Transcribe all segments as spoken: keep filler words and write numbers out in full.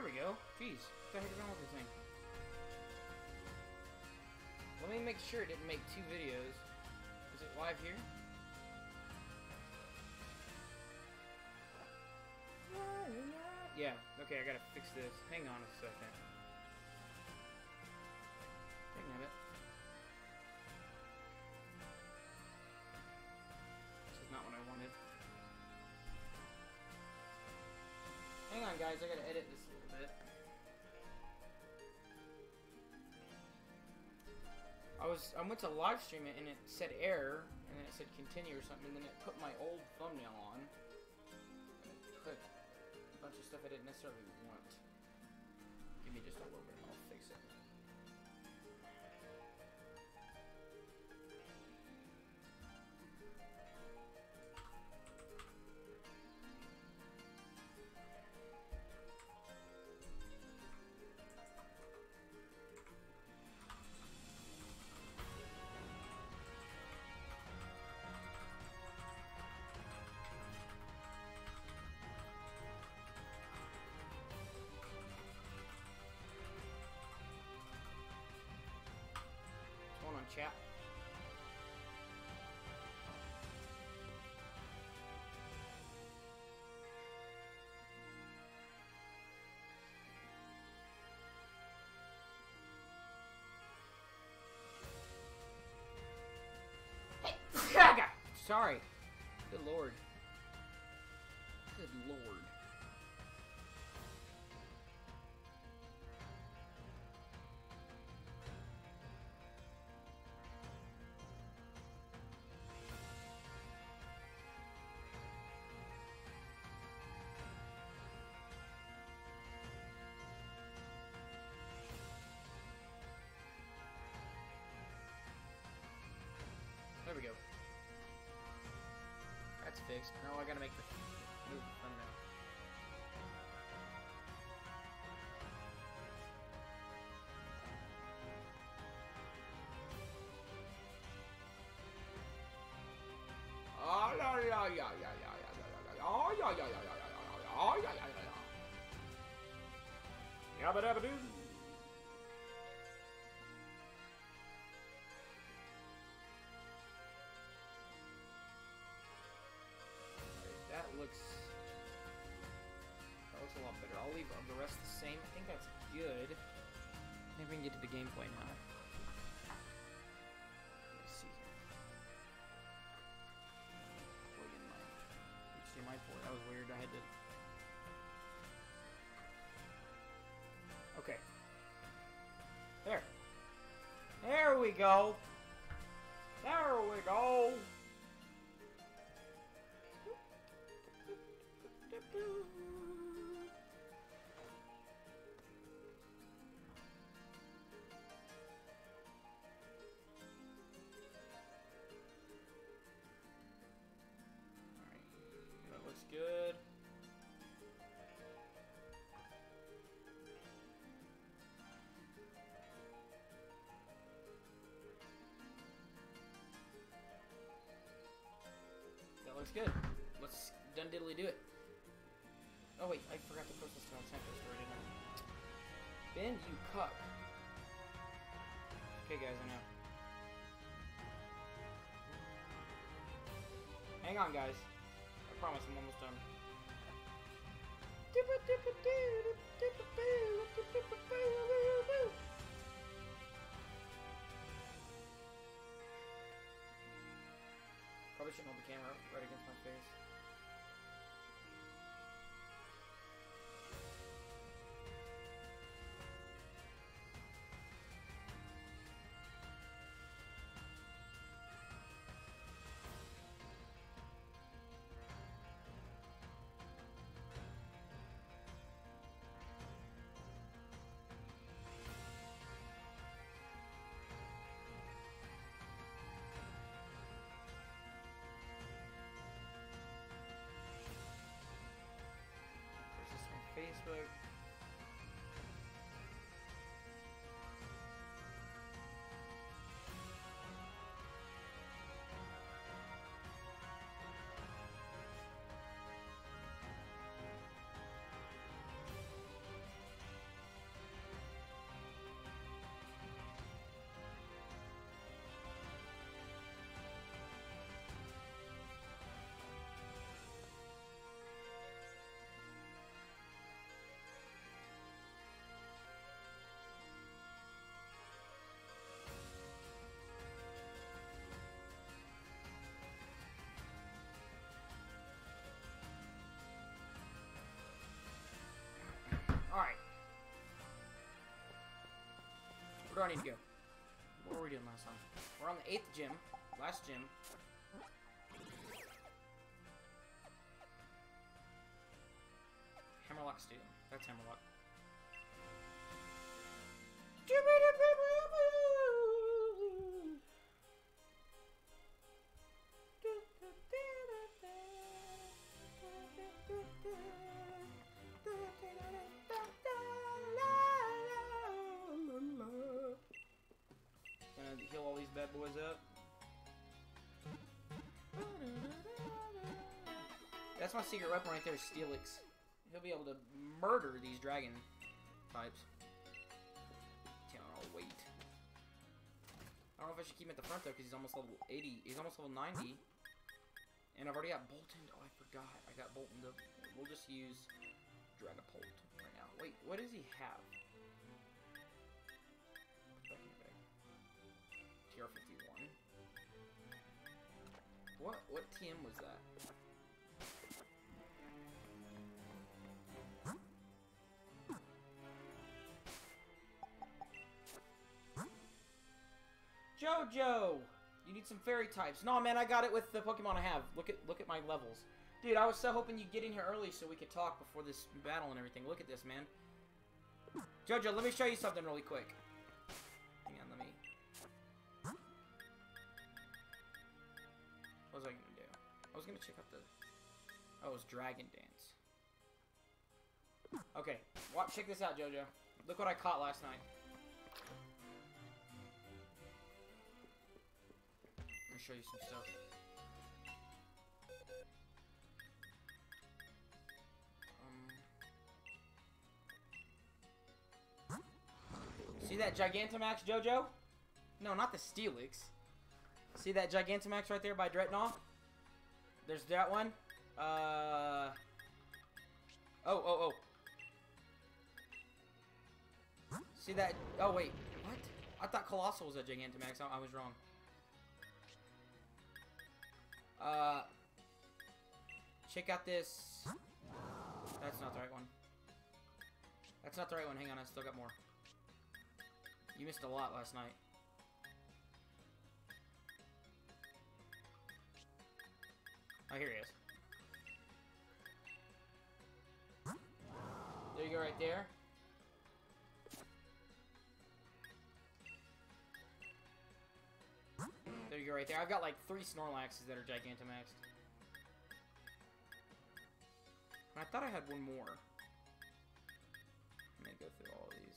There we go. Jeez, what the heck is wrong with this thing? Let me make sure it didn't make two videos. Is it live here? Yeah, okay, I gotta fix this. Hang on a second. Hang on it. This is not what I wanted. Hang on, guys, I gotta edit this a little bit. I was, I went to live stream it and it said error, and then it said continue or something, and then it put my old thumbnail on. And it put a bunch of stuff I didn't necessarily want. Give me just a little bit, I'll fix it. What's going on, chat? Hey! Sorry. Good lord. Good lord. There we go. That's fixed. Now I gotta make the move the thumbnail. Oh yeah yeah yeah yeah yeah yeah oh yeah yeah yeah yeah yeah oh yeah yeah yeah yeah. Yabba dabba doo. That looks that looks a lot better. I'll leave the rest the same. I think that's good. Maybe we can get to the gameplay now. Let me see here. Plug in my H D M I port. That was weird. I had to. Okay. There. There we go. There we go. Alright, that looks good. That looks good. Let's done diddly do it. Oh wait, I forgot to post this to my Santo story, didn't I? Ben, you cuck. Okay guys, I know. Hang on guys. I promise I'm almost done. Probably shouldn't hold the camera right against my face. Facebook. do I need to go? What were we doing last time? We're on the eighth gym. Last gym. Hammerlock Stadium. That's Hammerlock. Gonna heal all these bad boys up. That's my secret weapon right there, Steelix. He'll be able to murder these dragon types. Can't all wait. I don't know if I should keep him at the front though, because he's almost level eighty. He's almost level ninety. And I've already got Boltoned. Oh, I forgot. I got Boltoned up. We'll just use Dragapult right now. Wait, what does he have? Put back in your bag. T R fifty-one. What, what T M was that? Jojo! You need some fairy types. No, man, I got it with the Pokemon I have. Look at look at my levels. Dude, I was so hoping you'd get in here early so we could talk before this battle and everything. Look at this, man. Jojo, let me show you something really quick. Hang on, let me... What was I gonna do? I was gonna check out the... Oh, it was Dragon Dance. Okay, watch, check this out, Jojo. Look what I caught last night. Let me show you some stuff. Um, see that Gigantamax, Jojo? No, not the Steelix. See that Gigantamax right there by Dreadnought? There's that one. Uh. Oh, oh, oh. See that? Oh, wait. What? I thought Colossal was a Gigantamax. I, I was wrong. Uh. Check out this. That's not the right one. That's not the right one. Hang on, I still got more. You missed a lot last night. Oh, here he is. There you go, right there. There you go, right there. I've got like three Snorlaxes that are Gigantamaxed. And I thought I had one more. Let me go through all of these.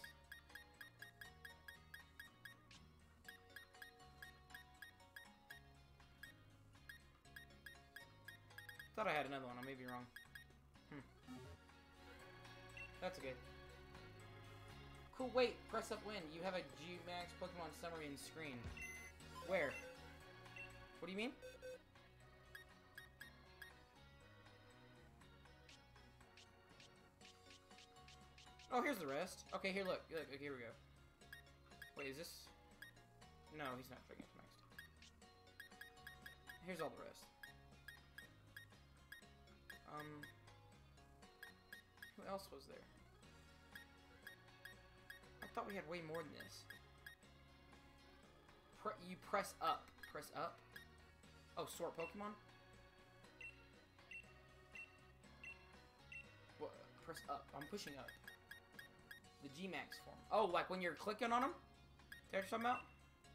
Thought I had another one. I may be wrong. Hmm. That's okay. Cool. Wait. Press up win. You have a G max Pokemon summary in screen. Where? What do you mean? Oh, here's the rest. Okay, here, look. Look, okay, here we go. Wait, is this... No, he's not Gigantamaxed. Here's all the rest. Um... Who else was there? I thought we had way more than this. Pre you press up. Press up. Oh, sort Pokemon? What? Press up. I'm pushing up. The G max form. Oh, like when you're clicking on them? Is that what you're talking about?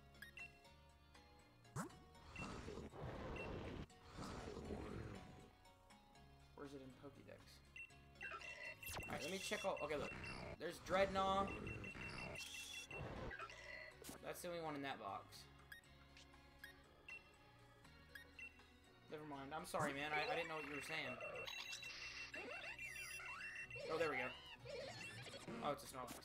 Where's it in Pokédex? Alright, let me check all... Okay, look. There's Dreadnought. That's the only one in that box. Never mind. I'm sorry, man. I, I didn't know what you were saying. Oh, there we go. Oh, it's a Snorlax.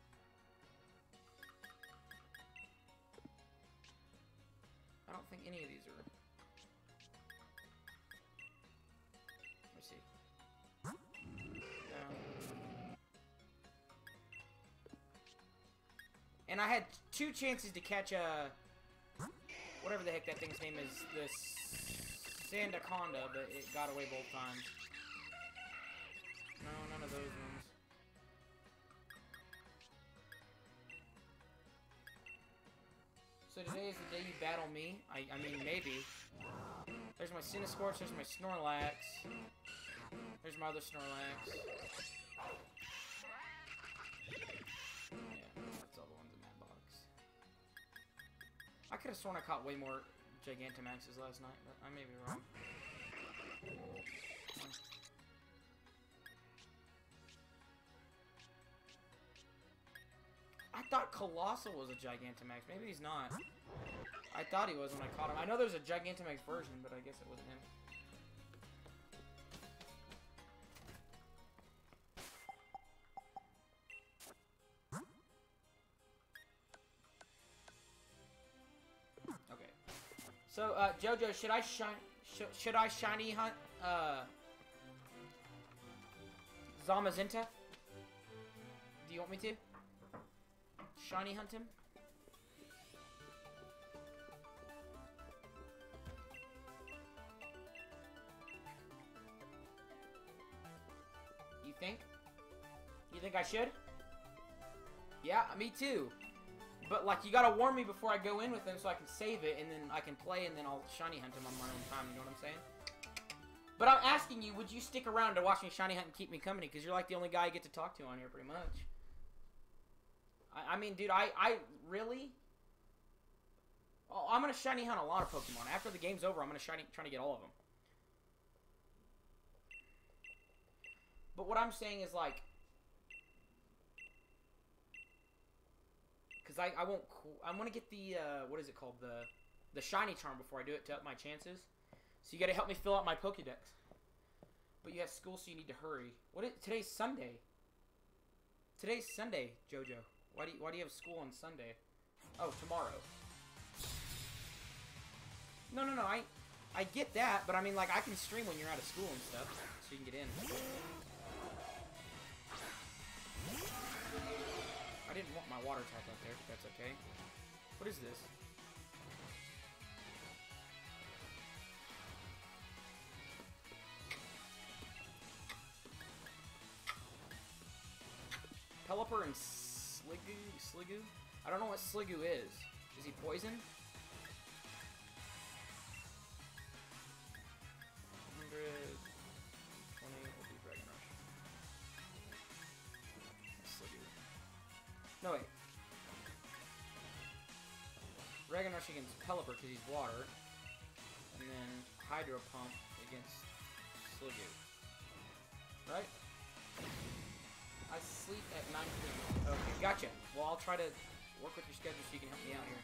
I don't think any of these are... Let me see. No. And I had two chances to catch a... Whatever the heck that thing's name is. This... Sandaconda, but it got away both times. No, none of those ones. So today is the day you battle me. I, I mean, maybe. There's my Cinescorch, there's my Snorlax. There's my other Snorlax. Yeah, that's all the ones in that box. I could have sworn I caught way more Gigantamaxes last night, but I may be wrong. I thought Colossal was a Gigantamax. Maybe he's not. I thought he was when I caught him. I know there's a Gigantamax version, but I guess it wasn't him. Okay. So, uh, Jojo, should I shine? Sh should I shiny hunt uh, Zamazenta? Do you want me to? Shiny hunt him? You think? You think I should? Yeah, me too. But, like, you gotta warn me before I go in with him so I can save it, and then I can play, and then I'll shiny hunt him on my own time, you know what I'm saying? But I'm asking you, would you stick around to watch me shiny hunt and keep me company? Because you're, like, the only guy I get to talk to on here, pretty much. I, I mean, dude, I, I really... Oh, I'm gonna shiny hunt a lot of Pokemon. After the game's over, I'm gonna shiny, try to get all of them. But what I'm saying is, like... Because I, I won't... I want to get the, uh, what is it called? The the shiny charm before I do it to up my chances. So you gotta help me fill out my Pokédex. But you have school, so you need to hurry. What is... Today's Sunday. Today's Sunday, Jojo. Why do you, why do you have school on Sunday? Oh, tomorrow. No, no, no, I... I get that, but I mean, like, I can stream when you're out of school and stuff. So you can get in. I didn't want my water type up there, but that's okay. What is this? Pelipper and Sliggoo? Sliggoo? I don't know what Sliggoo is. Is he poison? one hundred twenty will be Dragon Rush. Sliggoo. No, wait. Dragon Rush against Pelipper because he's water. And then Hydro Pump against Sliggoo. Right? I sleep at nine P M Okay, gotcha. Well, I'll try to work with your schedule so you can help me out here.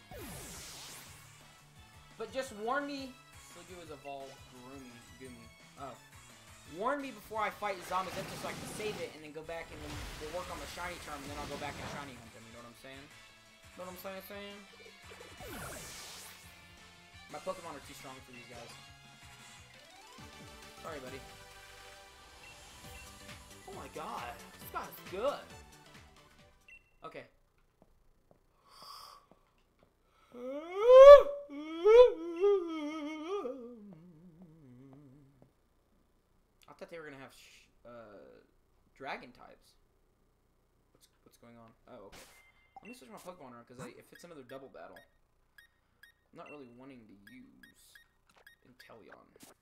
But just warn me... Sliggoo is evolved Gumi. Gumi. Oh. Warn me before I fight Zamazenta so I can save it and then go back and then we'll work on the shiny charm and then I'll go back and shiny hunt him. You know what I'm saying? Know what I'm saying? saying? My Pokemon are too strong for these guys. Sorry, buddy. Oh my god. This guy's good. Okay. I thought they were gonna have sh uh, dragon types. What's what's going on? Oh, okay. Let me switch my Pokemon around because if it's another double battle, I'm not really wanting to use Inteleon.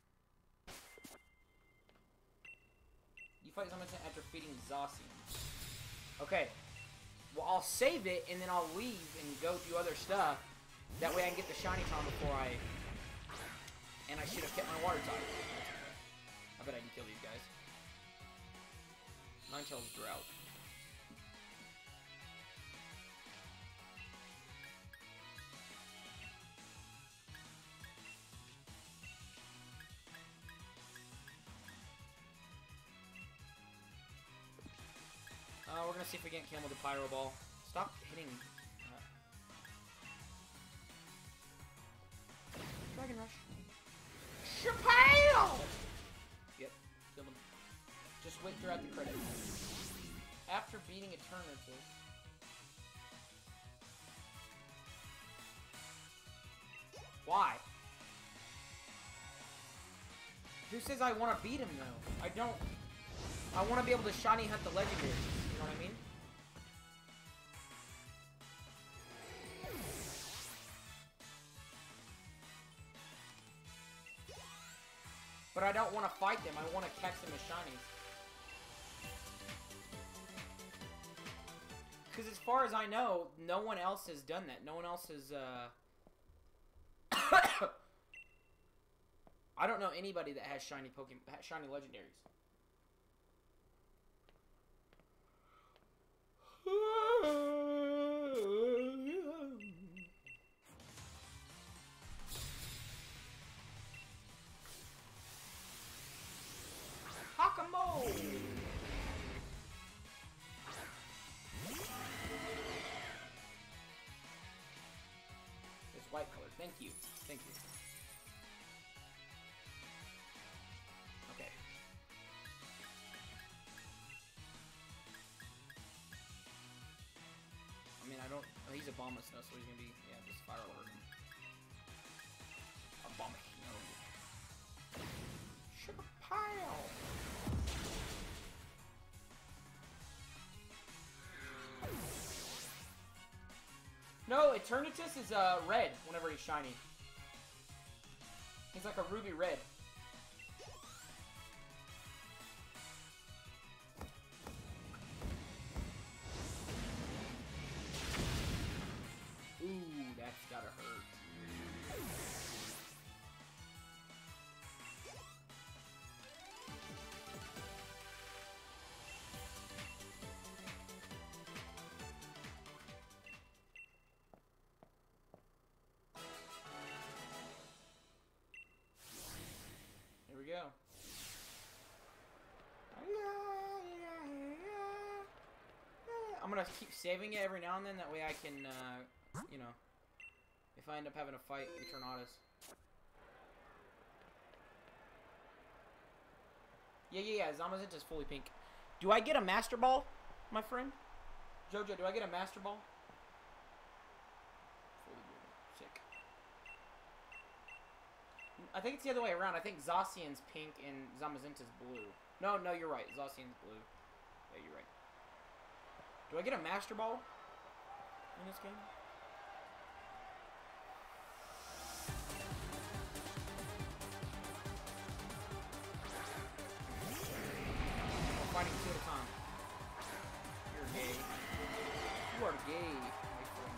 You fight Zamazenta after feeding Zacian. Okay. Well, I'll save it and then I'll leave and go do other stuff. That way I can get the shiny charm before I... And I should have kept my water type. I bet I can kill these guys. Ninetales Drought. Uh, we're gonna see if we can't kill him with a Pyro Ball. Stop hitting... Dragon Rush. Chappelle! Yep, killed him. Just wait throughout the credits. After beating a Eternatus. Why? Who says I want to beat him though? I don't. I want to be able to shiny hunt the legendaries. You know what I mean? But I don't want to fight them. I want to catch them as shinies. Because as far as I know, no one else has done that. No one else has, uh... I don't know anybody that has shiny Pokemon, shiny legendaries. Hakamo! It's white color. Thank you. Thank you. Okay. I mean, I don't... Oh, he's a Bombus now, so he's gonna be... Yeah, just fire alert him. A Bombus, no. Sugar pile! No, Eternatus is uh, red whenever he's shiny. He's like a ruby red. Ooh, that's gotta hurt. Here we go. I'm gonna keep saving it every now and then, that way I can, uh, you know, if I end up having to fight Eternatus. Yeah, yeah, yeah, Zamazenta's fully pink. Do I get a Master Ball, my friend? Jojo, do I get a Master Ball? Fully blue. Sick. I think it's the other way around. I think Zacian's pink and Zamazenta's blue. No, no, you're right. Zacian's blue. Yeah, you're right. Do I get a Master Ball in this game? I'm fighting two at a time. You're gay. You are gay, my friend.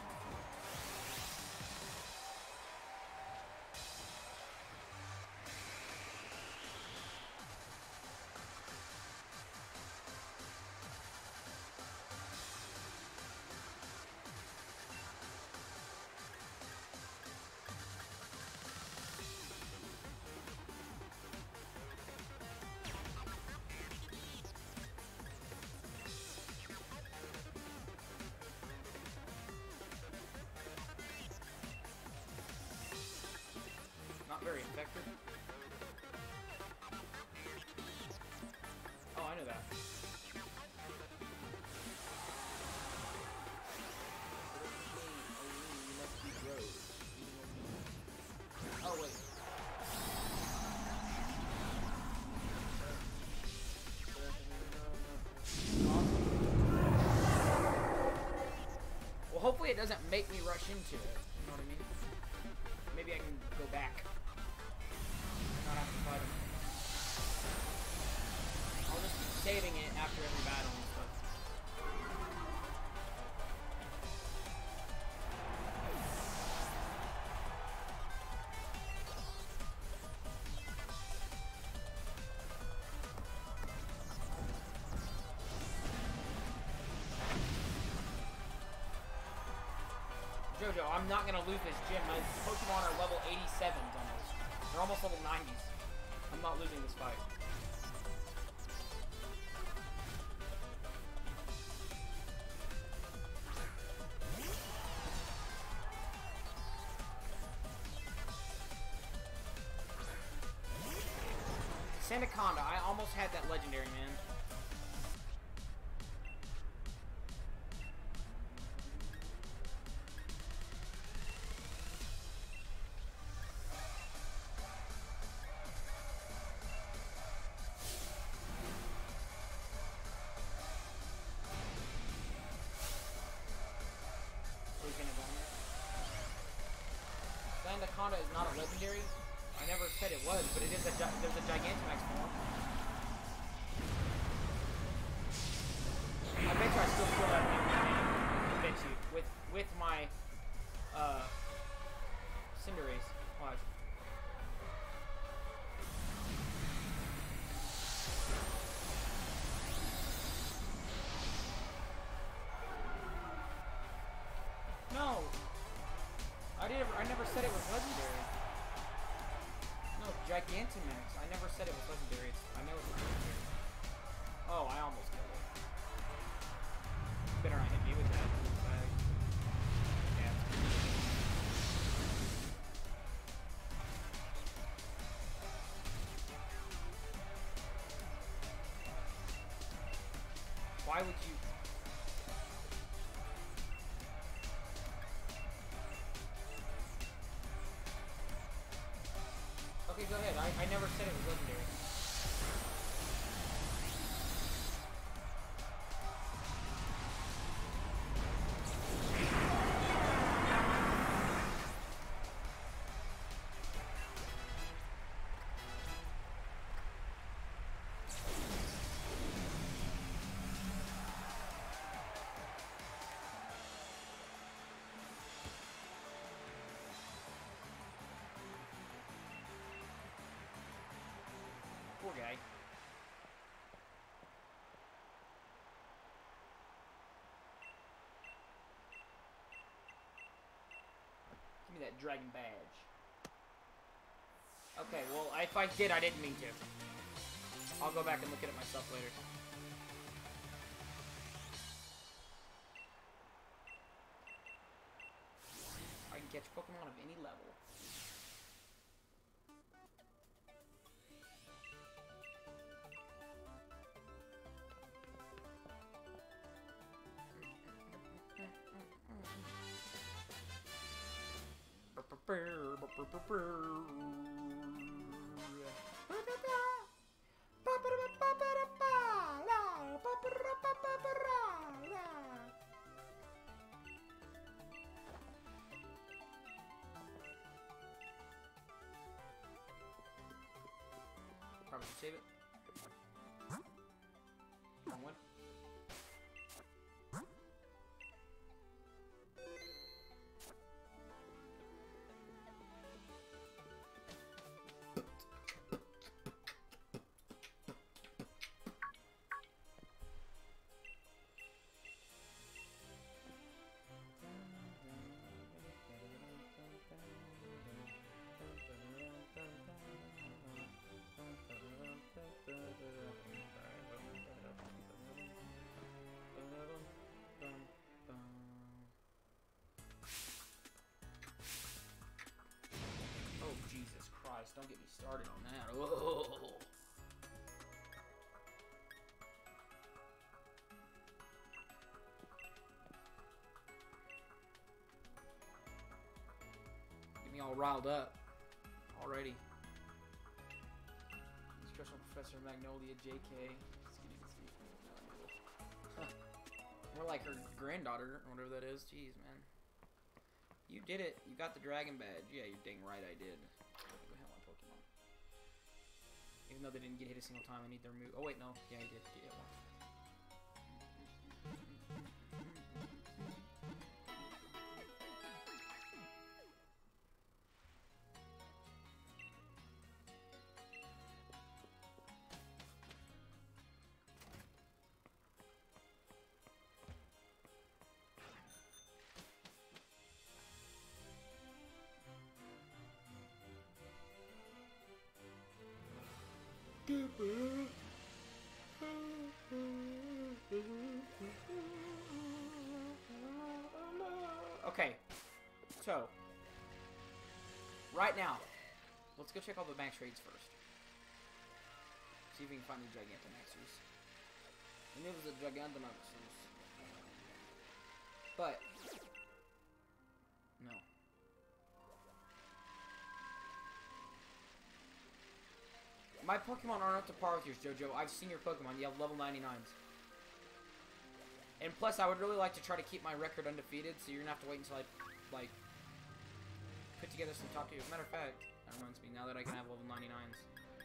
Not very effective. Oh, I know that. Oh, wait. Well, hopefully it doesn't make me rush into it. You know what I mean? Maybe I can go back. Not have to fight him. I'll just keep saving it after every battle and stuff. Jojo, I'm not gonna lose this gym. My Pokemon are level eighty-sevens almost. They're almost level nineties. I'm not losing this fight. Sandaconda, I almost had that legendary, man. Sandaconda is not a legendary. I never said it was, but it is a gi there's a Gigantamax form. I bet you I still kill that thing. I bet you with with my uh Cinderace. Watch. No, I did. I never said it was legendary. No, Gigantamax. I never said it was legendary. It's, I know it's legendary. Oh, I almost killed it. Better not hit me with that. Yeah. Why would you? Okay, go ahead. I, I never said it was legendary. Poor guy. Give me that dragon badge. Okay, well, if I did, I didn't mean to. I'll go back and look at it myself later. I can catch Pokemon of any level. Probably should save it. Wrong one. Oh, Jesus Christ, don't get me started on that. Oh. Get me all riled up already. Instructional Professor Magnolia J K. Huh. More like her granddaughter, or whatever that is. Jeez, man. You did it. You got the dragon badge. Yeah, you're dang right I did. Go hit my Pokemon. Even though they didn't get hit a single time, I need their move. Oh, wait, no. Yeah, I did get hit once. Okay, so right now, let's go check all the max trades first. See if we can find the Gigantamaxers. And it was a Gigantamaxers. But no. My Pokemon aren't up to par with yours, JoJo. I've seen your Pokemon. You have level ninety-nines. And plus, I would really like to try to keep my record undefeated, so you're going to have to wait until I, like, put together some top tiers. Matter of fact, That reminds me, now that I can have level ninety-nines.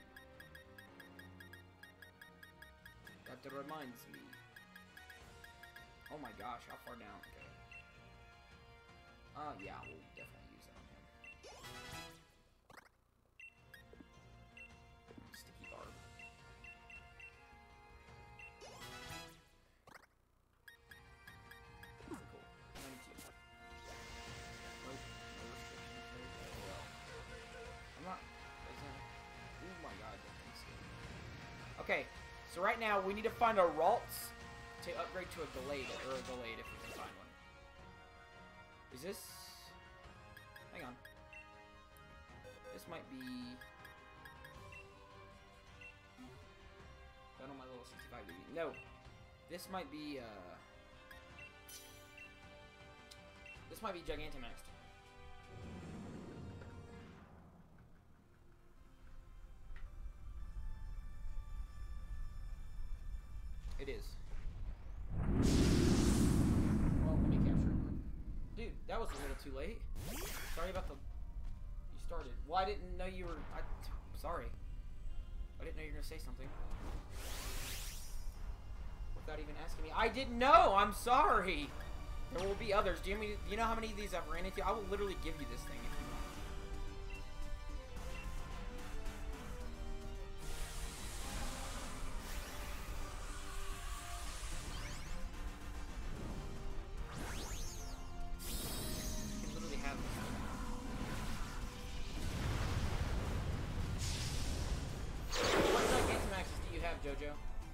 That reminds me. Oh my gosh, how far down? Okay. Uh, yeah, we'll definitely use that on him. Sticky barb. Cool. ninety-two. Nope, no restrictions there. Oh well. I'm not... Oh my god, that thing's scary. Okay, so right now we need to find our Ralts to upgrade to a Gallade, or a Gallade if we can find one. Is this... Hang on. This might be... Done on my little sixty-five D B. No. This might be, uh... This might be Gigantamaxed. It is. Well, let me capture it. Dude, that was a little too late. Sorry about the... You started. Well, I didn't know you were... I... Sorry. I didn't know you were going to say something. Without even asking me. I didn't know! I'm sorry! There will be others. Do you, mean, do you know how many of these I've ran into? I will literally give you this thing if you want. You can literally have this thing. What Gigantamaxes do you have, Jojo?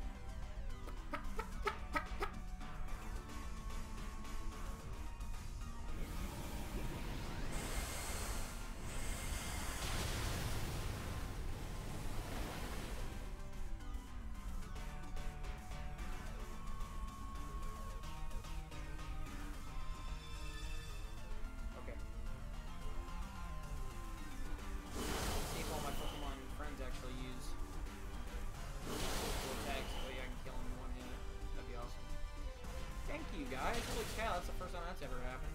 Guys, holy cow, that's the first time that's ever happened.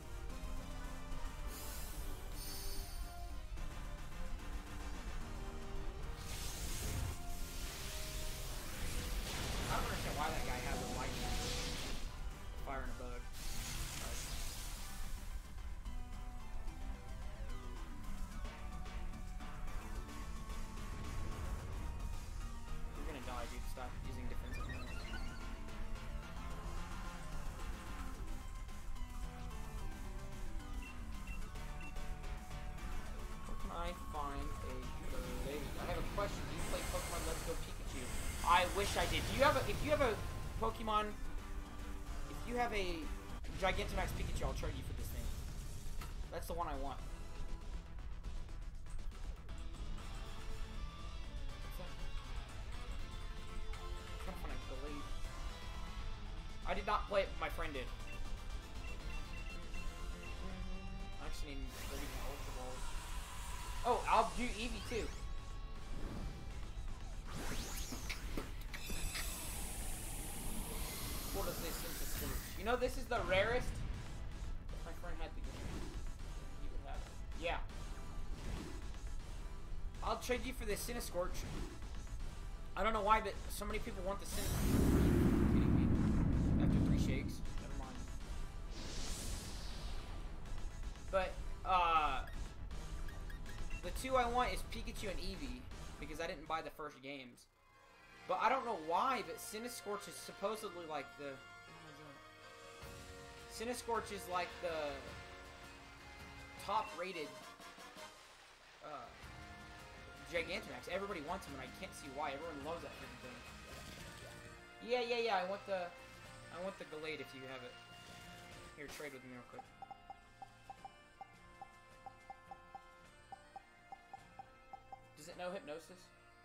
I don't understand why that guy has a lightning fire and a bug. You're gonna die, dude. Stop using defensive moves. I find a Gallade. I have a question. Do you play Pokemon Let's Go Pikachu? I wish I did. Do you have a if you have a Pokemon if you have a Gigantamax Pikachu, I'll trade you for this thing. That's the one I want. What's that? I'm trying to find a Gallade. I did not play it, but my friend did. I actually need thirty Ultra Balls. Oh, I'll do Eevee too. What does this into Scorch? You know this is the rarest. If my friend had the game, he would have it. Yeah. I'll trade you for the Scorch. I don't know why, but so many people want the Scorch. After three shakes, never mind. But uh. The two I want is Pikachu and Eevee, because I didn't buy the first games. But I don't know why, but Scorch is supposedly like the... Scorch is like the top-rated uh, Gigantamax. Everybody wants him, and I can't see why. Everyone loves that freaking thing. Yeah, yeah, yeah, I want the... I want the Gallade if you have it. Here, trade with me real quick. Does it know hypnosis?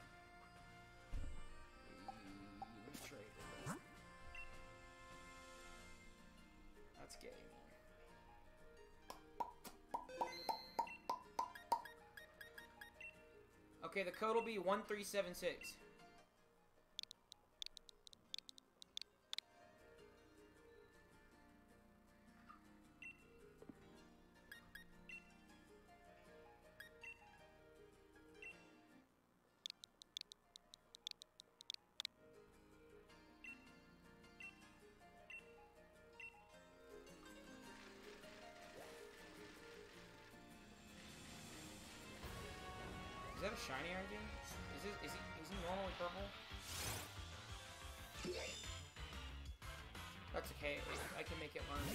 Let's trade it. That's gay, man. Okay, the code will be one three seven six. a shiny or anything? Is this, is he is he normally purple? That's okay. I can make it learn.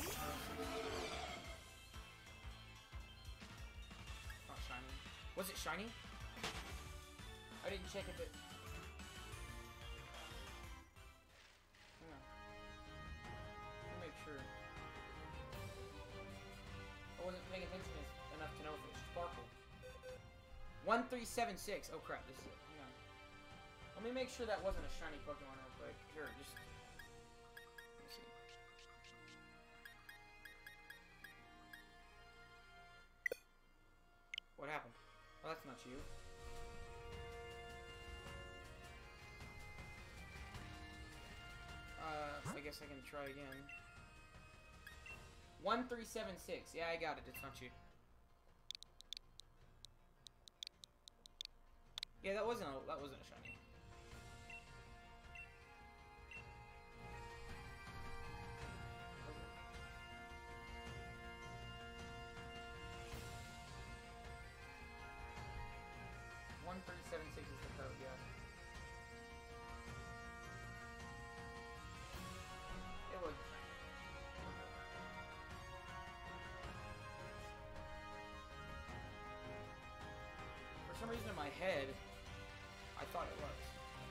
Not shiny. Was it shiny? I didn't check if it. Yeah. Let me make sure. I wasn't paying attention enough to know if it sparkled. one three seven six. Oh crap! This is it. Hang on. Let me make sure that wasn't a shiny Pokemon real quick. Here, just. Let me see. What happened? Oh, that's not you. Uh, I guess I can try again. one three seven six. Yeah, I got it. It's not you. Yeah, that wasn't a, that wasn't a shiny. one three seven six is the code, yeah. It was. For some reason in my head, I thought it was.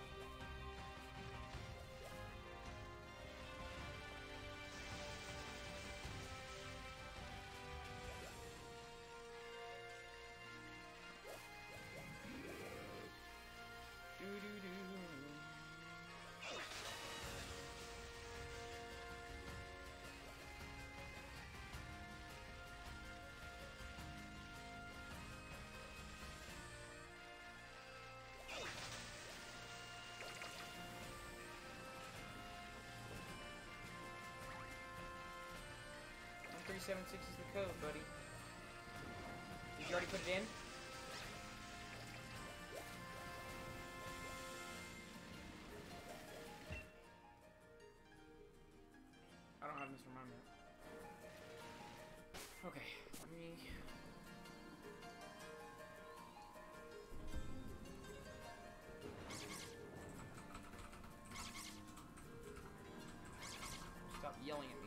three seven six is the code, buddy. Did you already put it in? I don't have this reminder. Okay, let me... Stop yelling at me.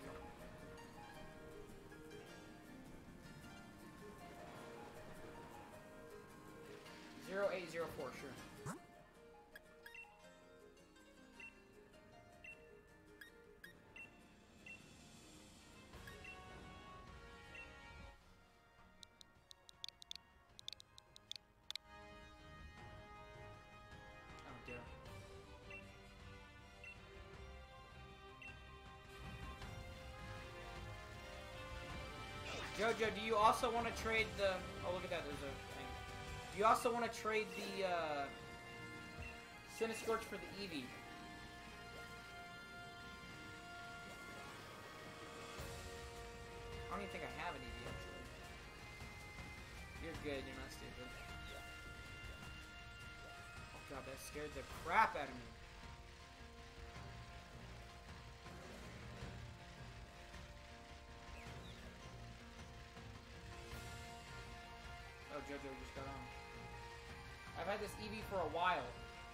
zero eight zero four, sure. Oh dear. Jojo, do you also want to trade the... Oh, look at that, there's a thing. Do you also want to trade the, uh... Cinescorch for the Eevee? I don't even think I have an Eevee, actually. You're good, you're not stupid. Oh god, that scared the crap out of me. Oh, Jojo just got on. I've had this Eevee for a while.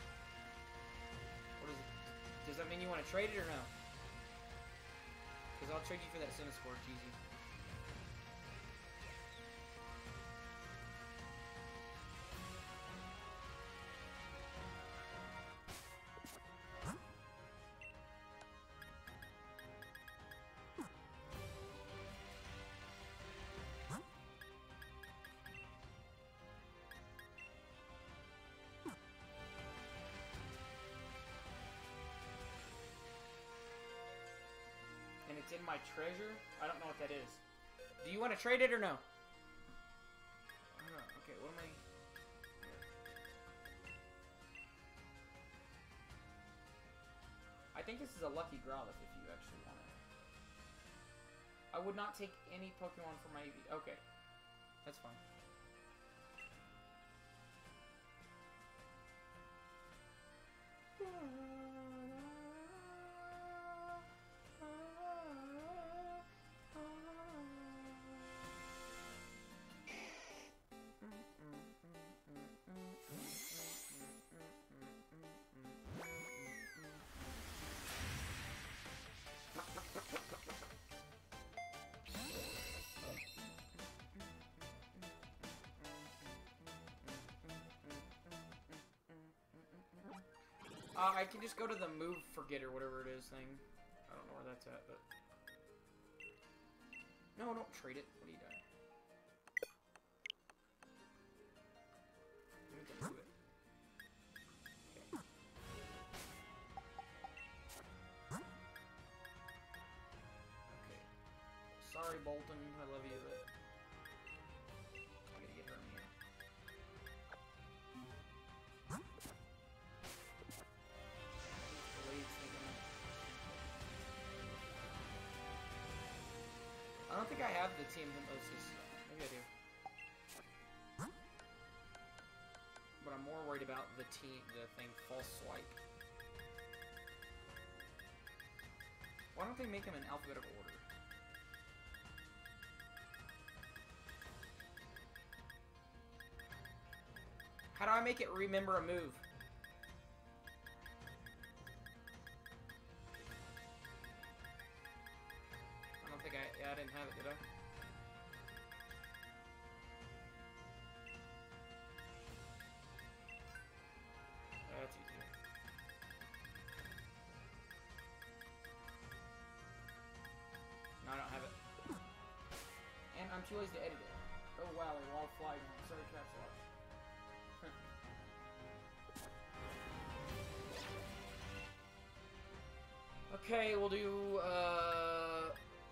What is it? Does that mean you want to trade it or no? Because I'll trade you for that Cinescorch, easy. It's in my treasure? I don't know what that is. Do you want to trade it or no? I don't know. Okay, what am I... I think this is a lucky Growlithe if you actually want it. I would not take any Pokemon from my Eevee. Okay. That's fine. Uh, I can just go to the move forget or whatever it is thing. I don't know where that's at, but... No, don't trade it. What are you doing? I need to move it. Okay. Okay. Sorry, Bolton. I love you, but... I gotta get her in here. I don't think I have the team hypnosis. Maybe I do. But I'm more worried about the team, the thing, false swipe. Why don't they make them in alphabetical order? How do I make it remember a move? I don't think I... Yeah, I didn't have it, did I? That's easier. No, I don't have it. And I'm too lazy to edit it. Oh wow, they're all flying. Sorry, caps lock. Okay, we'll do, uh...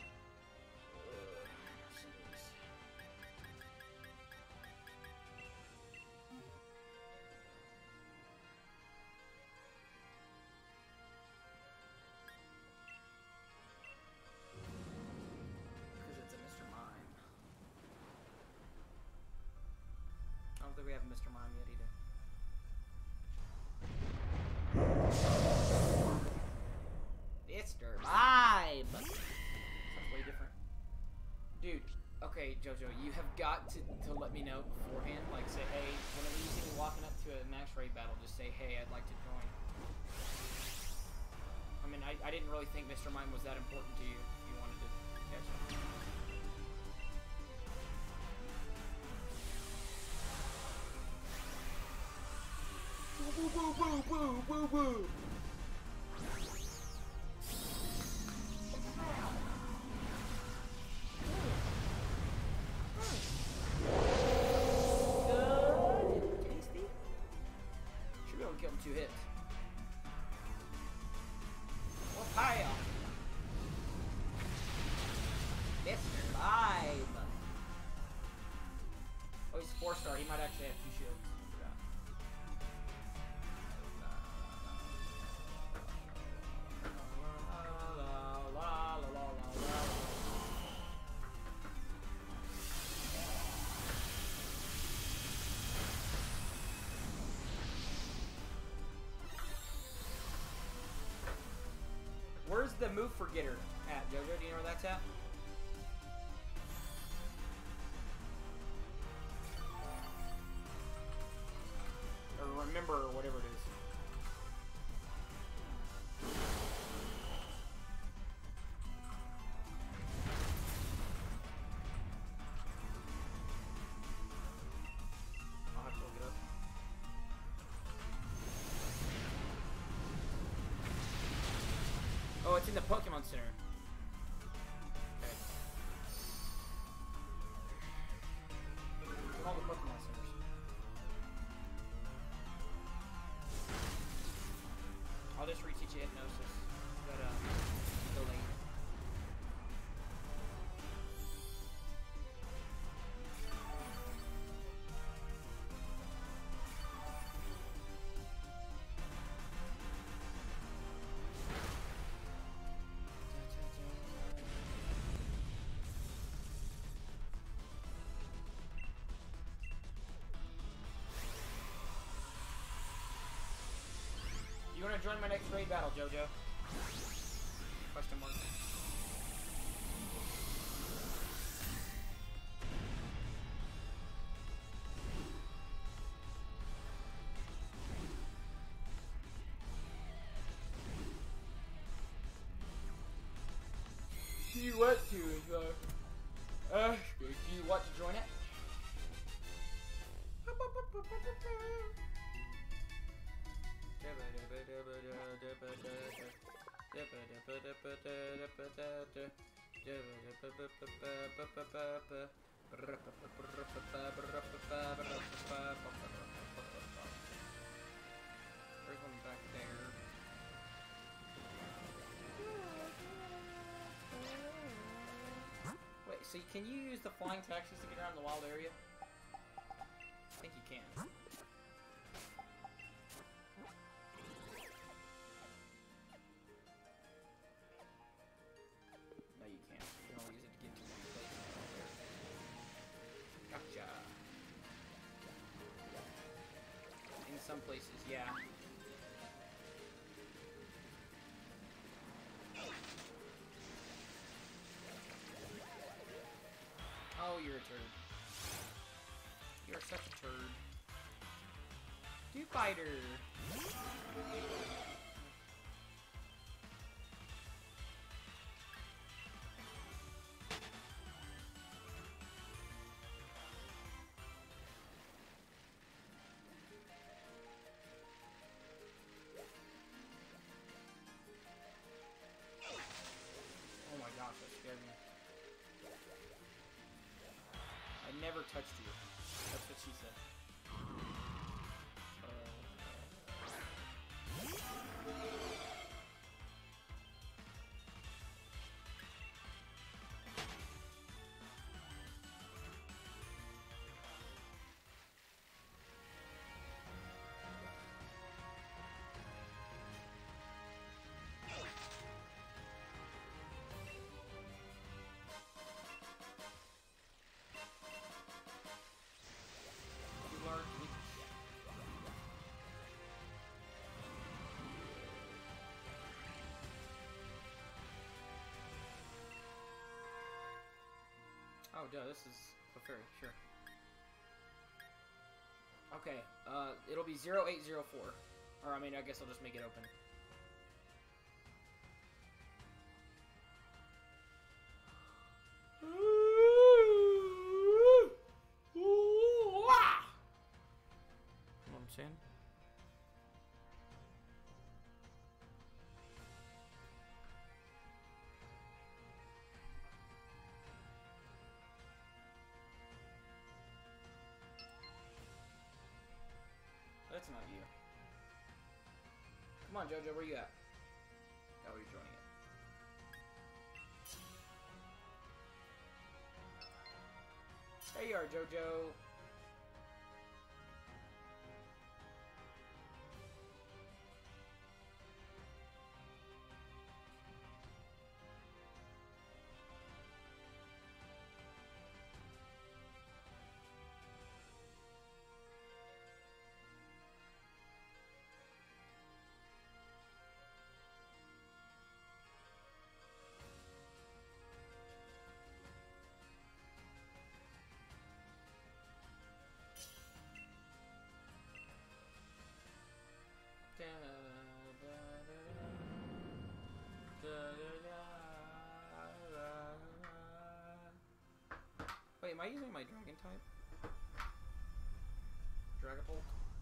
because it's a Mister Mime. I don't think we have a Mister Mime yet either. Mister Mime! Sounds way different. Dude, okay, JoJo, you have got to, to let me know beforehand. Like, say, hey, whenever you see me walking up to a max raid battle, just say, hey, I'd like to join. I mean, I, I didn't really think Mister Mime was that important to you if you wanted to catch him. Boo, boo, boo, boo, boo, boo! Two hits. Well, hi. Mister Mime. Oh, he's four star. He might actually have two shields. Where's the move forgetter at, JoJo? Do you know where that's at? Or remember, or whatever it is. I'll have to look it up. Oh, it's in the Pokemon Center. Okay. It's in all the Pokemon Centers. I'll just reteach you Hypnosis. But, uh, building. You want to join my next raid battle, JoJo? Question mark. Do you want to? Uh, uh, do you want to join it? There's one back there. Wait, so can you use the flying taxis to get around the wild area? I think you can. No, you can't. You can only use it to get to one place. Gotcha. In some places, yeah. Oh, you're a turd. You're such a turd. Do fighter. Oh my gosh, that scared me. I never touched you. That's what she said. Uh, you learned me. Oh, duh, this is a fairy, sure. Okay, uh, it'll be zero eight zero four. Or, I mean, I guess I'll just make it open. You know what I'm saying? That's not you. Come on, Jojo, where you at? Oh, you're joining it. There you are, Jojo. Wait, am I using my dragon type? Dragapult?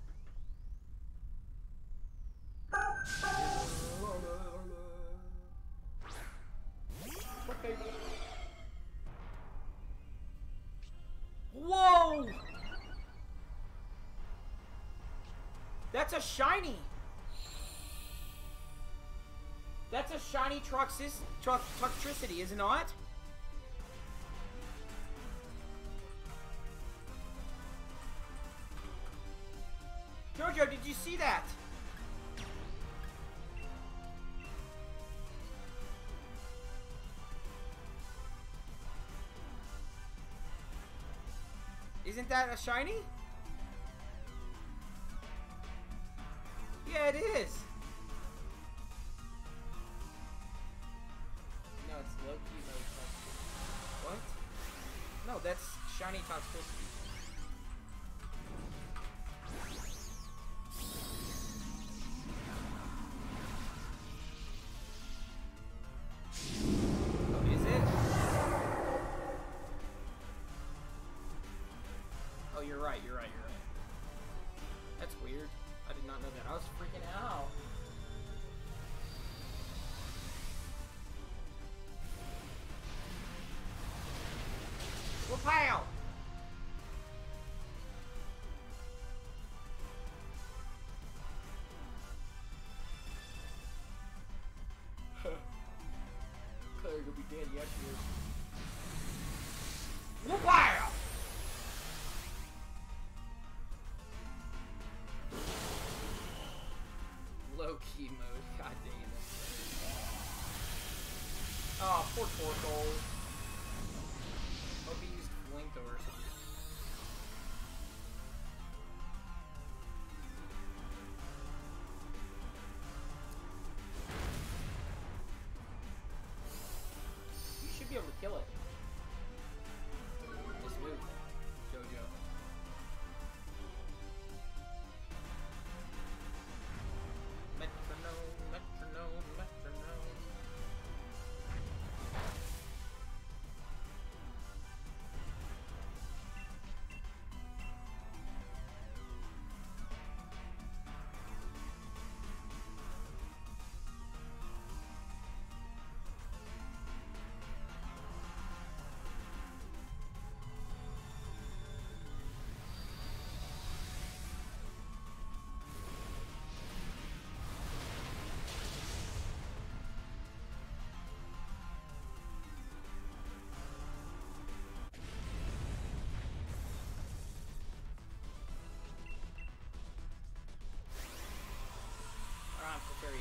Okay. Whoa! That's a shiny! That's a shiny Truxis, Trux, Truxtricity, is it not? Jojo, did you see that? Isn't that a shiny? Yeah, it is. No, it's low-key no Toxtricity. What? No, that's shiny Toxtricity. Oh, is it? Oh, you're right, you're right, you're right. That's weird. I did not know that. I was freaking out. Pow! Claire, you'll be dead. Yes, she is. Wow! Low key mode. God dang it. Oh, poor Torkoal. Hope he used flamethrower or something. You should be able to kill it. This move, Jojo. Metronome, metronome, metronome. Yet.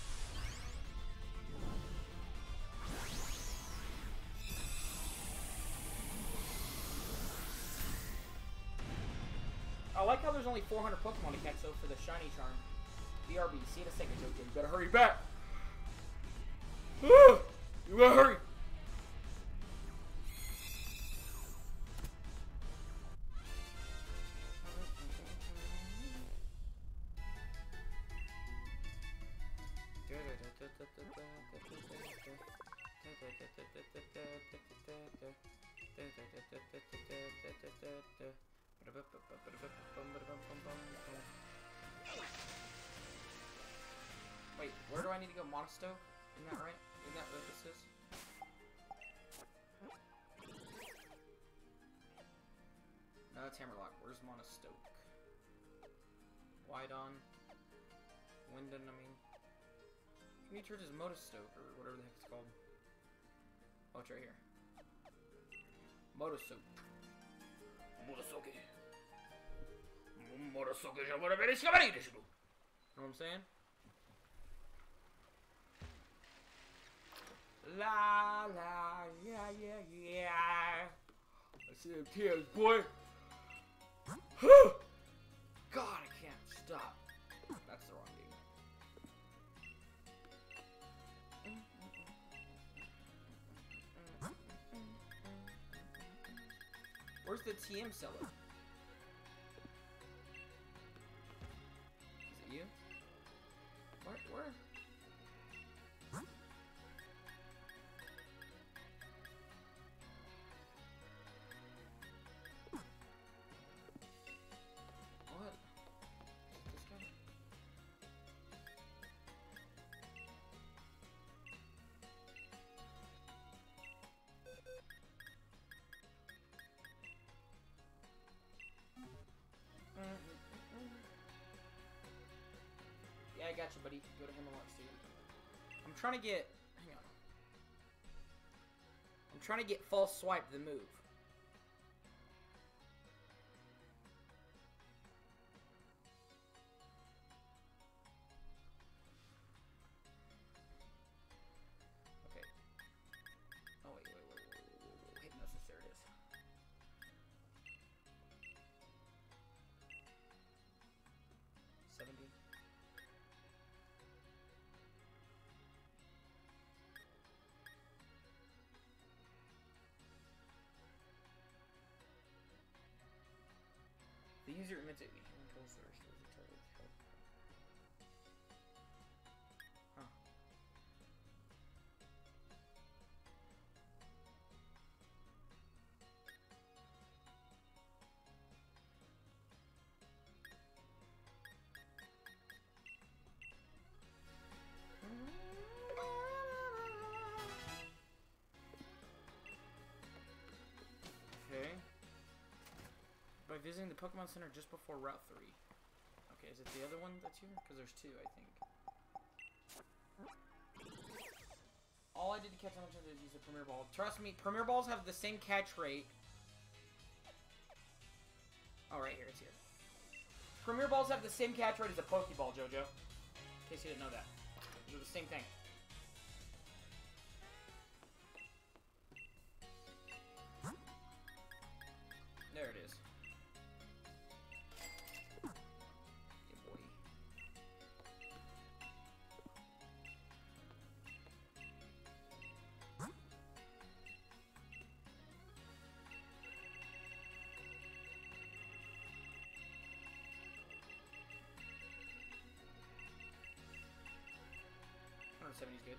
I like how there's only four hundred Pokemon to catch though for the shiny charm. B R B, see you in a second, Jojo. You better hurry back. You better hurry. Wait, where do I need to go? Monastoke? Isn't that right? Isn't that what this is? No, that's Hammerlock. Where's Monastoke? Wydon. Wyndon, I mean. Can you turn his Motostoke, or whatever the heck it's called? Oh, it's right here. Motostoke. Motostoke. Motostoke. You know what I'm saying? La la, yeah, yeah, yeah. I see them tears, boy. God, I can't stop. That's the wrong game. Where's the T M seller? Is it you? Where? Where? What? This guy? Yeah, I got you, buddy. Go to him a lot, Steve. I'm trying to get... Hang on. I'm trying to get false swipe the move. Okay. Oh, wait, wait, wait, wait, wait, wait, wait. Hypnosis, there it is. seventy. The user immediately controls the rest of the target's health. Huh. Okay. Try visiting the Pokemon Center just before Route three. Okay, is it the other one that's here? Because there's two, I think. All I did to catch on is use a Premier Ball. Trust me, Premier Balls have the same catch rate. Oh, right here, it's here. Premier Balls have the same catch rate as a Pokeball, Jojo. In case you didn't know that. They're the same thing. There it is. Yeah, boy. one seventy is good.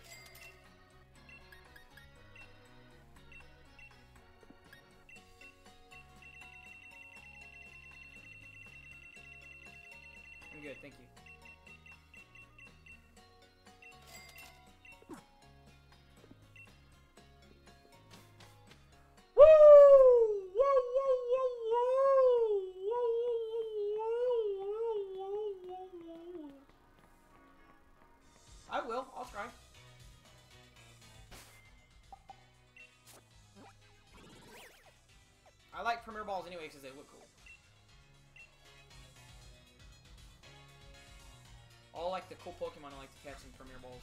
I'm good, thank you. I will. I'll try. I like Premier Balls anyway because they look cool. All like the cool Pokemon I like to catch in Premier Balls.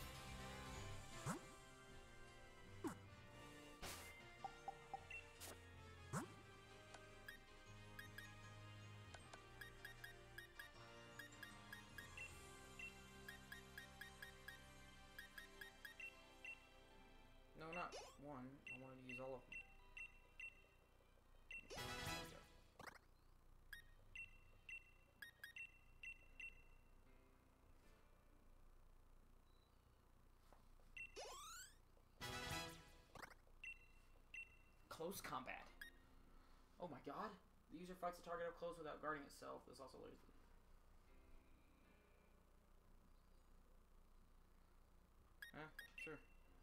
No, not one. I wanted to use all of them. Close combat. Oh my god. The user fights the target up close without guarding itself. This also loses. Eh, sure.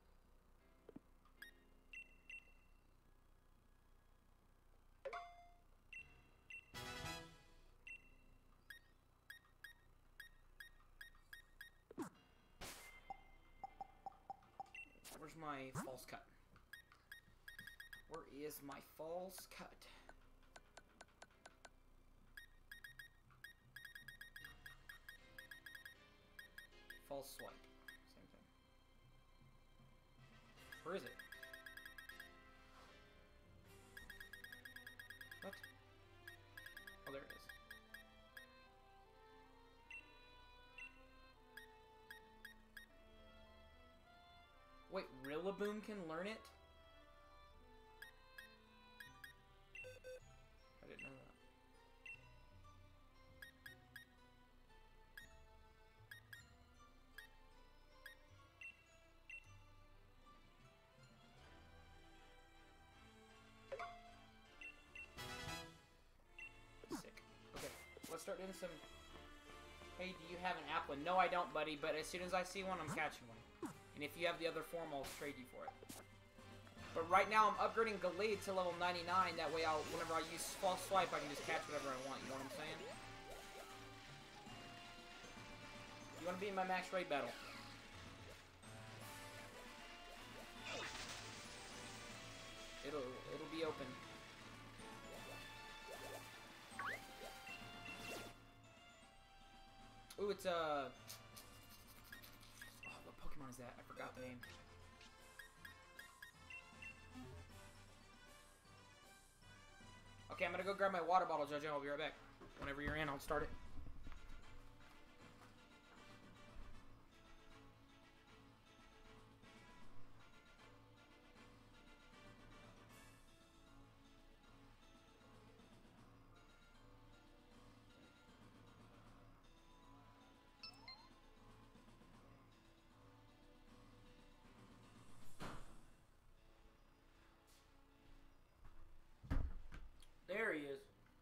Where's my false cut? Where is my false cut? False swipe. Same thing. Where is it? What? Oh, there it is. Wait, Rillaboom can learn it? I didn't know that. Sick. Okay, let's start doing some... Hey, do you have an Applin? No, I don't, buddy, but as soon as I see one, I'm catching one. And if you have the other form, I'll trade you for it. But right now, I'm upgrading Galade to level ninety-nine. That way, I'll whenever I use false swipe, I can just catch whatever I want. You know what I'm saying? You want to be in my max raid battle? It'll it'll be open. Ooh, it's a. Uh... Oh, what Pokemon is that? I forgot the name. Okay, I'm gonna go grab my water bottle, Jojo. I'll be right back. Whenever you're in, I'll start it. There he is.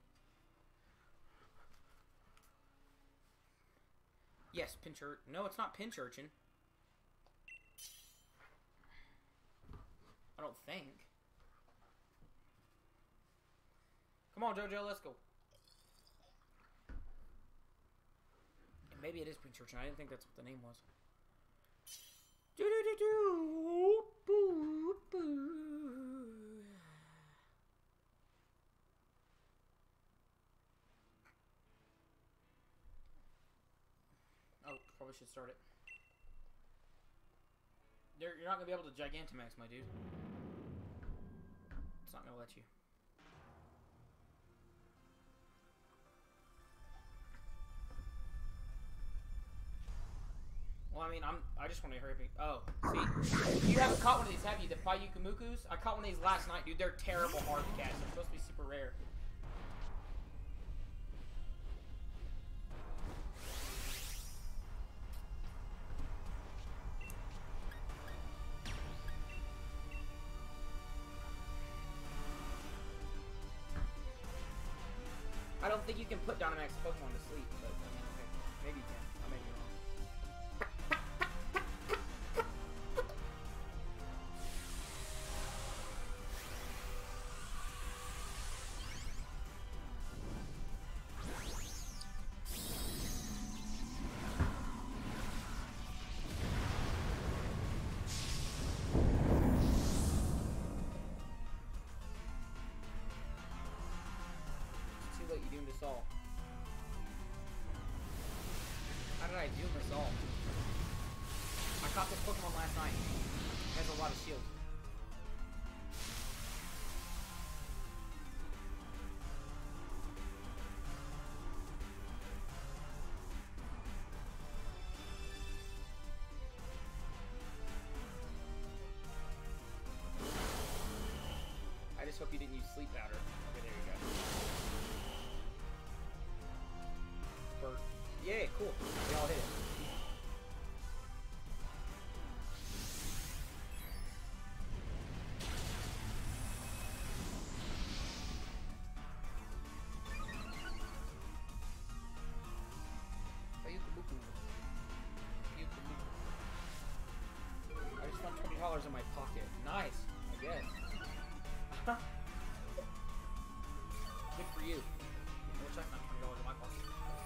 Yes, pinch urchin. No, it's not pinch urchin. I don't think. Come on, JoJo, let's go. Maybe it is Prince Church, and I didn't think that's what the name was. Do do do do. Boo boo. Oh, probably should start it. You're, you're not gonna be able to Gigantamax, my dude. It's not gonna let you. Well, I mean, I'm. I just want to hurry up. Oh, see, you haven't caught one of these, have you? The Payukumukus? I caught one of these last night, dude. They're terrible hard to catch. They're supposed to be super rare. I don't think you can put Dynamax Pokemon to sleep, but I mean, okay. Maybe you can. I may be wrong. You doomed us all. How did I doom us all? I caught this Pokemon last night. It has a lot of shield. I just hope you didn't use sleep powder. Okay, there you go. Yeah, cool. They all hit it. I just found twenty dollars in my pocket. Nice, I guess. Good for you. I wish I found twenty dollars in my pocket.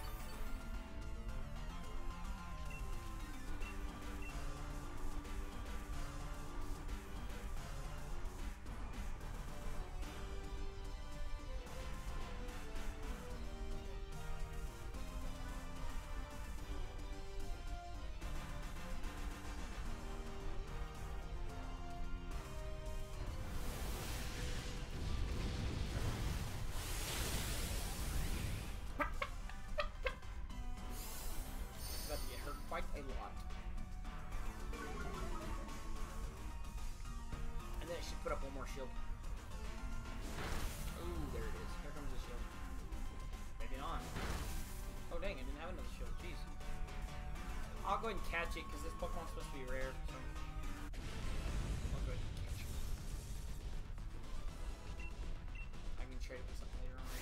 Quite a lot. And then it should put up one more shield. Ooh, there it is. Here comes the shield. Maybe not. Oh dang, I didn't have another shield. Jeez. I'll go ahead and catch it because this Pokemon's supposed to be rare. So I'll go ahead and catch it. I can trade it with something later on.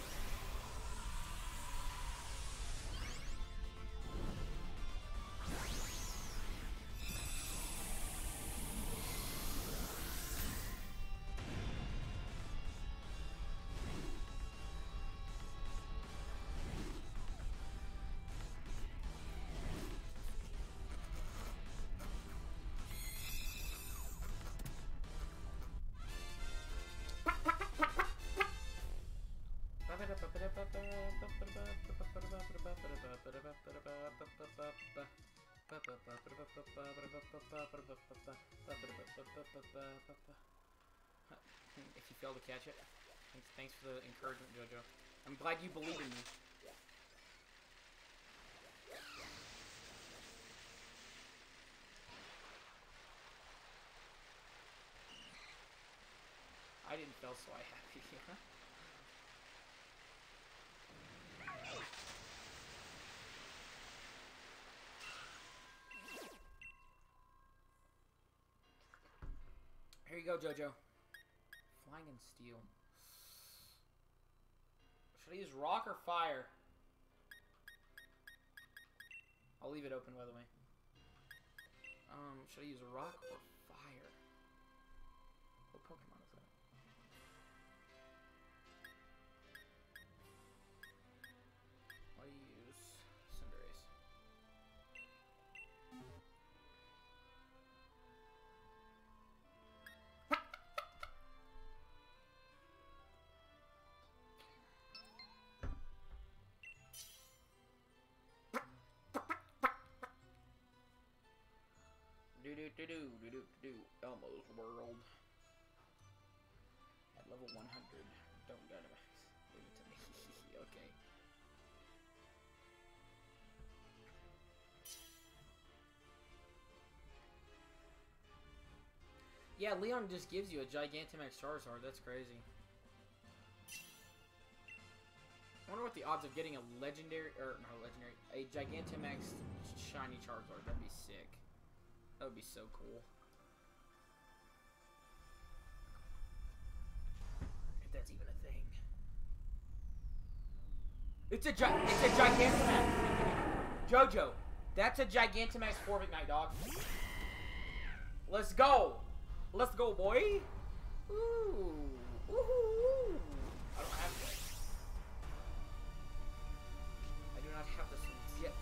If you fail to catch it, thanks, thanks for the encouragement, JoJo. I'm glad you believe in me. I didn't fail, so I happy. Here you go, JoJo. Flying and Steel. Should I use Rock or Fire? I'll leave it open, by the way. Um, should I use Rock or Fire? What Pokemon is that? do do do do do do do. Elmo's World. At level one hundred. Don't Dynamax. Leave it to me. Okay. Yeah, Leon just gives you a Gigantamax Charizard. That's crazy. I wonder what the odds of getting a legendary, or not a legendary, a Gigantamax shiny Charizard. That'd be sick. That would be so cool. If that's even a thing. It's a gi it's a Gigantamax. Jojo, that's a Gigantamax Corviknight, dog. Let's go. Let's go, boy. Ooh. Ooh. Ooh. I don't have this. I do not have this yet.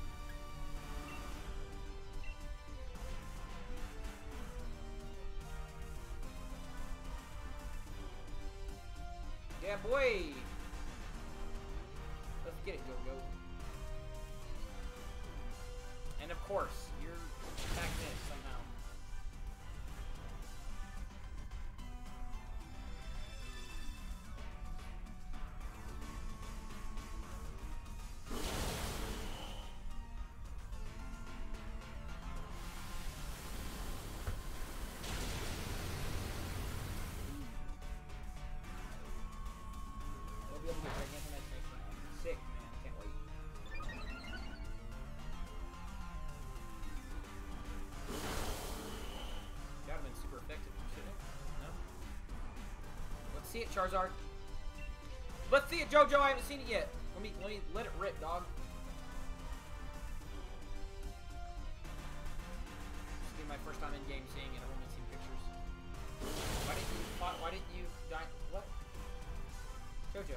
Yeah, boy. Let's get it, Go-Go. And of course, you're attacking it somehow. We'll be able to get Gigantamax next round. Sick, man. Can't wait. That would have been super effective, shouldn't it? No? Let's see it, Charizard. Let's see it, Jojo. I haven't seen it yet. Let me let me let it rip, dog. This will be my first time in game seeing it. I've only seen pictures. Why didn't you? Why, why didn't you die? What? Jojo.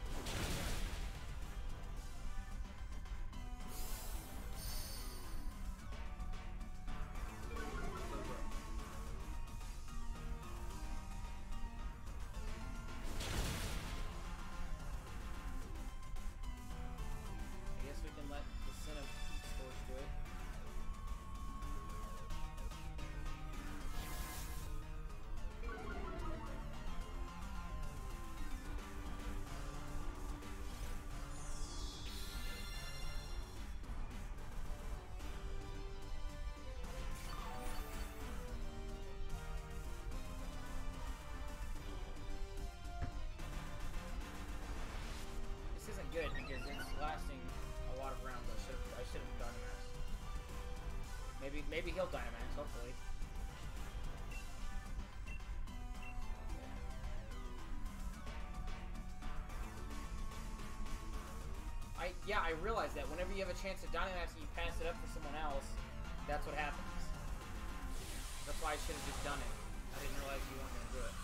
I guess we can let the Sin of Scorch do it. This isn't good because it's lasting a lot of rounds. I should have I should have Dynamax. Maybe maybe he'll Dynamax, hopefully. I yeah, I realize that whenever you have a chance to Dynamax and you pass it up to someone else, that's what happens. That's why I should have just done it. I didn't realize you weren't gonna do it.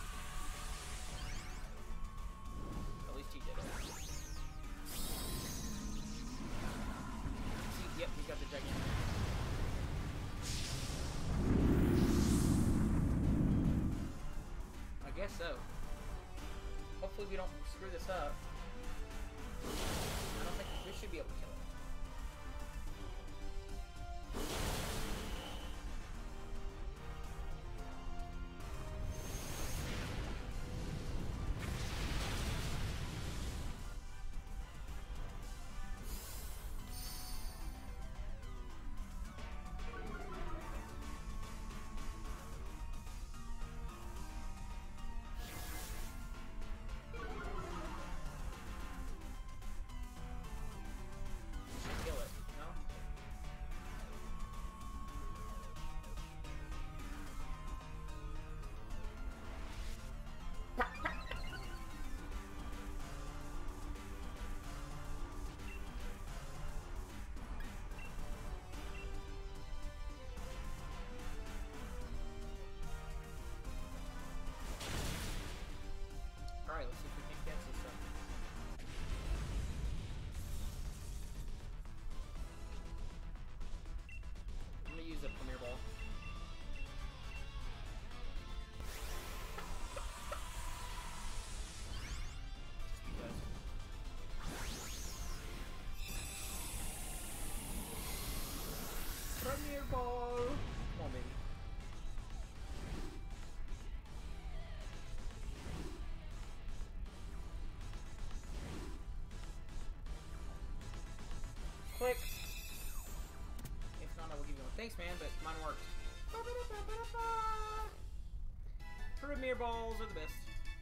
At least he did it. Yep, he's got the Gigantamax. I guess so. Hopefully we don't screw this up. I don't think we should be able to kill it. Thanks, man, but mine worked. Premier balls are the best.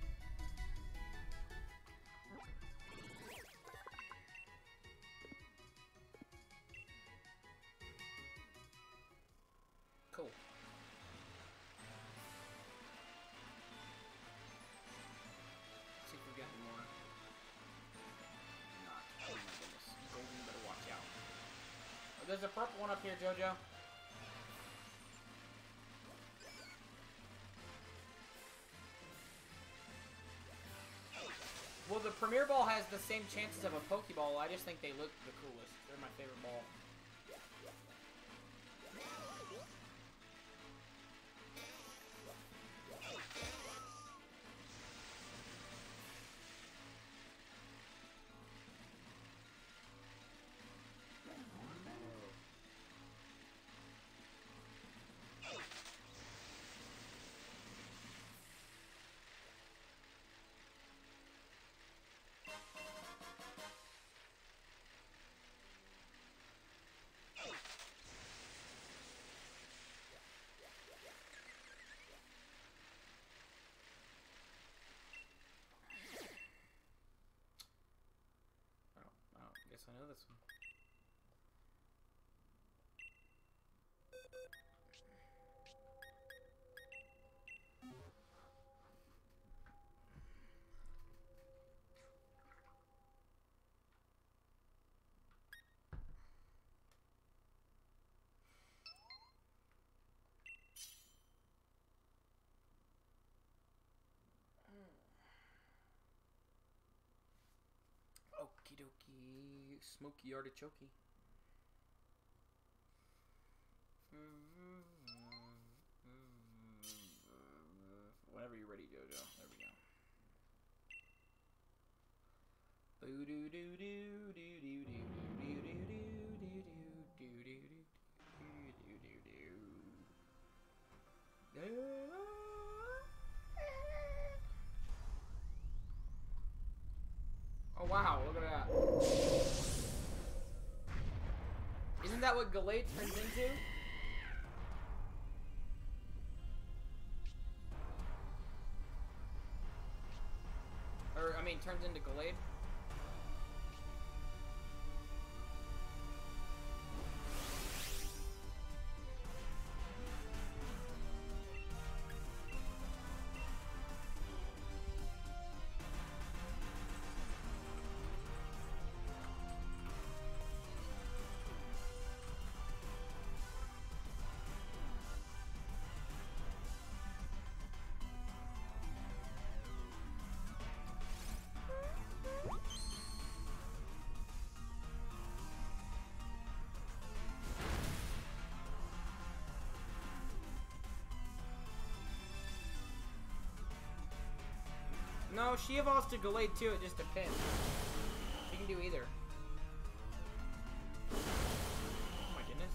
Cool. Let's see if we've got any more. Not. Oh my goodness. Golden, better watch out. Oh, there's a purple one up here, Jojo. Well, the Premier Ball has the same chances of a Pokeball. I just think they look the coolest. They're my favorite ball. I know this one. Okie dokie, smoky artichoke. Whenever you're ready, Jojo. There we go. Boo doo doo doo doo doo doo doo doo doo doo doo doo doo. Oh wow, look at that. Isn't that what Gallade turns into? Or, I mean, turns into Gallade? No, she evolves to Gallade too, it just depends. She can do either. Oh my goodness.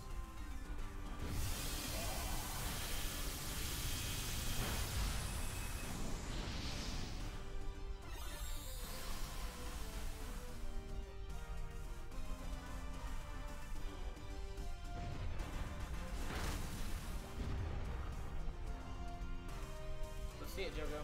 Let's see it, Jojo.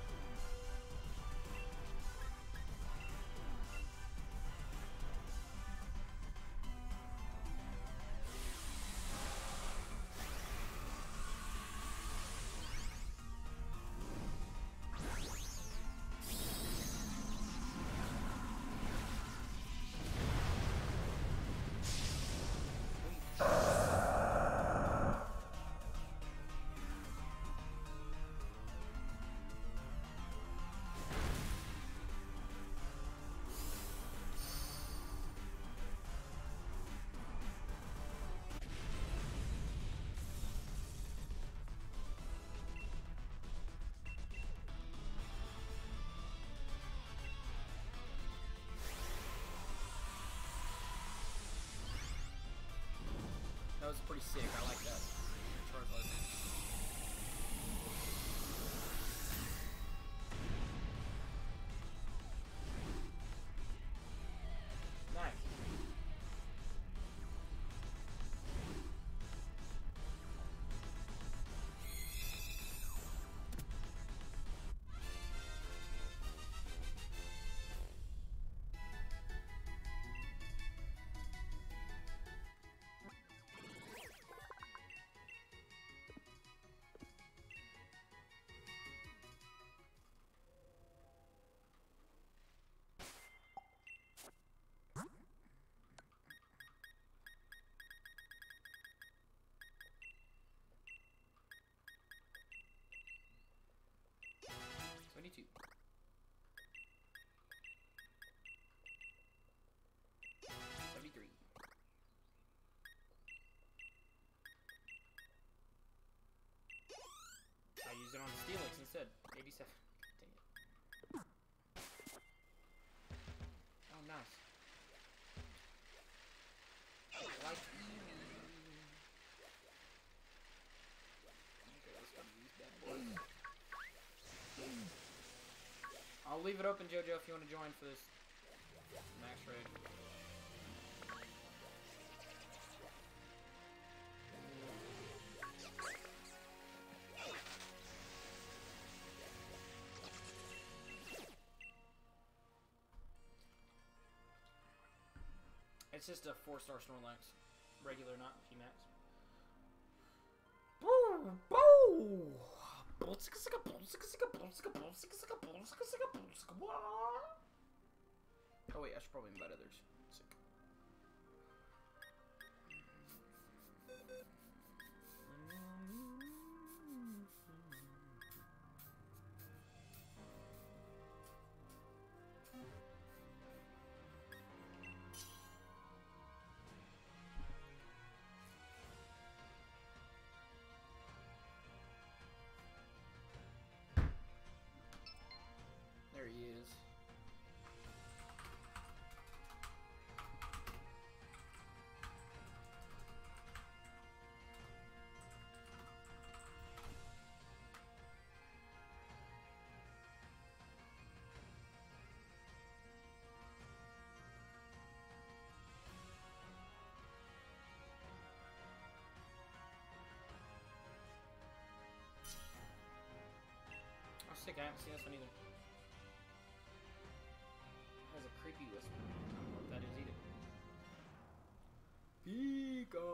That was pretty sick. I like that. Charizard. Nice. YouTube. seventy-three. I used it on Steelix instead. eighty-seven. Dang it. Oh, nice. Like Eevee. Okay, let's go use that boy. I'll leave it open, JoJo, if you want to join for this max raid. It's just a four-star Snorlax. Regular, not P max. Boo! Boo! Oh wait, I should probably invite others. Sick. There he is. Oh, sick, I haven't seen this one either. Has a creepy whisper. I don't know what that is either. Pika!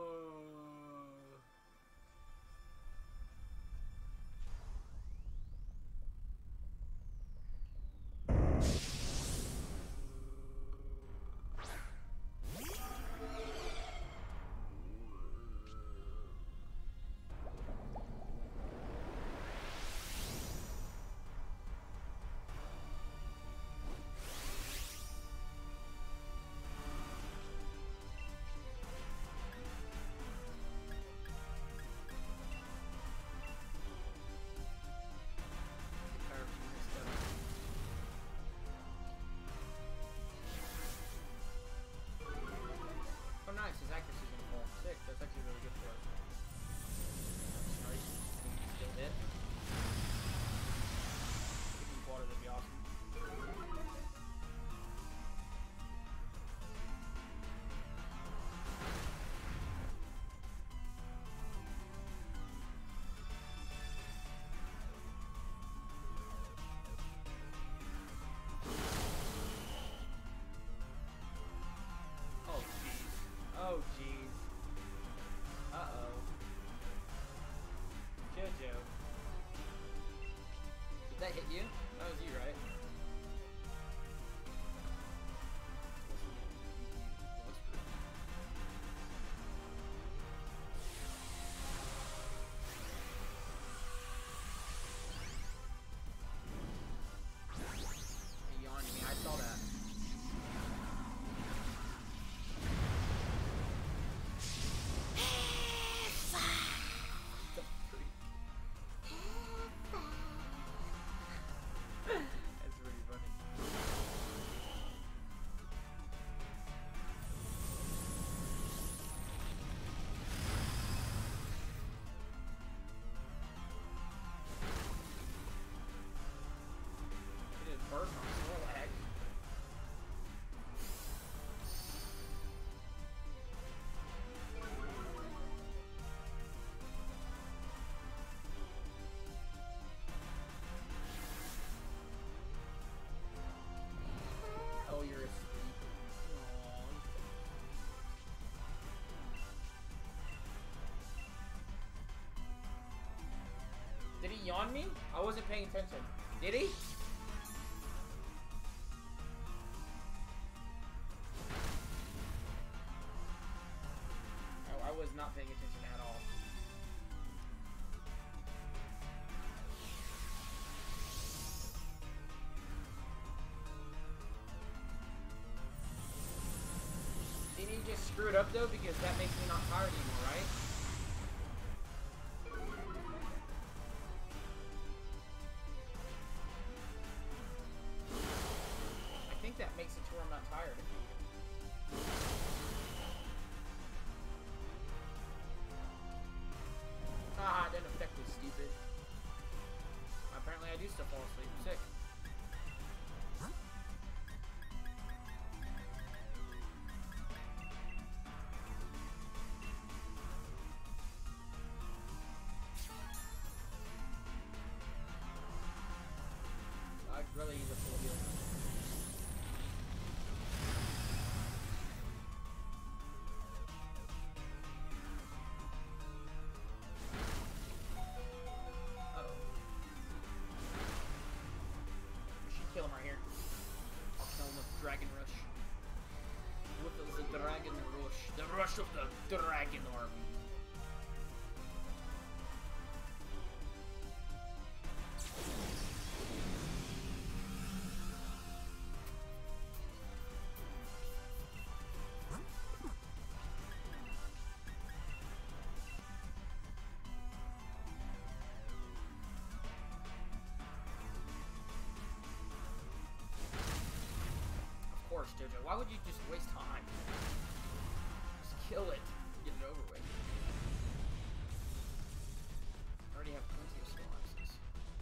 Oh nice, his accuracy is gonna fall. Sick, that's actually really good for us. Sorry, still hit. If you water, that'd be awesome. Oh jeez. Uh-oh. JoJo. Did that hit you? That was you, right? He yawned at me. I saw that. Burst on Snorlax. Oh, you're asleep. Did he yawn me? I wasn't paying attention. Did he? I was not paying attention at all. screw it up though because that makes me not tired anymore, right? I think that makes it to where I'm not tired. Ah, it didn't affect me, stupid. Apparently I do still fall asleep. Sick. I'd rather use a full heal. Kill him right here. I'll kill him with Dragon Rush. With the, the Dragon Rush. The Rush of the Dragon Army. Of course, Jojo. Why would you just waste time? Just kill it. Get it over with. I already have plenty of skill axes.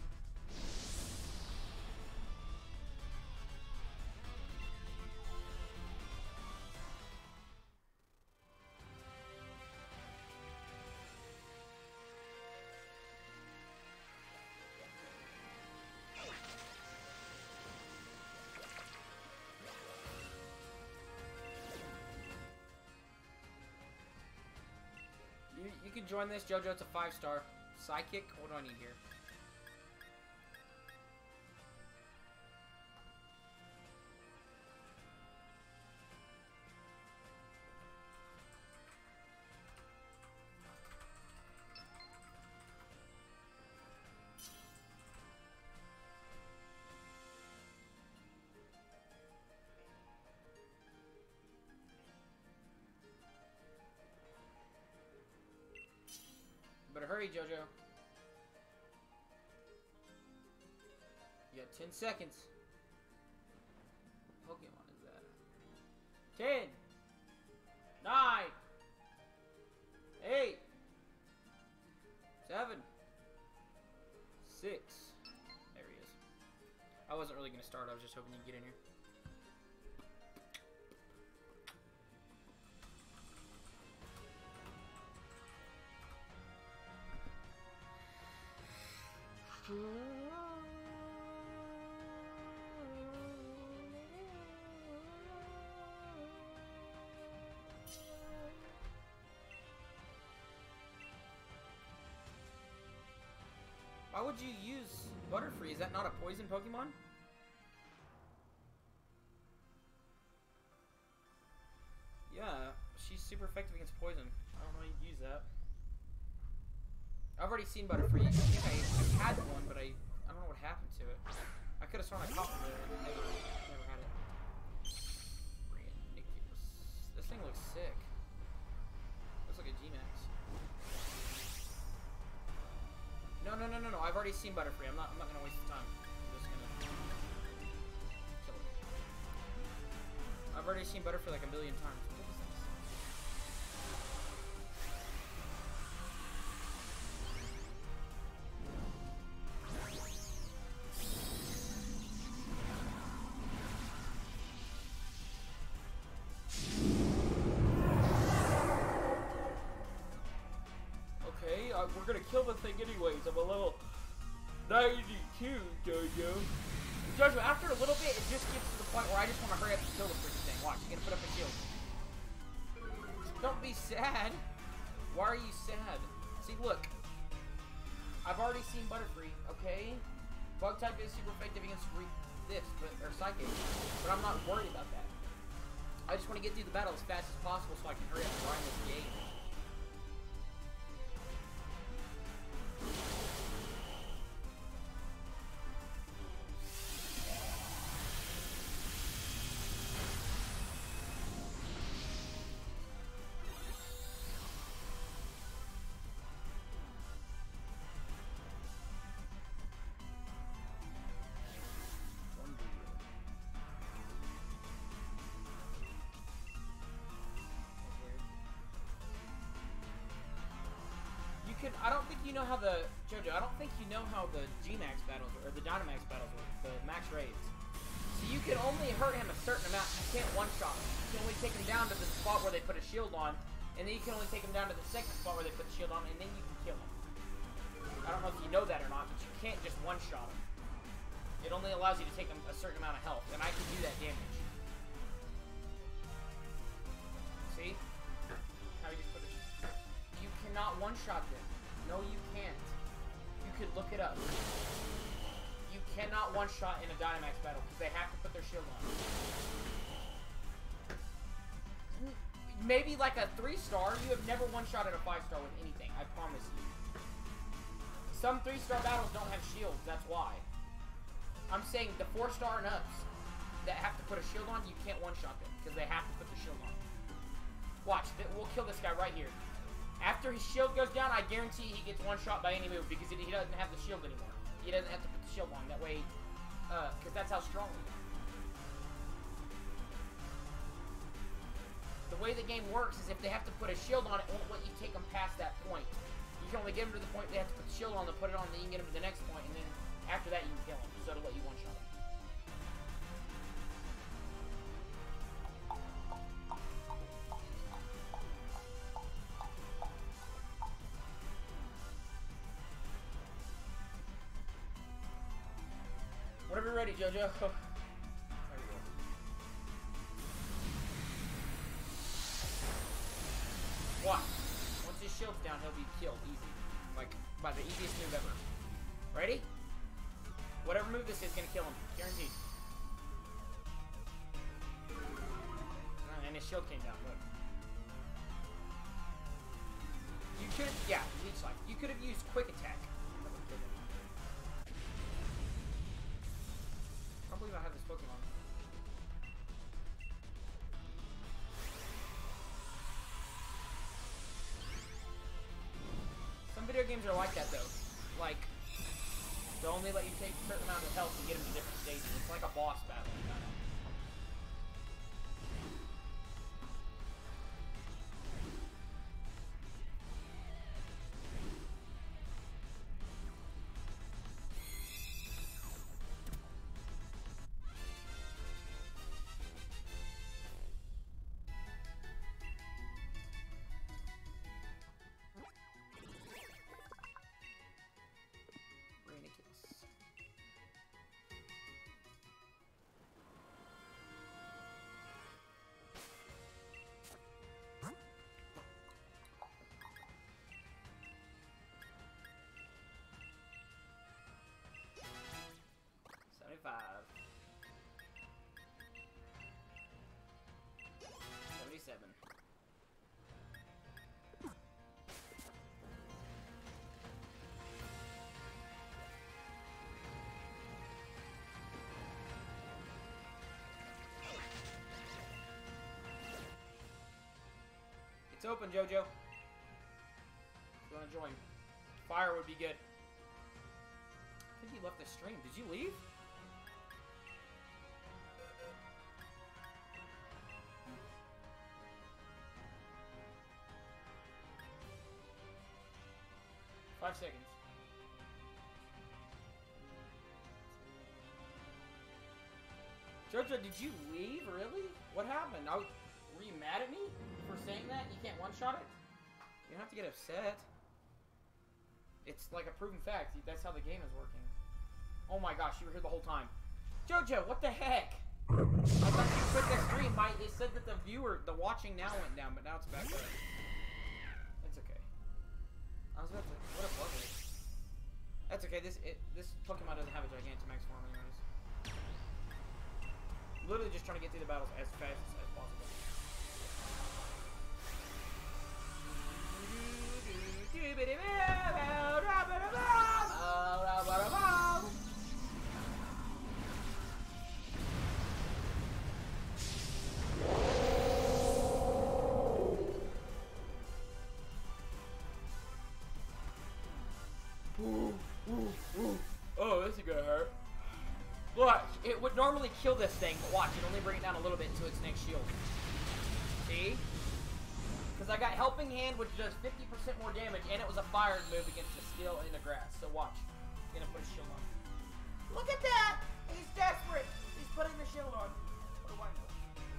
You, you can join this, Jojo. It's a five star. Psychic? What do I need here? Better hurry, Jojo. You got ten seconds. What Pokemon is that? Ten. Nine. Eight. Seven. Six. There he is. I wasn't really going to start. I was just hoping you'd get in here. Why would you use Butterfree? Is that not a poison Pokemon? Yeah, she's super effective against poison. I don't know how you'd use that. I've already seen Butterfree. I think I, I had one, but I I don't know what happened to it. I could have sworn I caught it, and never, never had it. Ridiculous. This thing looks sick. Looks like a G max. No, no, no, no, no. I've already seen Butterfree. I'm not. I'm not gonna waste the time. I'm just gonna kill it. I've already seen Butterfree like a million times. What is this? Okay, uh, we're gonna kill the thing anyways. I'm a level ninety-two, Jojo. Jojo, after a little bit, it just gets to the point where I just want to hurry up and kill the freaking thing. Watch, you're gonna put up a shield. Don't be sad. Why are you sad? See, look. I've already seen Butterfree, okay? Bug type is super effective against this, but, or Psychic, but I'm not worried about that. I just want to get through the battle as fast as possible so I can hurry up and grind this game. even, I don't think you know how the, Jojo, I don't think you know how the G-Max battles, or the Dynamax battles work, the max raids. So you can only hurt him a certain amount, you can't one-shot him. You can only take him down to the spot where they put a shield on, and then you can only take him down to the second spot where they put the shield on, and then you can kill him. I don't know if you know that or not, but you can't just one-shot him. It only allows you to take him a certain amount of health, and I can do that damage. See? How you just put it. You cannot one-shot them. No, you can't. You could look it up. You cannot one-shot in a Dynamax battle because they have to put their shield on. Maybe like a three-star, you have never one-shotted a five-star with anything. I promise you. Some three-star battles don't have shields. That's why. I'm saying the four-star and ups that have to put a shield on, you can't one-shot them because they have to put the shield on. Watch, we'll kill this guy right here. After his shield goes down, I guarantee he gets one-shot by any move because he doesn't have the shield anymore. He doesn't have to put the shield on. That way, uh, because that's how strong he is. The way the game works is if they have to put a shield on, it won't let you take them past that point. You can only get them to the point they have to put the shield on, to put it on, then you can get them to the next point, and then after that you can kill them. So it'll let you one-shot them. Whenever you're ready, Jojo. There we go. Watch. Once his shield's down, he'll be killed easy. Like, by the easiest move ever. Ready? Whatever move this is, gonna kill him. Guaranteed. And his shield came down, look. You could have, yeah, leech life. You could have used quick attack. I can't believe I have this Pokemon. Some video games are like that though. Like, they'll only let you take a certain amount of health and get them to different stages. It's like a boss battle, kind of. seventy-five. seventy-seven. It's open, Jojo. If you want to join. Fire would be good. I think you left the stream. Did you leave? Five seconds. Jojo, did you leave? Really? What happened? I was, were you mad at me for saying that? You can't one-shot it? You don't have to get upset. It's like a proven fact. That's how the game is working. Oh my gosh, you were here the whole time. Jojo, what the heck? I thought you quit the stream. My, it said that the viewer, the watching now went down, but now it's back up. It's okay. I was about to. What a bugger. That's okay. This it, this Pokemon doesn't have a Gigantamax form, anyways. Literally just trying to get through the battles as fast as possible. Ooh, ooh, ooh. Oh, this is gonna hurt. Watch, it would normally kill this thing, but watch, it only bring it down a little bit to its next shield. See? Because I got Helping Hand, which does fifty percent more damage, and it was a fire move against a steel in the grass. So watch. He's gonna put a shield on. Look at that! He's desperate! He's putting the shield on. What do I know?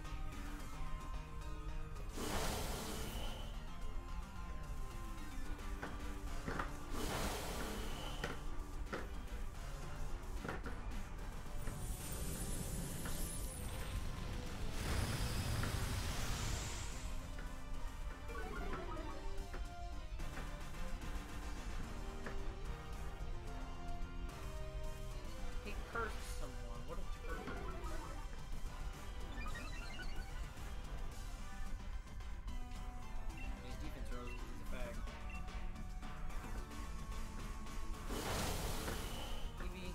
He cursed someone. What a turd. His defense rose because he's a fag. Eevee.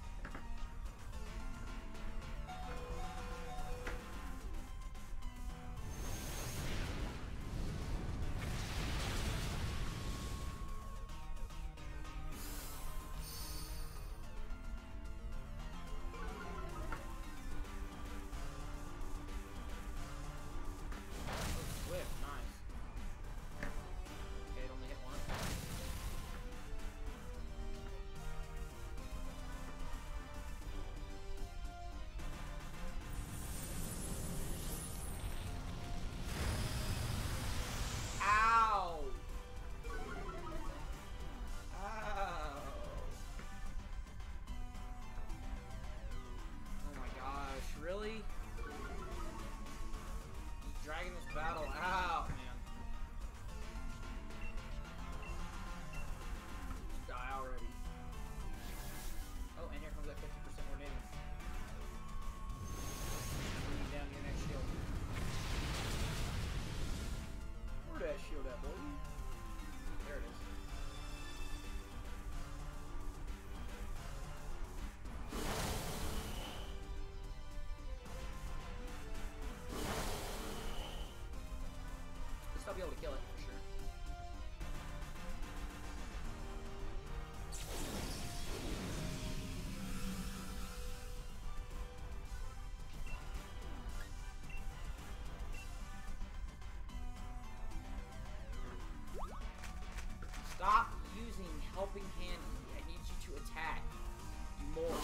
Swift, nice. Okay, it only hit one. Ow! Ow! Oh my gosh, really? He's dragging this battle out, man. Just die already. Oh, and here comes that fifty percent more damage. Bring you down to your next shield. Where that shield at, boy? There it is. I'll be able to kill it for sure. Stop using Helping Hand. I need you to attack. You moron.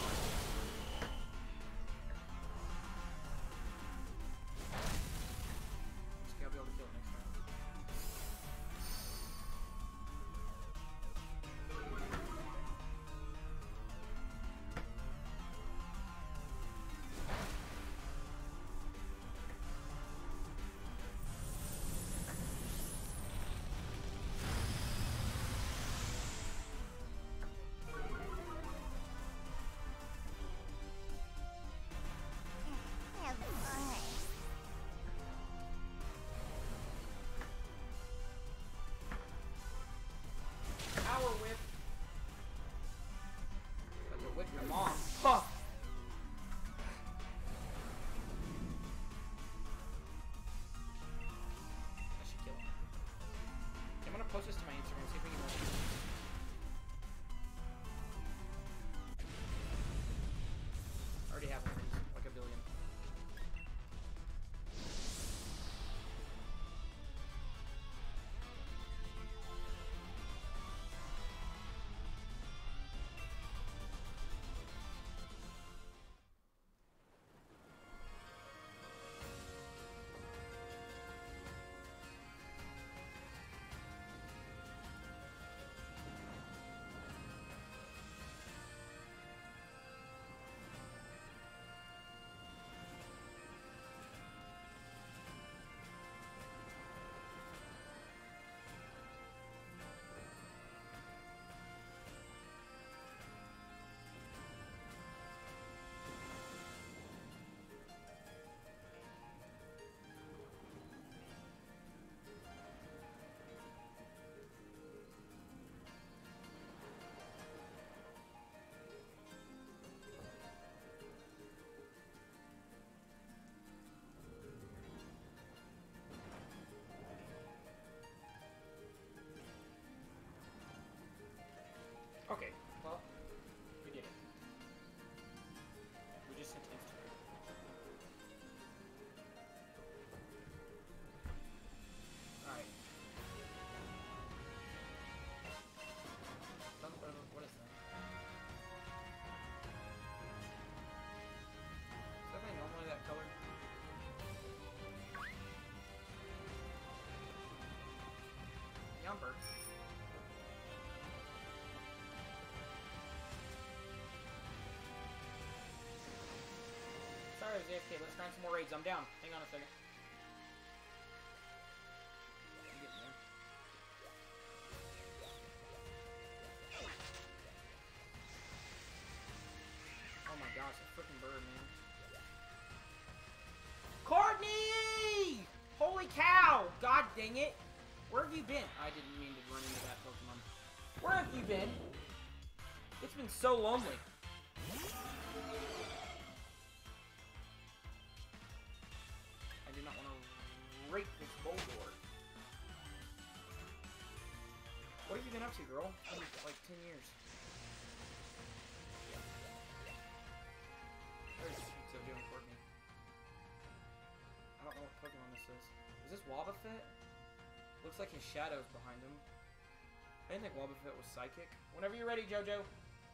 Just gotta be able to kill it next round. Sorry, I was A F K. Let's grind some more raids. I'm down. Hang on a second. I'm getting there. Oh my gosh, a freaking bird, man. Courtney! Holy cow! God dang it! Where have you been? I didn't mean to run into that Pokemon. Where have you been? It's been so lonely. I do not want to rape this Bulldog. What have you been up to, girl? It's been like ten years. There's Jojo and Courtney. I don't know what Pokemon this is. Is this Wobbuffet? Looks like his shadow's behind him. I didn't think Wobbuffet was psychic. Whenever you're ready, Jojo.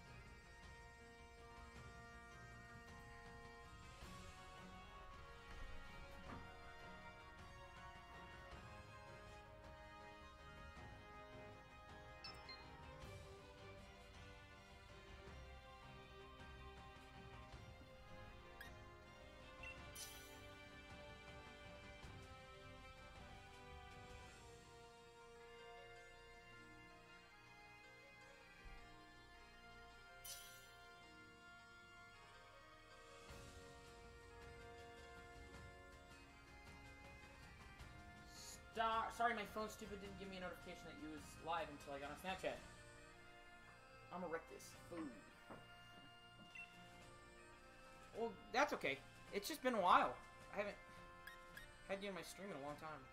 Sorry, my phone stupid didn't give me a notification that you was live until I got on Snapchat. I'm gonna wreck this food. Well, that's okay. It's just been a while. I haven't had you in my stream in a long time.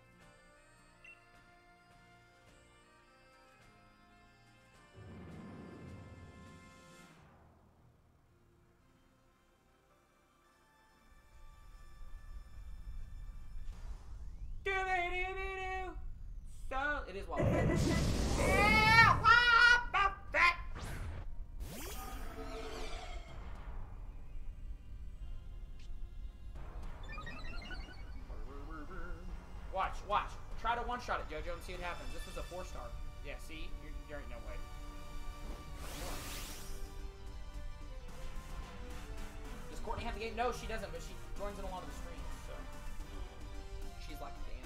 So, it is Wobbuffet. Yeah, Wobbuffet! Watch, watch. Try to one-shot it, Jojo, and see what happens. This was a four-star. Yeah, see? You're, there ain't no way. Does Courtney have the game? No, she doesn't, but she joins in a lot of the streams, so... She's like, damn.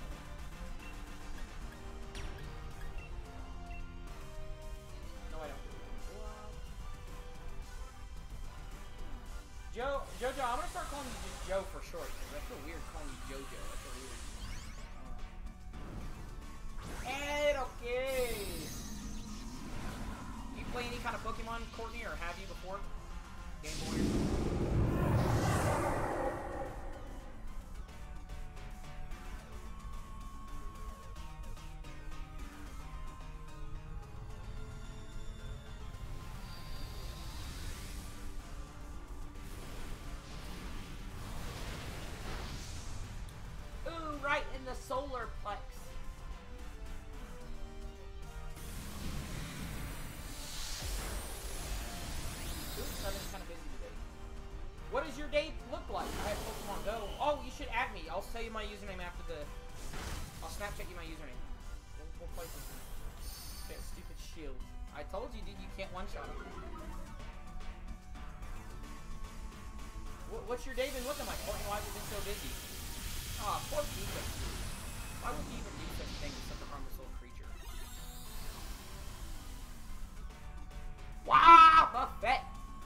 No, I don't. Joe, Jojo, I'm gonna start calling you just Joe for short, because I feel weird calling you Jojo. That's so weird. Hey, okay. You play any kind of Pokemon, Courtney, or have you before? Game Boy? Right in the solar plex. Oops, I've been kind of busy today. What does your day look like? I have Pokemon Go. Oh, you should add me. I'll tell you my username after the... I'll Snapchat you my username. We'll, we'll play some... That stupid shield. I told you, dude, you can't one-shot him. What, what's your day been looking like? Courtney, why have you been so busy? Aw, oh, poor Pika. Why would you even do such a thing to such a harmless little creature? Wow, Buffett!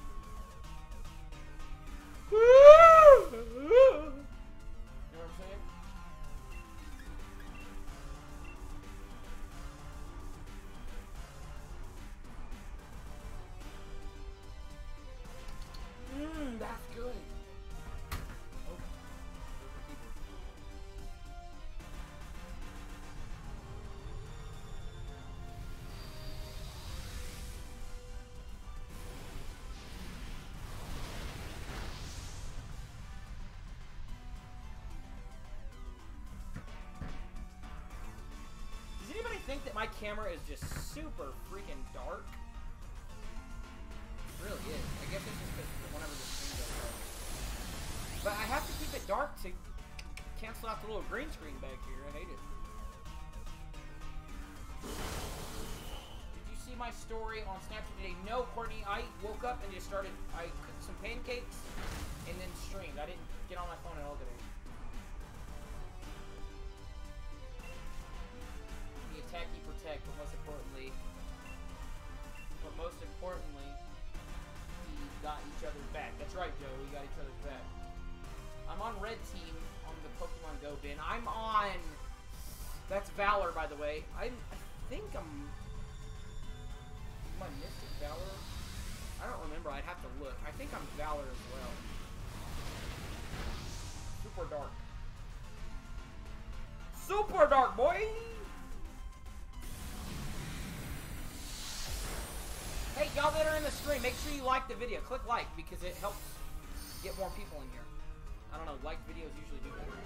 You know what I'm saying? Mmm, that's good. Think that my camera is just super freaking dark. It really is. I guess it's just because whenever the screen goes dark. But I have to keep it dark to cancel out the little green screen back here. I hate it. Did you see my story on Snapchat today? No, Courtney. I woke up and just started. I cooked some pancakes and then streamed. I didn't red team on the Pokemon Go bin. I'm on... That's Valor, by the way. I, I think I'm... Am I Mystic Valor? I don't remember. I'd have to look. I think I'm Valor as well. Super Dark. Super Dark, boy! Hey, y'all that are in the stream, make sure you like the video. Click like, because it helps get more people in here. I don't know, like videos usually do that.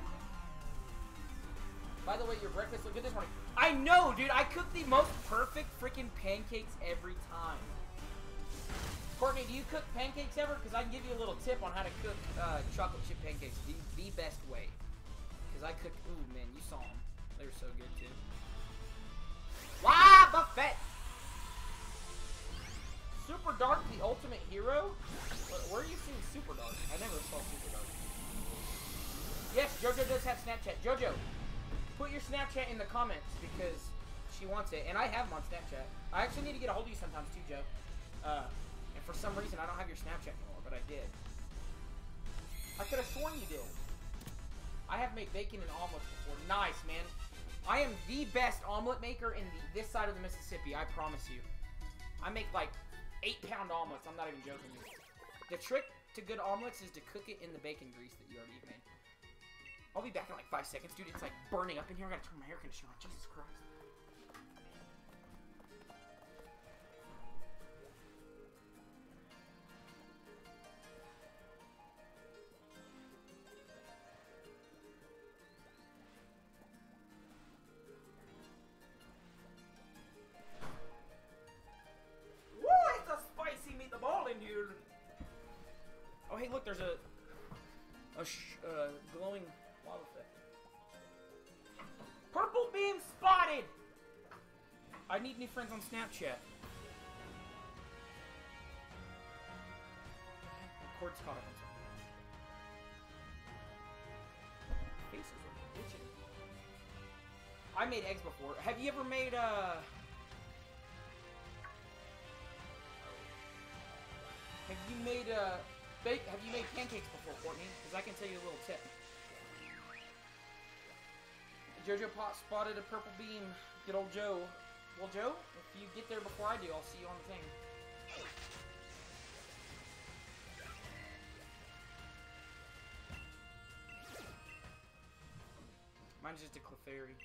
By the way, your breakfast looked good this morning. I know, dude. I cook the most perfect freaking pancakes every time. Courtney, do you cook pancakes ever? Because I can give you a little tip on how to cook uh, chocolate chip pancakes the, the best way. Because I cook... Ooh, man, you saw them. They were so good, too. Wah, Buffett! Super Dark, the ultimate hero? Where, where are you seeing Super Dark? I never saw Super Dark. Yes, JoJo does have Snapchat. JoJo, put your Snapchat in the comments because she wants it. And I have them on Snapchat. I actually need to get a hold of you sometimes too, Joe. Uh, and for some reason, I don't have your Snapchat anymore, but I did. I could have sworn you did. I have made bacon and omelets before. Nice, man. I am the best omelet maker in the, this side of the Mississippi, I promise you. I make like eight pound omelets. I'm not even joking. The trick to good omelets is to cook it in the bacon grease that you already made. I'll be back in like five seconds, dude. It's like burning up in here. I gotta turn my air conditioner on. Jesus Christ. Oh, hey, look, there's a, a sh uh, glowing lava effect. Purple beam spotted! I need new friends on Snapchat. The cord's caught up on something. Faces are itching. I made eggs before. Have you ever made, uh... Have you made, uh... Bake, have you made pancakes before, Courtney? Because I can tell you a little tip. JoJo Pot spotted a purple beam. Good old Joe. Well, Joe, if you get there before I do, I'll see you on the thing. Mine's just a Clefairy.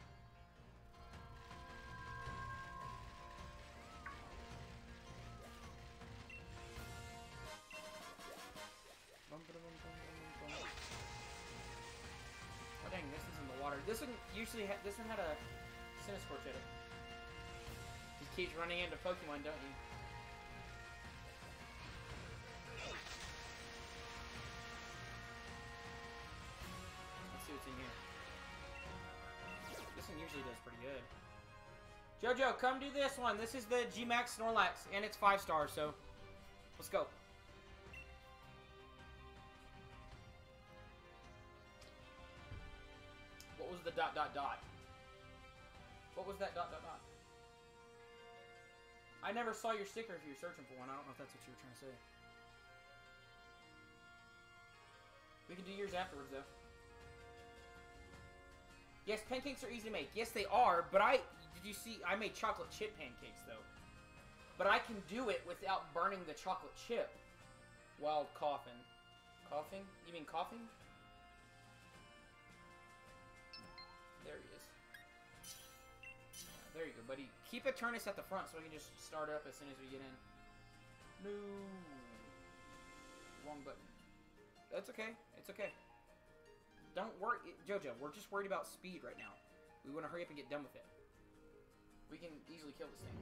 Oh dang, this is in the water. This one usually ha this one had a Cinescorch at it. Just keeps running into Pokemon, don't you? Let's see what's in here. This one usually does pretty good. JoJo, come do this one. This is the G max Snorlax, and it's five stars, so let's go. What was the dot dot dot? What was that dot dot dot? I never saw your sticker if you were searching for one. I don't know if that's what you were trying to say. We can do yours afterwards, though. Yes, pancakes are easy to make. Yes, they are, but I... Did you see... I made chocolate chip pancakes, though. But I can do it without burning the chocolate chip while coughing. Coughing? You mean coughing? There he is. Yeah, there you go, buddy. Keep Eternus at the front so we can just start up as soon as we get in. No. Wrong button. That's okay. It's okay. Don't worry. JoJo, we're just worried about speed right now. We want to hurry up and get done with it. We can easily kill this thing.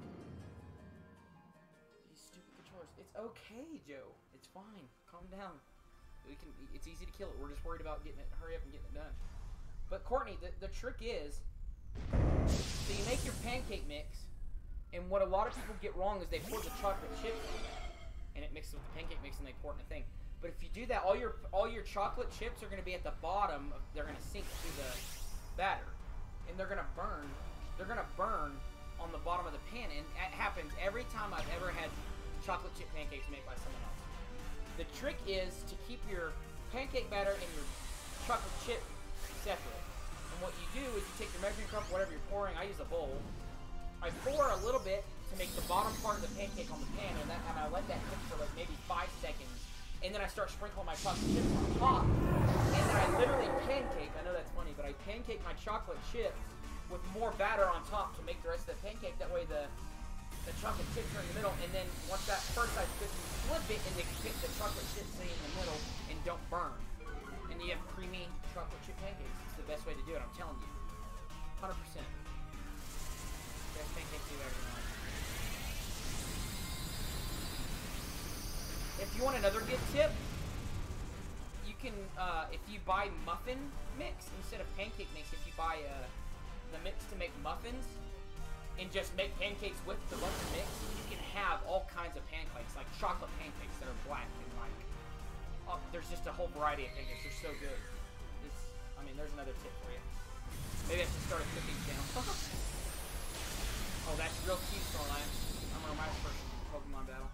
These stupid controllers. It's okay, Joe. It's fine. Calm down. We can. It's easy to kill it. We're just worried about getting it. Hurry up and getting it done. But Courtney, the, the trick is, so you make your pancake mix, and what a lot of people get wrong is they pour the chocolate chips in it, and it mixes with the pancake mix, and they pour it in a thing. But if you do that, all your all your chocolate chips are going to be at the bottom. Of, they're going to sink through the batter, and they're going to burn. They're going to burn on the bottom of the pan, and it happens every time I've ever had chocolate chip pancakes made by someone else. The trick is to keep your pancake batter and your chocolate chip separate. And what you do is you take your measuring cup, whatever you're pouring. I use a bowl. I pour a little bit to make the bottom part of the pancake on the pan, and, that, and I let that cook for like maybe five seconds. And then I start sprinkling my chocolate chips on top. And then I literally pancake, I know that's funny, but I pancake my chocolate chips with more batter on top to make the rest of the pancake. That way the the chocolate chips are in the middle, and then once that first side's cooked, you flip it and then get the chocolate chips stay in the middle and don't burn. And you have creamy chocolate chip pancakes. It's the best way to do it, I'm telling you. one hundred percent. Best pancakes you've ever had. If you want another good tip, you can, uh, if you buy muffin mix instead of pancake mix, if you buy uh, the mix to make muffins and just make pancakes with the muffin mix, you can have all kinds of pancakes, like chocolate pancakes that are black and like, oh, there's just a whole variety of pancakes. They're so good. It's, I mean, there's another tip for you. Maybe I should start a cooking channel. Oh, that's real cute, Starline. I'm on my first Pokemon battle.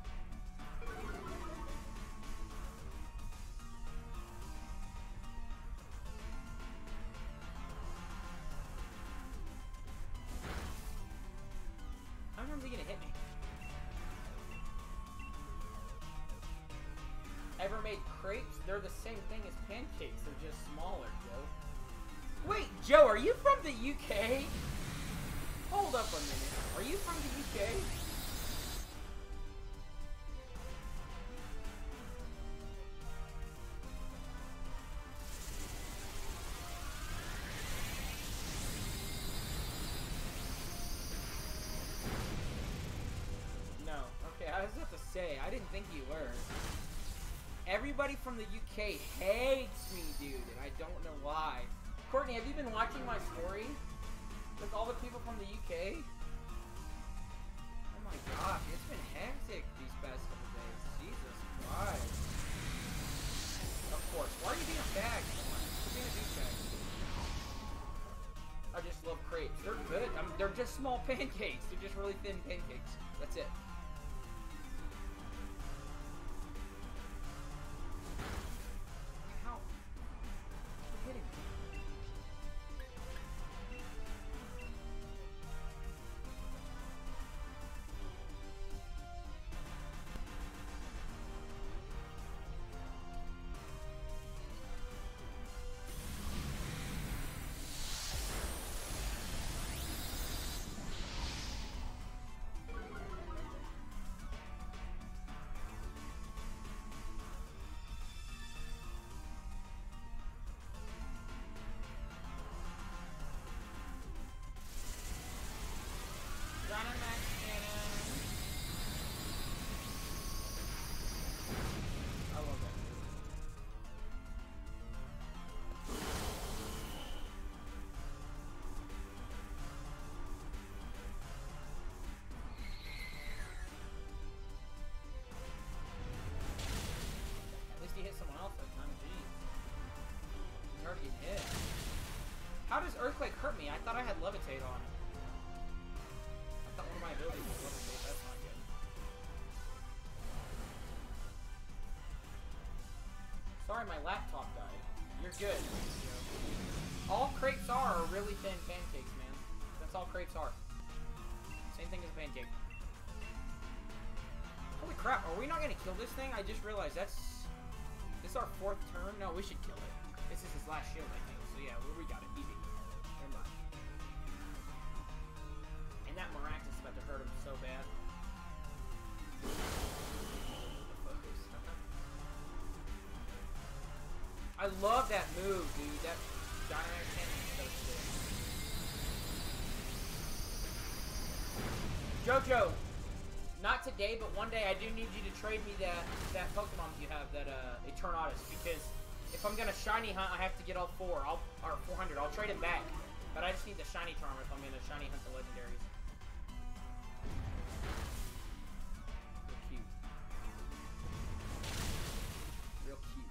How many times are you gonna hit me? Ever made crepes? They're the same thing as pancakes. They're just smaller, Joe. Wait, Joe, are you from the U K? Hold up a minute. Are you from the U K? No. Okay, I was about to say, I didn't think you were. Everybody from the U K hates me, dude, and I don't know why. Courtney, have you been watching my story? With all the people from the U K? Oh my gosh, it's been hectic these past couple days. Jesus Christ. Of course. Why are you being a bag? Come on. You're being a douchebag. I just love crepes. They're good. I mean, they're just small pancakes. They're just really thin pancakes. That's it. How? You're hitting me. How does Earthquake hurt me? I thought I had Levitate on. I thought one of my abilities was Levitate. That's not good. Sorry, my laptop died. You're good. All crepes are are really thin pancakes, man. That's all crepes are. Same thing as a pancake. Holy crap, are we not gonna kill this thing? I just realized that's... This is our fourth turn? No, we should kill it. This is his last shield, I think. So yeah, we got it. Easy. Never mind. And that Miraculous is about to hurt him so bad. I love that move, dude. That dynamic cannon is so sick. Jojo, not today, but one day I do need you to trade me that that Pokemon you have, that uh, Eternatus, because if I'm gonna shiny hunt, I have to get all four, I'll, or four hundred. I'll trade it back, but I just need the shiny charm if I'm gonna shiny hunt the legendaries. Real cute. Real cute.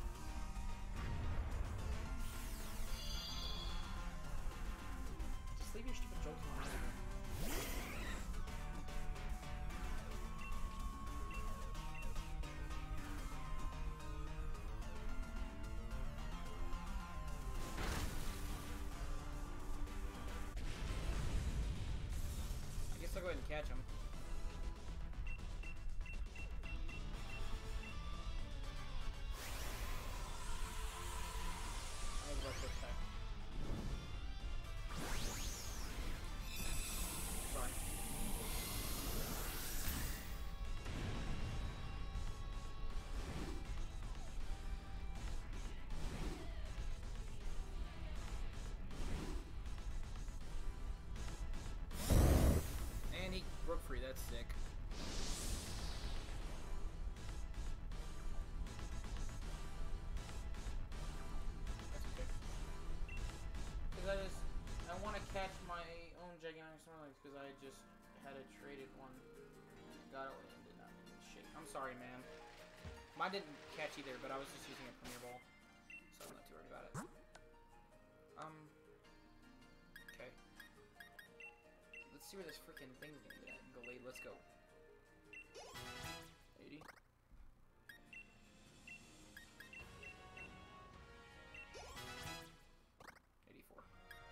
Just leave your stupid jokes on. because I just had a traded one. Got away and did not need shit. I'm sorry, man. Mine didn't catch either, but I was just using a Premier Ball, so I'm not too worried about it. Um. Okay. Let's see where this freaking thing's gonna be at. Glade, let's go. eighty. eighty-four.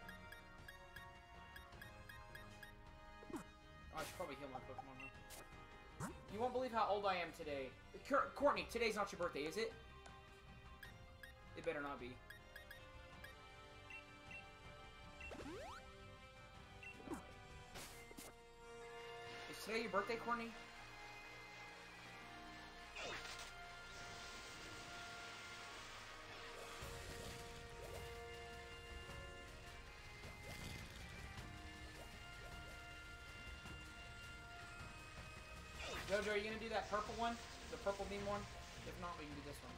Oh, I should probably heal my Pokemon, huh? You won't believe how old I am today. Courtney, today's not your birthday, is it? It better not be. Is today your birthday, Courtney? Jojo, are you gonna do that purple one? The purple beam one? If not, we can do this one.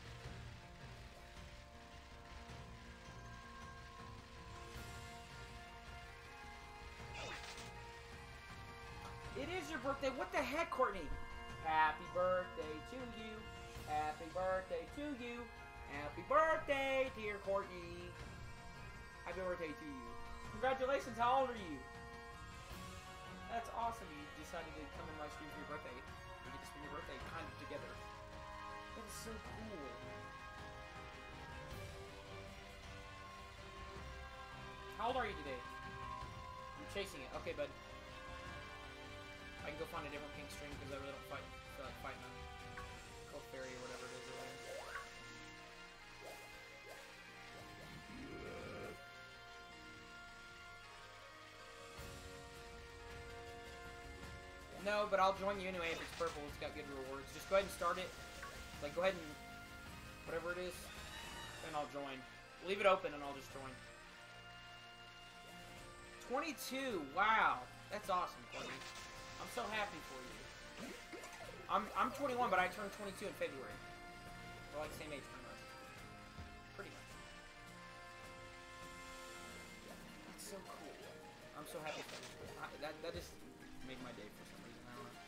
It is your birthday. What the heck, Courtney? Happy birthday to you. Happy birthday to you. Happy birthday, dear Courtney. Happy birthday to you. Congratulations. How old are you? That's awesome. You decided to come in my stream for your birthday. We get to spend your birthday kind of together. That is so cool. How old are you today? I'm chasing it. Okay, bud. I can go find a different pink string because I really don't fight, feel like fighting a Cold Fairy or whatever it is. Or No, but I'll join you anyway if it's purple. It's got good rewards. Just go ahead and start it. Like, go ahead and whatever it is, and I'll join. Leave it open and I'll just join. twenty-two. Wow, that's awesome, Courtney. I'm so happy for you. I'm I'm twenty-one, but I turned twenty-two in February. We're like the same age, pretty much. Pretty much. That's so cool. I'm so happy for you. I, that that just made my day for some reason. I don't know.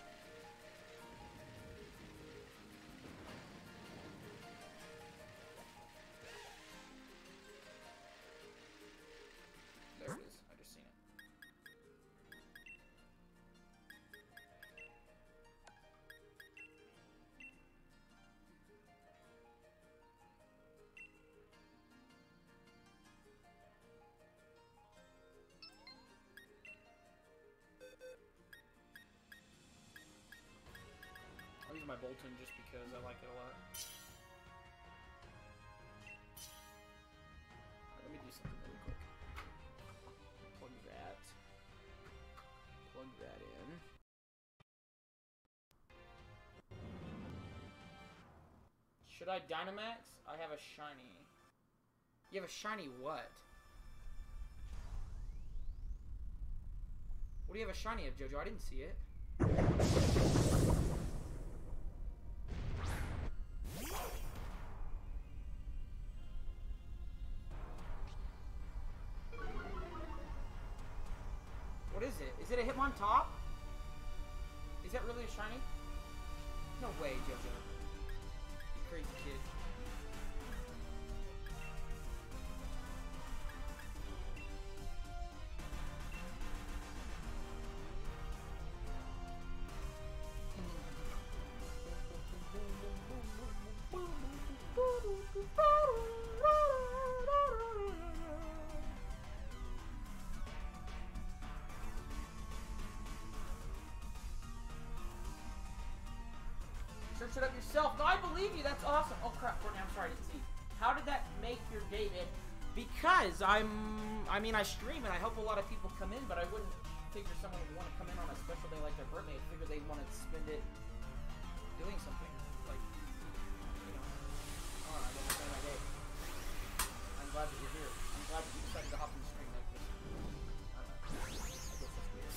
There it is. I just seen it. I'll use my Bolton just because I like it a lot. Right, let me do something really quick. Plug that. Plug that in. Should I Dynamax? I have a shiny. You have a shiny what? What do you have a shiny of, Jojo? I didn't see it. What is it? Is it a Hitmontop? Is that really a shiny? No way, Jojo. You crazy kid. Search it up yourself. No, I believe you. That's awesome. Oh crap, Courtney, I'm sorry, I didn't see. How did that make your day, man? Because I'm, I mean, I stream and I hope a lot of people come in, but I wouldn't figure someone would want to come in on a special day like their birthday. I figure they'd want to spend it doing something. Like, you know, oh, I don't know my day. I'm glad that you're here. I'm glad that you decided to hop in the stream like this. I don't know. I guess that's weird.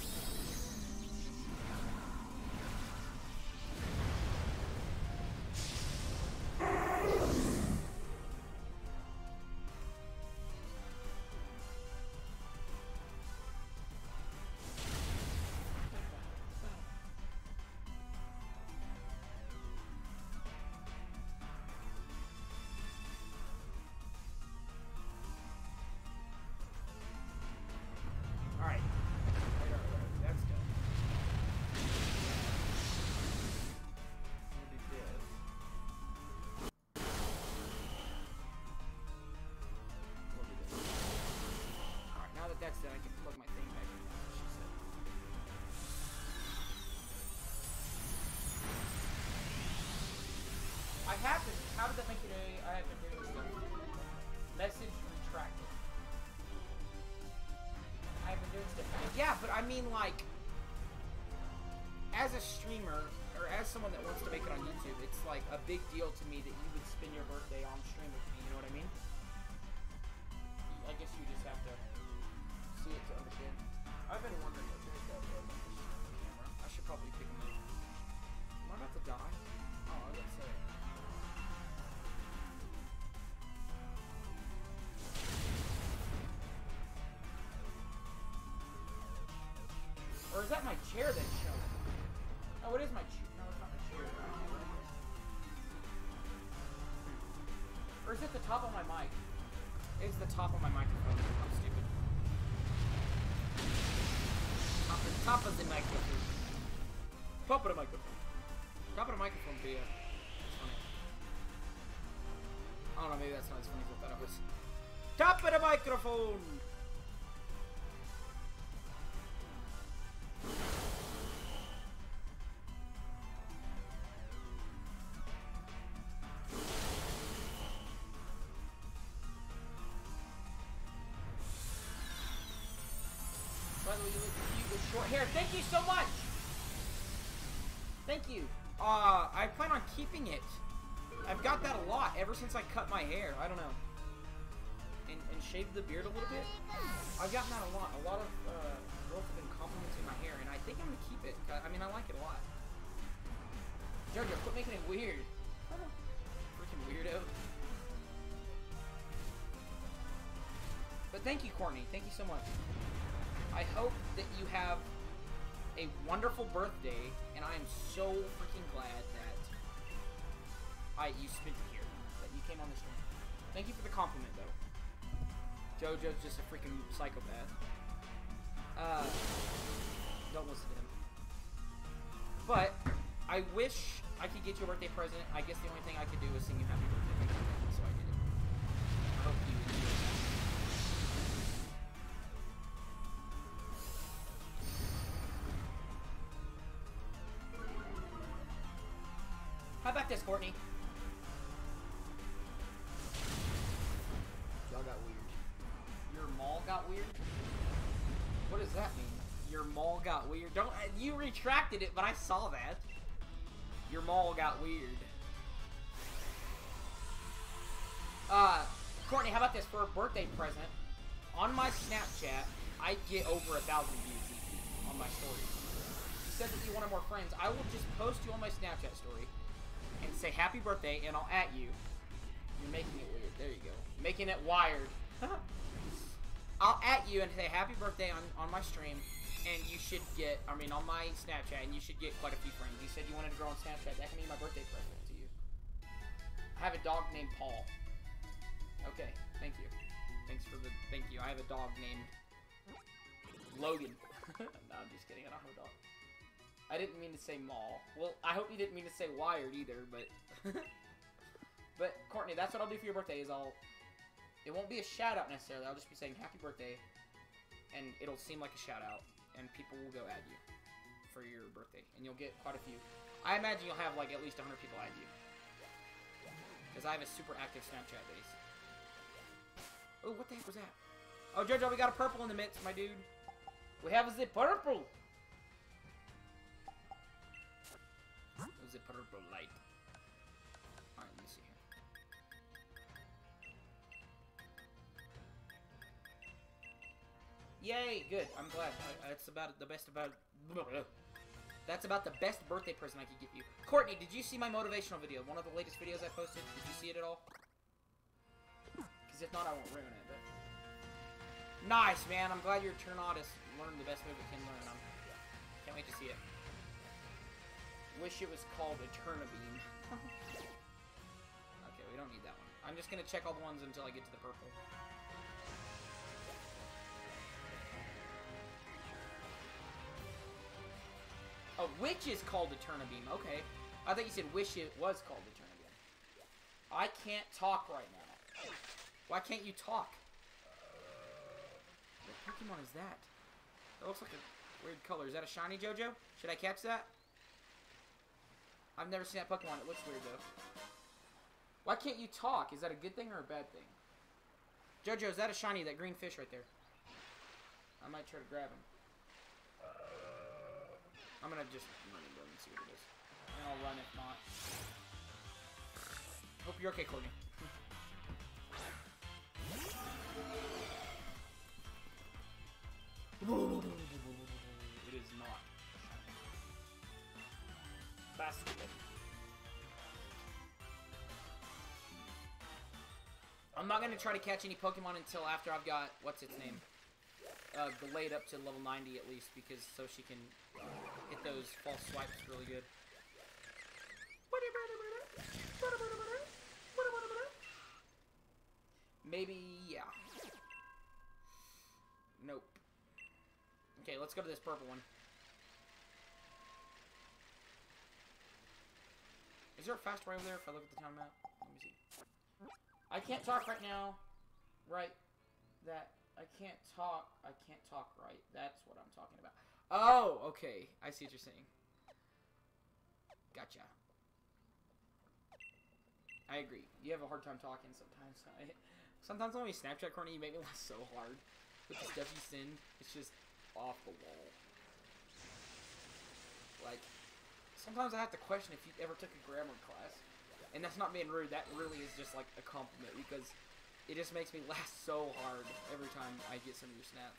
Yes, then I can plug my thing back in. That's what she said. I have to. How did that make it a? I have been doing stuff. Message retracted. I have been doing stuff. Yeah, but I mean, like, as a streamer or as someone that wants to make it on YouTube, it's like a big deal to me that you would spend your birthday on stream with me. You know what I mean? I guess you just have to see it to understand. I've been wondering what to go on this camera. I should probably pick him up. Am I about to die? Oh, I was gonna say. Or is that my chair that's showing? Oh, it is my chair. No, it's not my chair. Or is it the top of my mic? It's the top of my microphone. I'm stupid. Top of, top of the microphone. Top of the microphone. Top of the microphone, but yeah. That's funny. I don't know, maybe that's not as funny as I thought it was. Top of the microphone! Short hair. Thank you so much. Thank you. Uh, I plan on keeping it. I've got that a lot ever since I cut my hair. I don't know. And, and shaved the beard a little bit. I've gotten that a lot. A lot of uh, girls have been complimenting my hair, and I think I'm gonna keep it. I mean, I like it a lot. Jojo, quit making it weird. Freaking weirdo. But thank you, Courtney. Thank you so much. I hope that you have a wonderful birthday, and I am so freaking glad that I you spent it here, that you came on the stream. Thank you for the compliment, though. JoJo's just a freaking psychopath. Uh, don't listen to him. But I wish I could get you a birthday present. I guess the only thing I could do is sing you happy birthday, so I did it. I hope you enjoyed that. How about this, Courtney? Y'all got weird. Your mall got weird? What does that mean? Your mall got weird? Don't you retracted it, but I saw that. Your mall got weird. Uh, Courtney, how about this for a birthday present? On my Snapchat, I get over a thousand views on my stories. You said that you wanted more friends. I will just post you on my Snapchat story and say happy birthday, and I'll at you. You're making it weird. There you go. Making it wired. I'll at you and say happy birthday on, on my stream, and you should get, I mean, on my Snapchat, and you should get quite a few friends. You said you wanted to grow on Snapchat. That can be my birthday present to you. I have a dog named Paul. Okay, thank you. Thanks for the, thank you. I have a dog named Logan. No, I'm just kidding. I don't have a dog. I didn't mean to say mall. Well, I hope you didn't mean to say wired either, but... But, Courtney, that's what I'll do for your birthday, is I'll... It won't be a shout-out necessarily. I'll just be saying happy birthday, and it'll seem like a shout-out, and people will go add you for your birthday, and you'll get quite a few. I imagine you'll have, like, at least one hundred people add you. Because I have a super active Snapchat base. Oh, what the heck was that? Oh, Jojo, we got a purple in the midst, my dude. We have the purple! It was a purple light. Alright, let me see here. Yay! Good. I'm glad. I, that's about the best about... That's about the best birthday present I could give you. Courtney, did you see my motivational video? One of the latest videos I posted? Did you see it at all? Because if not, I won't ruin it. But... Nice, man. I'm glad your Turnotis learned the best move it can learn. I'm... Can't wait to see it. Wish it was called a Turnabeam. Okay, we don't need that one. I'm just gonna check all the ones until I get to the purple. Oh, which is called a Turnabeam. Okay. I thought you said wish it was called a Turnabeam. I can't talk right now. Why can't you talk? What Pokemon is that? That looks like a weird color. Is that a shiny JoJo? Should I catch that? I've never seen that Pokemon. It looks weird, though. Why can't you talk? Is that a good thing or a bad thing? JoJo, is that a shiny? That green fish right there. I might try to grab him. I'm gonna just run into him and see what it is. And I'll run if not. Hope you're okay, Courtney. It is not. Basketball. I'm not gonna try to catch any Pokemon until after I've got what's its name, uh, delayed up to level ninety at least, because so she can hit those false swipes really good. Maybe yeah. Nope. Okay, let's go to this purple one. Is there a fast way over there if I look at the town map? Let me see. I can't talk right now. Right. That. I can't talk. I can't talk right. That's what I'm talking about. Oh, okay. I see what you're saying. Gotcha. I agree. You have a hard time talking sometimes. Sometimes when we Snapchat, Courtney, you make me laugh so hard. With the stuff you send, it's just off the wall. Like, sometimes I have to question if you ever took a grammar class. And that's not being rude. That really is just like a compliment because it just makes me laugh so hard every time I get some of your snaps.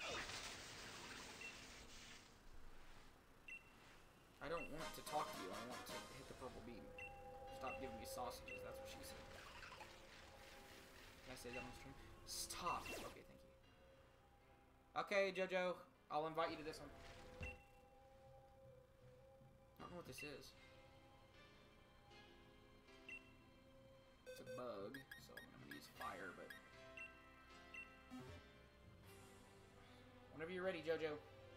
I don't want to talk to you. I want to hit the purple beam. Stop giving me sausages. That's what she said. Can I say that on stream? Stop. Okay, thank you. Okay, JoJo. I'll invite you to this one. I don't know what this is. It's a bug, so I'm going to use fire, but... Whenever you're ready, JoJo.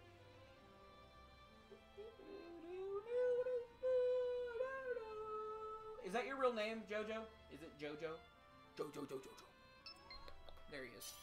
Is that your real name, JoJo? Is it JoJo? JoJo, JoJo, JoJo. There he is.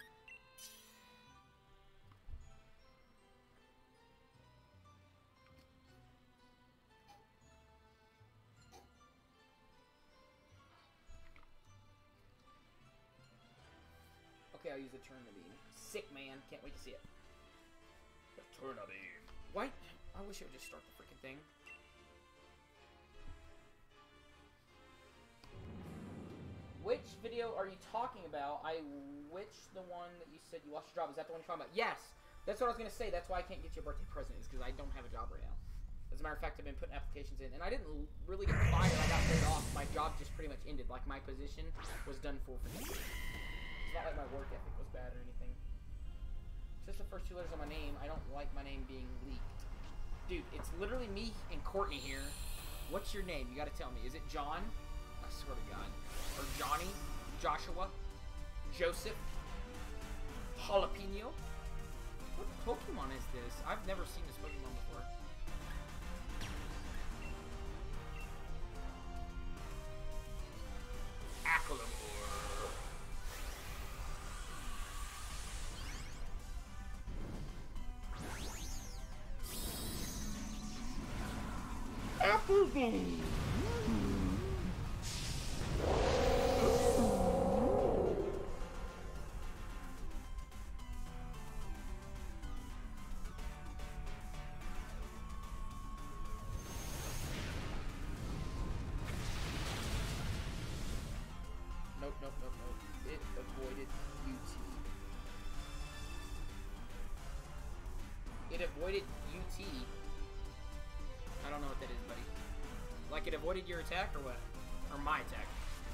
Okay, I'll use the Turn Beam. Sick, man. Can't wait to see it. The Turn Beam. What? I wish it would just start the freaking thing. Which video are you talking about? I which the one that you said you lost your job. Is that the one you're talking about? Yes! That's what I was going to say. That's why I can't get you a birthday present. Is because I don't have a job right now. As a matter of fact, I've been putting applications in. And I didn't really get fired. I got laid off. My job just pretty much ended. Like, my position was done for for the year. It's not like my work ethic was bad or anything. It's just the first two letters of my name. I don't like my name being leaked. Dude, it's literally me and Courtney here. What's your name? You gotta tell me. Is it John? I swear to God. Or Johnny? Joshua? Joseph? Jalapeno? What Pokemon is this? I've never seen this Pokemon before. Aqualamore. Applebeam. Nope, nope, nope, nope. It avoided U T. It avoided U T. I don't know what that is, buddy. Like it avoided your attack or what? Or my attack?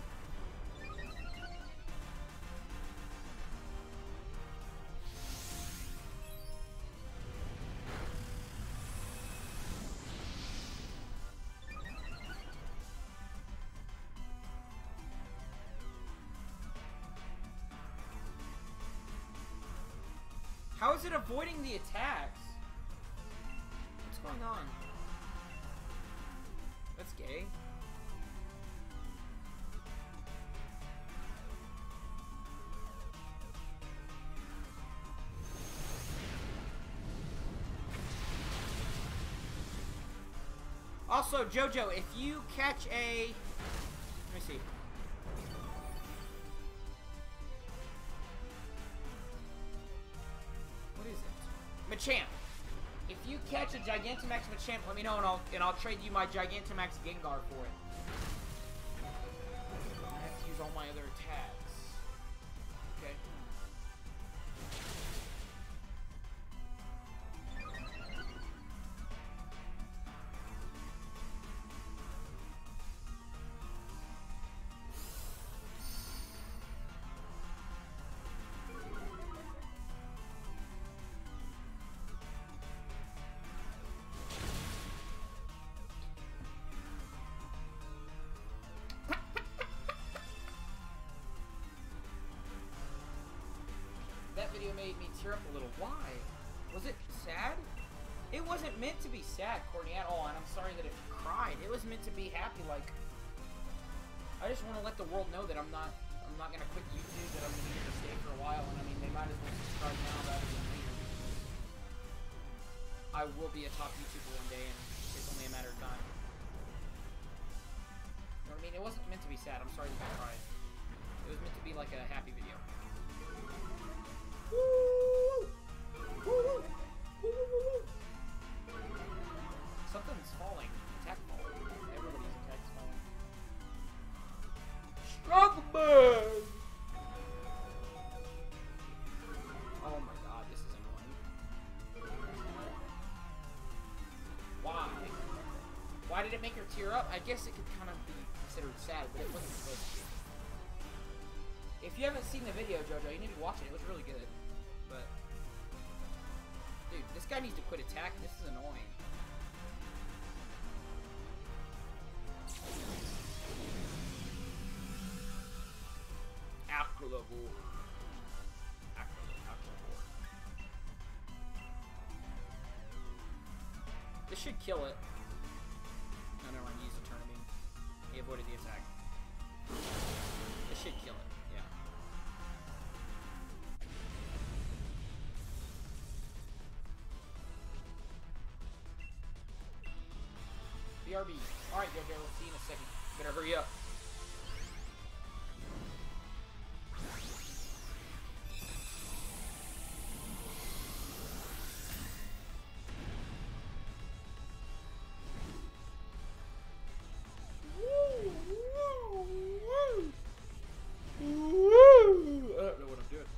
How is it avoiding the attacks? What's going on? That's gay. Also, Jojo, if you catch a... Let me see. What is it? Machamp. If you catch a Gigantamax Machamp, let me know and I'll and I'll trade you my Gigantamax Gengar for it. I have to use all my other attacks. Okay. That video made me tear up a little. Why? Was it sad? It wasn't meant to be sad, Courtney, at all, and I'm sorry that it cried. It was meant to be happy, like... I just want to let the world know that I'm not I'm not going to quit YouTube, that I'm going to be here to stay for a while, and I mean, they might as well subscribe now rather than later. I will be a top YouTuber one day, and it's only a matter of time. You know what I mean? It wasn't meant to be sad. I'm sorry that I cried. It was meant to be like a happy video. Woo! Woo! Woo! Woo! Woo! Something's falling. Attack falling. Everybody's attack's falling. Struggle bird! Oh my god, this is annoying. Why? Why did it make her tear up? I guess it could kind of be considered sad, but it wasn't supposed to be. If you haven't seen the video, Jojo, you need to watch it. It was really good. But, dude, this guy needs to quit attacking. This is annoying. Acrolivore. Acrolivore. This should kill it. No, never mind. He used a turn beam. He avoided the attack. This should kill it. B R B. Alright, Jojo, we'll see you in a second. Better hurry up. Woo! Woo! Woo! Woo! I don't know what I'm doing.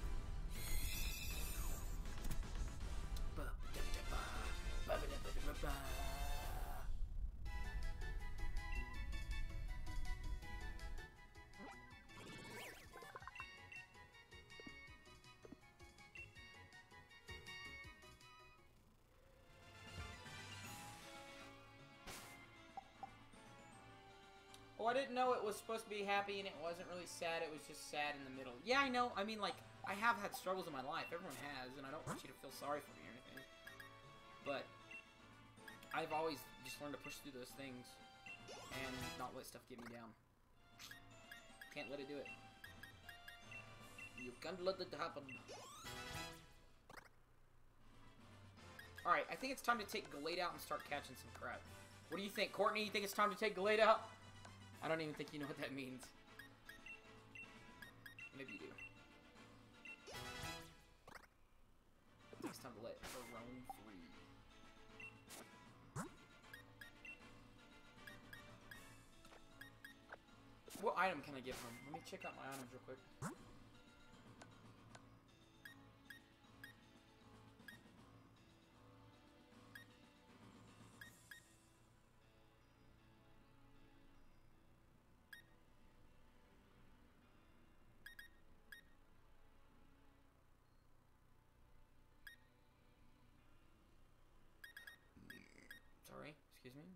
Oh, I didn't know it was supposed to be happy and it wasn't really sad. It was just sad in the middle. Yeah, I know. I mean, like, I have had struggles in my life. Everyone has, and I don't want you to feel sorry for me or anything. But I've always just learned to push through those things and not let stuff get me down. Can't let it do it. You can't let it happen. Alright, I think it's time to take Glade out and start catching some crap. What do you think, Courtney? You think it's time to take Glade out? I don't even think you know what that means. Maybe you do. I think it's time to let her roam free. What item can I give him? Let me check out my items real quick. Sorry, excuse me.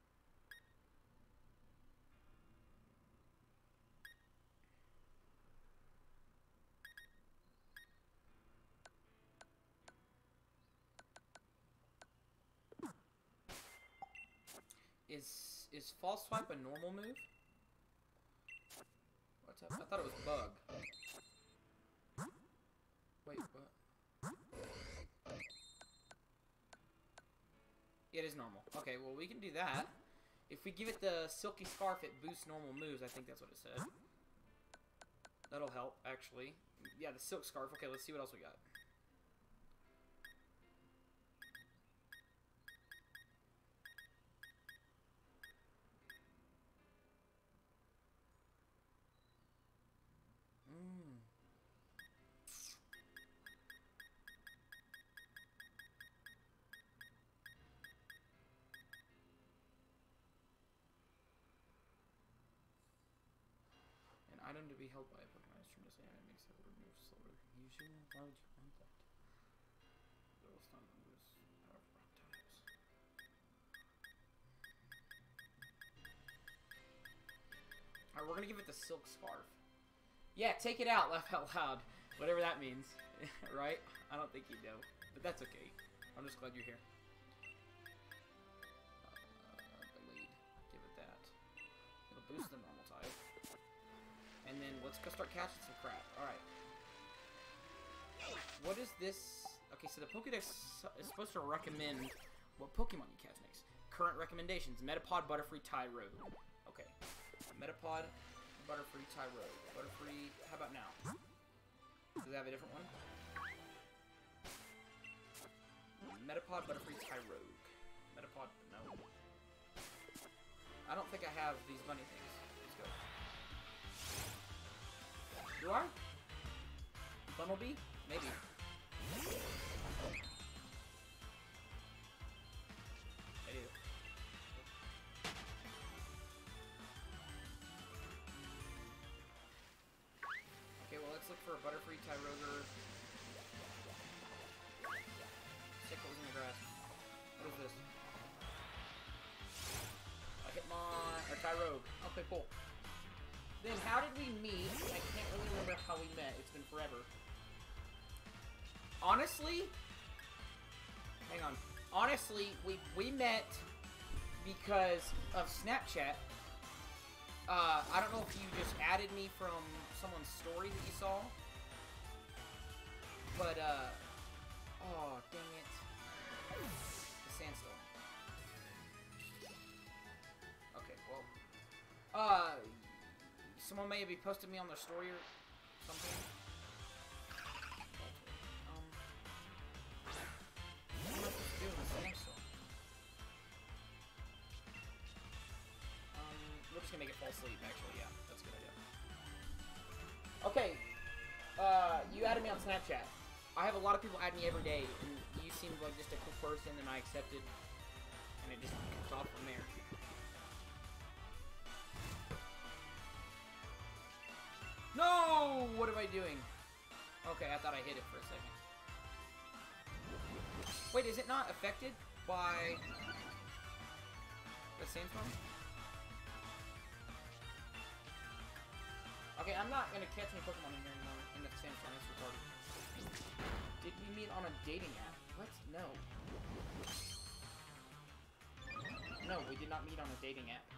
Is is false swipe a normal move? What's up? I thought it was bug. Wait, what? It is normal. normal. Okay, well, we can do that. If we give it the Silky Scarf, it boosts normal moves. I think that's what it said. That'll help, actually. Yeah, the Silk Scarf. Okay, let's see what else we got. Mmm. An item to be held by a Pokemon is turned to say it makes it remove slower. Usually, why would you want that? Little stun moves power of rock types. Alright, we're gonna give it the Silk Scarf. Yeah, take it out, laugh out loud. Whatever that means. Right? I don't think you know. But that's okay. I'm just glad you're here. Uh, the lead. Give it that. It'll boost the normal type. And then let's go start catching some crap. Alright. What is this? Okay, so the Pokédex is supposed to recommend what Pokemon you catch next. Current recommendations. Metapod, Butterfree, Tyrogue. Okay. Metapod, Butterfree, Tyrogue. Butterfree, how about now? Does it have a different one? Metapod, Butterfree, Tyrogue. Metapod, no. I don't think I have these bunny things. Let's go. Do I? Bumblebee? Maybe. I do. Okay, well, let's look for a Butterfree, Tyrogue. Check what was in the grass. What is this? A Hitmon, or Tyrogue. Okay, cool. Then how did we meet? I can't really remember how we met. It's been forever. Honestly, hang on. Honestly, we we met because of Snapchat. Uh, I don't know if you just added me from someone's story that you saw, but uh, oh dang it, the sandstorm. Okay, well, uh. Someone may have posted me on their story or something. Um, what am I supposed to do in the sandstorm? Um, we're just gonna make it fall asleep, actually, yeah. That's a good idea. Okay, uh, you added me on Snapchat. I have a lot of people add me every day, and you seemed like just a cool person, and I accepted, and it just kicked off from there. No! What am I doing? Okay, I thought I hit it for a second. Wait, is it not affected by the sandstorm? Okay, I'm not gonna catch any Pokemon in here anymore in the sandstorm. That's retarded. Did we meet on a dating app? What? No. No, we did not meet on a dating app.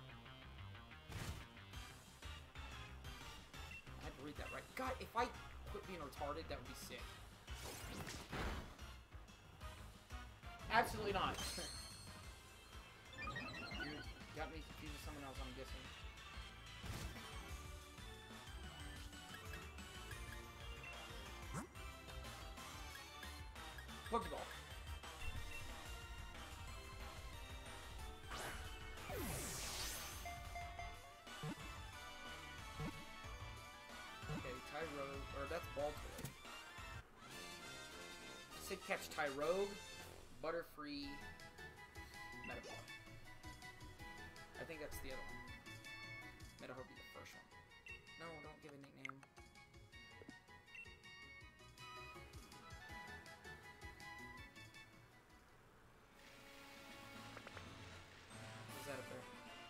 I had to read that right. God, if I quit being retarded, that would be sick. Absolutely not. You got me confused with someone else, I'm guessing. Pokeball. Tyrogue, or that's Baltoy. I said catch Tyrogue, Butterfree, Metapod. I think that's the other one. Metapod would be the first one. No, don't give a nickname. What's that up there?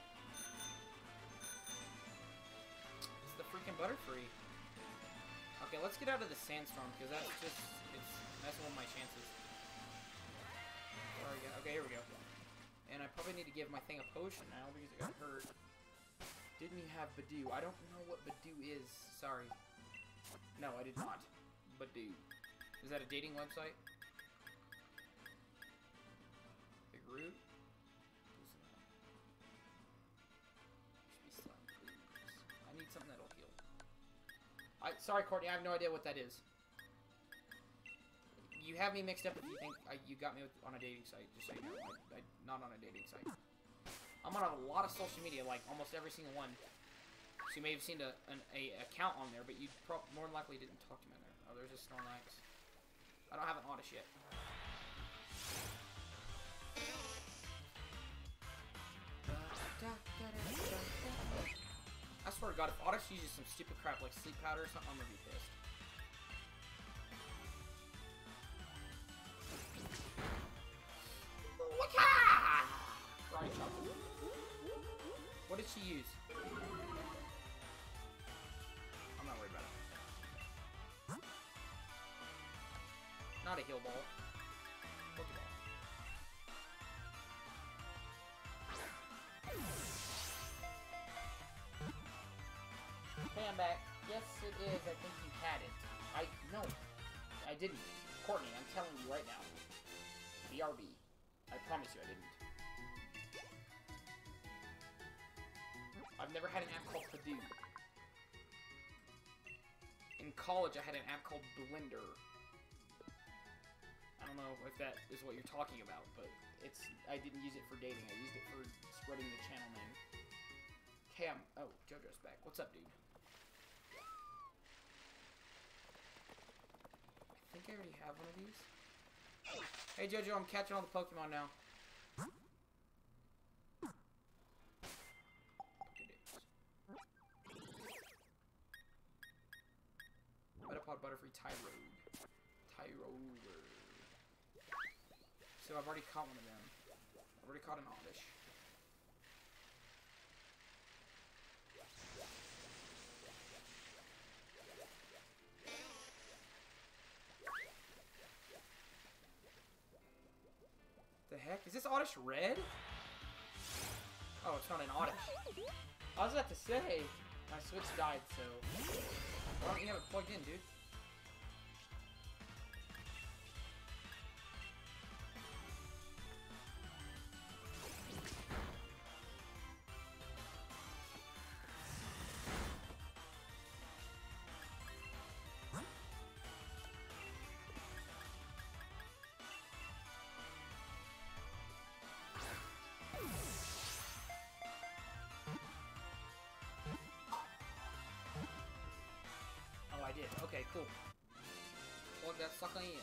It's the freaking Butterfree. Okay, let's get out of the sandstorm, because that's just, it's messing with my chances. Where are we go? Okay, here we go. And I probably need to give my thing a potion now, because it got hurt. Didn't you have Badoo? I don't know what Badoo is. Sorry. No, I did not. Badoo. Is that a dating website? Big Root? Sorry, Courtney, I have no idea what that is. You have me mixed up if you think I, you got me with, on a dating site. Just so you know, I, I, not on a dating site. I'm on a lot of social media, like almost every single one. So you may have seen a, an a account on there, but you pro more than likely didn't talk to me on there. Oh, there's a Snorlax. I don't have an Oddish yet. I swear to God, if Oddish uses some stupid crap like sleep powder or something, I'm gonna be pissed. What did she use? I'm not worried about it. Not a heal ball. Pokeball. Okay, I'm back. Yes, it is. I think you had it. I... No. I didn't. Courtney, I'm telling you right now. B R B. I promise you I didn't. I've never had an app called Purdue. In college, I had an app called Blender. I don't know if that is what you're talking about, but it's. I didn't use it for dating. I used it for spreading the channel name. Okay, I'm. Oh, JoJo's back. What's up, dude? I think I already have one of these. Hey, JoJo, I'm catching all the Pokemon now. Metapod, Butterfree, Tyrogue. Tyrogue. So I've already caught one of them. I've already caught an Oddish. The heck? Is this Oddish red? Oh, it's not an Oddish. I was about to say, my Switch died, so... Why don't you have it plugged in, dude? I did. Okay, cool. Plug that sucker in.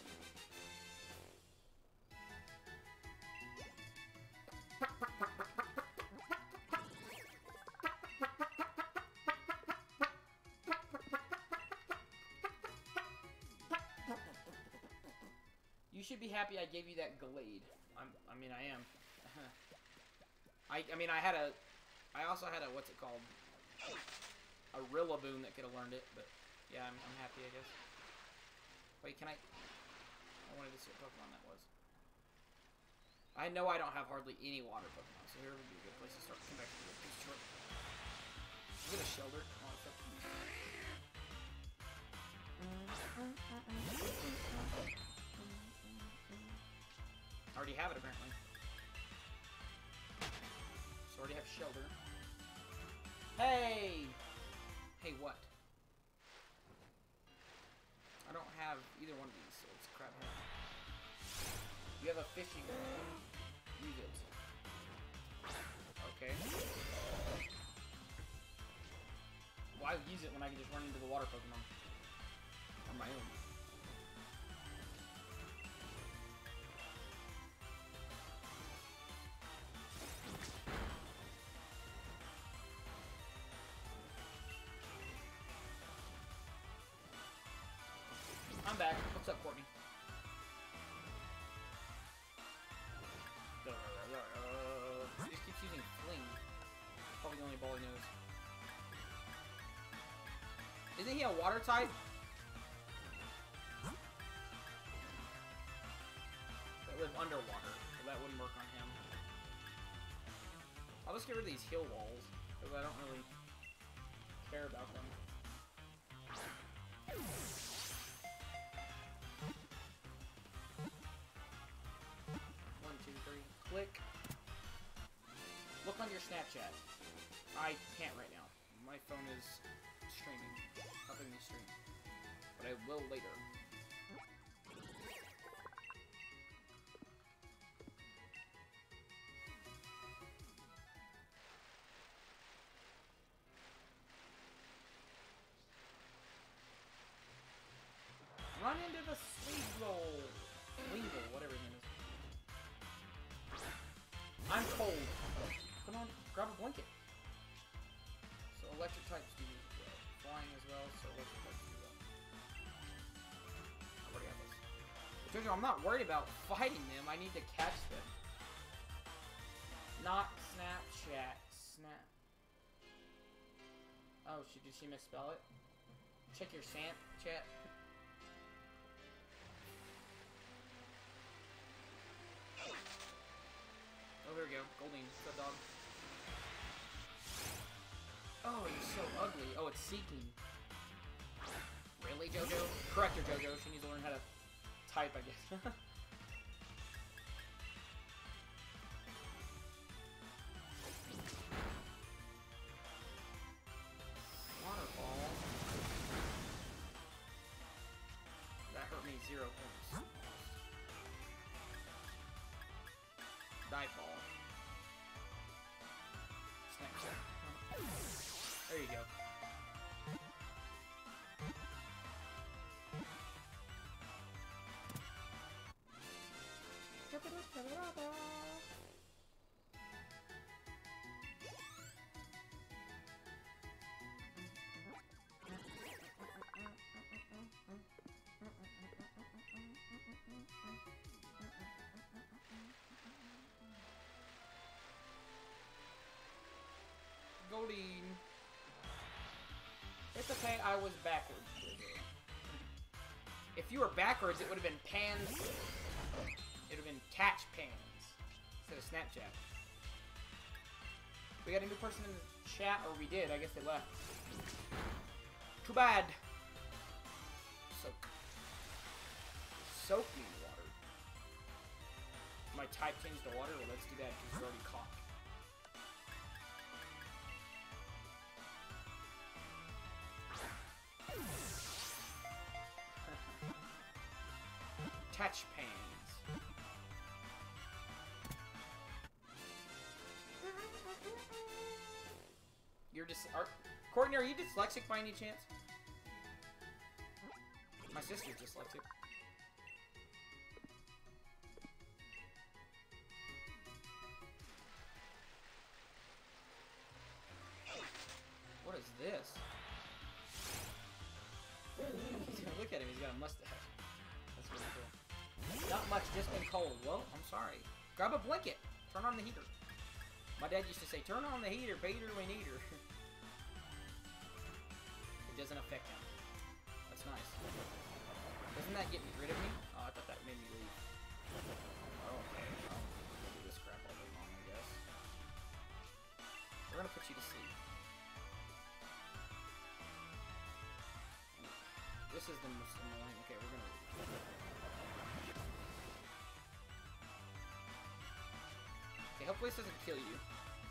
You should be happy I gave you that Glade. I'm, I mean, I am. I, I mean, I had a... I also had a, what's it called? A Rillaboom that could have learned it, but... Yeah, I'm, I'm happy, I guess. Wait, can I... I wanted to see what Pokemon that was. I know I don't have hardly any water Pokemon, so here would be a good place to start. Come back to the piece short. Is it a Shelter? Oh, it's up to me. I already have it, apparently. So I already have Shelter. Hey! Hey, what? I don't have either one of these, so it's crap head. You have a fishing one. Use it. Okay. Why use it when I can just run into the water Pokemon? On my own. I'm back. What's up, Courtney? He just keeps using Fling. Probably the only ball he knows. Isn't he a water type? That live underwater, so that wouldn't work on him. I'll just get rid of these heal walls, because I don't really care about them. Click. Look on your Snapchat. I can't right now. My phone is streaming. Helping me stream. I will later. Run into the Sleegle! Wingle, whatever his name is. I'm cold. Come on, grab a blanket. So electric types do well. Flying as well, so electric types do well. I already have this. Jojo, I'm not worried about fighting them. I need to catch them. Not Snapchat. Snap. Oh, she, did she misspell it? Check your Snap chat. Oh, there we go. Goldine. What's up, dog? Oh, you're so ugly. Oh, it's Seeking. Really, Jojo? Correct her, Jojo. She needs to learn how to type, I guess. Waterfall. That hurt me zero points. Dive ball. Snapchat. There you go. Goldine. It's okay, I was backwards. If you were backwards, it would have been pans. It would have been catch pans instead of Snapchat. We got a new person in the chat, or we did. I guess they left. Too bad. Soak. Soak me in water. My type changed to water? Well, let's do that because it's already caught. Touch pans. You're just are Courtney, are you dyslexic by any chance? My sister's dyslexic. What is this? Look at him, he's got a mustache. That's really cool. Not much, just been cold. Well, I'm sorry. Grab a blanket. Turn on the heater. My dad used to say, turn on the heater, Peter, we need her. It doesn't affect him. That's nice. Doesn't that get rid of me? Oh, I thought that made me leave. Oh, okay. Well, I'll do this crap all day long, I guess. We're gonna put you to sleep. This is the most annoying. Okay, we're gonna leave. Okay, hopefully this doesn't kill you.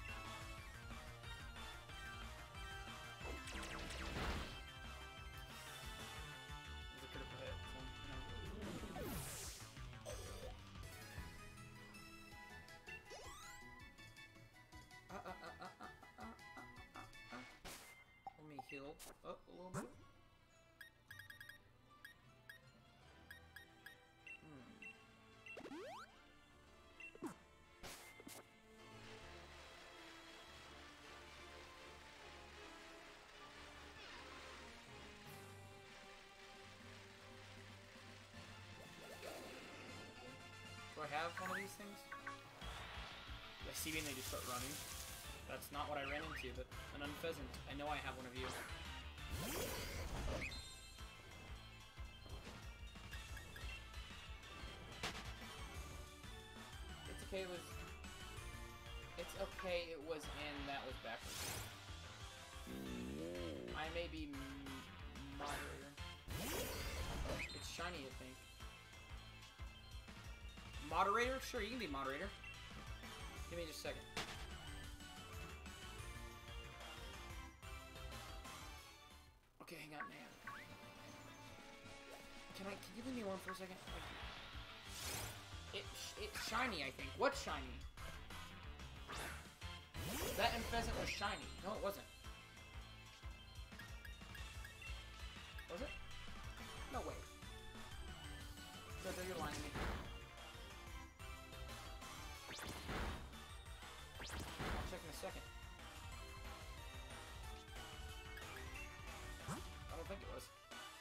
Uh, uh, uh, uh, uh, uh, uh, uh, uh. Let me heal up a little bit. Do I have one of these things? I see when they just start running. That's not what I ran into, but an unpheasant. I know I have one of you. It's okay, it was... It's okay, it was in, that was backwards. I may be moderator. It's shiny, I think. Moderator? Sure, you can be moderator. Give me just a second. Okay, hang on, man. Can I? Can you leave me alone for a second? Thank you. It, it's shiny, I think. What's shiny? That and pheasant was shiny. No, it wasn't. Was it? No way. Jojo, you're lying to me. I'll check in a second. I don't think it was.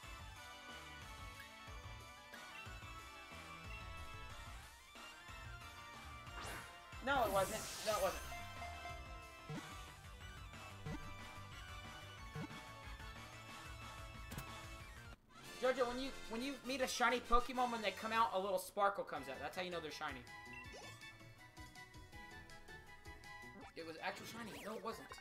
No, it wasn't. No, it wasn't. Jojo, when you when you meet a shiny Pokemon, when they come out, a little sparkle comes out. That's how you know they're shiny. It was actual shiny. No, it wasn't.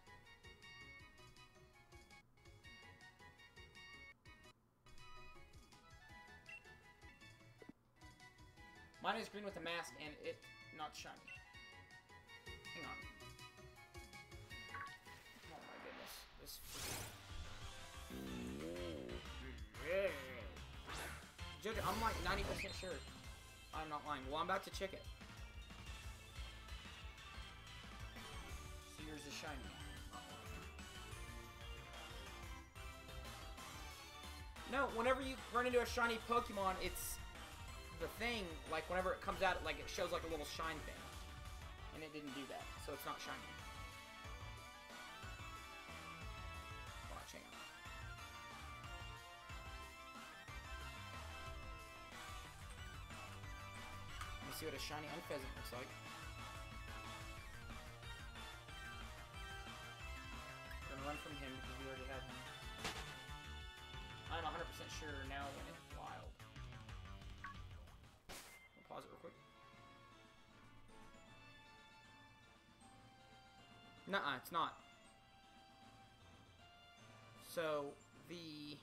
Mine is green with a mask, and it not shiny. Hang on. Oh my goodness. This Jojo, I'm like ninety percent sure. I'm not lying. Well, I'm about to check it. So here's the shiny. No, whenever you run into a shiny Pokemon, it's the thing, like whenever it comes out, like it shows like a little shine thing. And it didn't do that, so it's not shiny. Watch, hang on. Let me see what a shiny Unpheasant looks like. I'm gonna run from him because we already had him. I'm one hundred percent sure now when it's wild. I'll pause it real quick. Nuh-uh, it's not. So, the...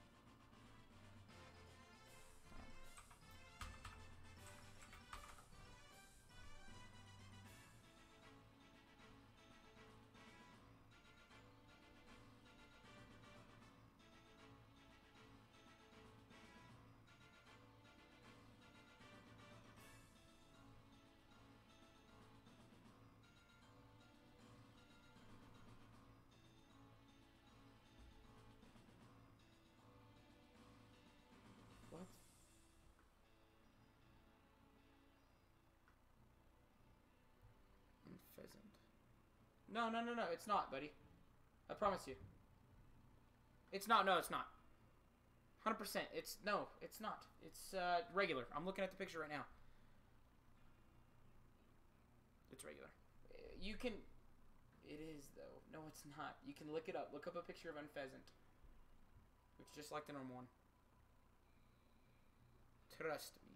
What? And pheasant. No, no, no, no, it's not, buddy. I promise you. It's not, no, it's not. one hundred percent. It's, no, it's not. It's, uh, regular. I'm looking at the picture right now. It's regular. You can... It is, though. No, it's not. You can look it up. Look up a picture of Unpheasant. It's just like the normal one. Trust me.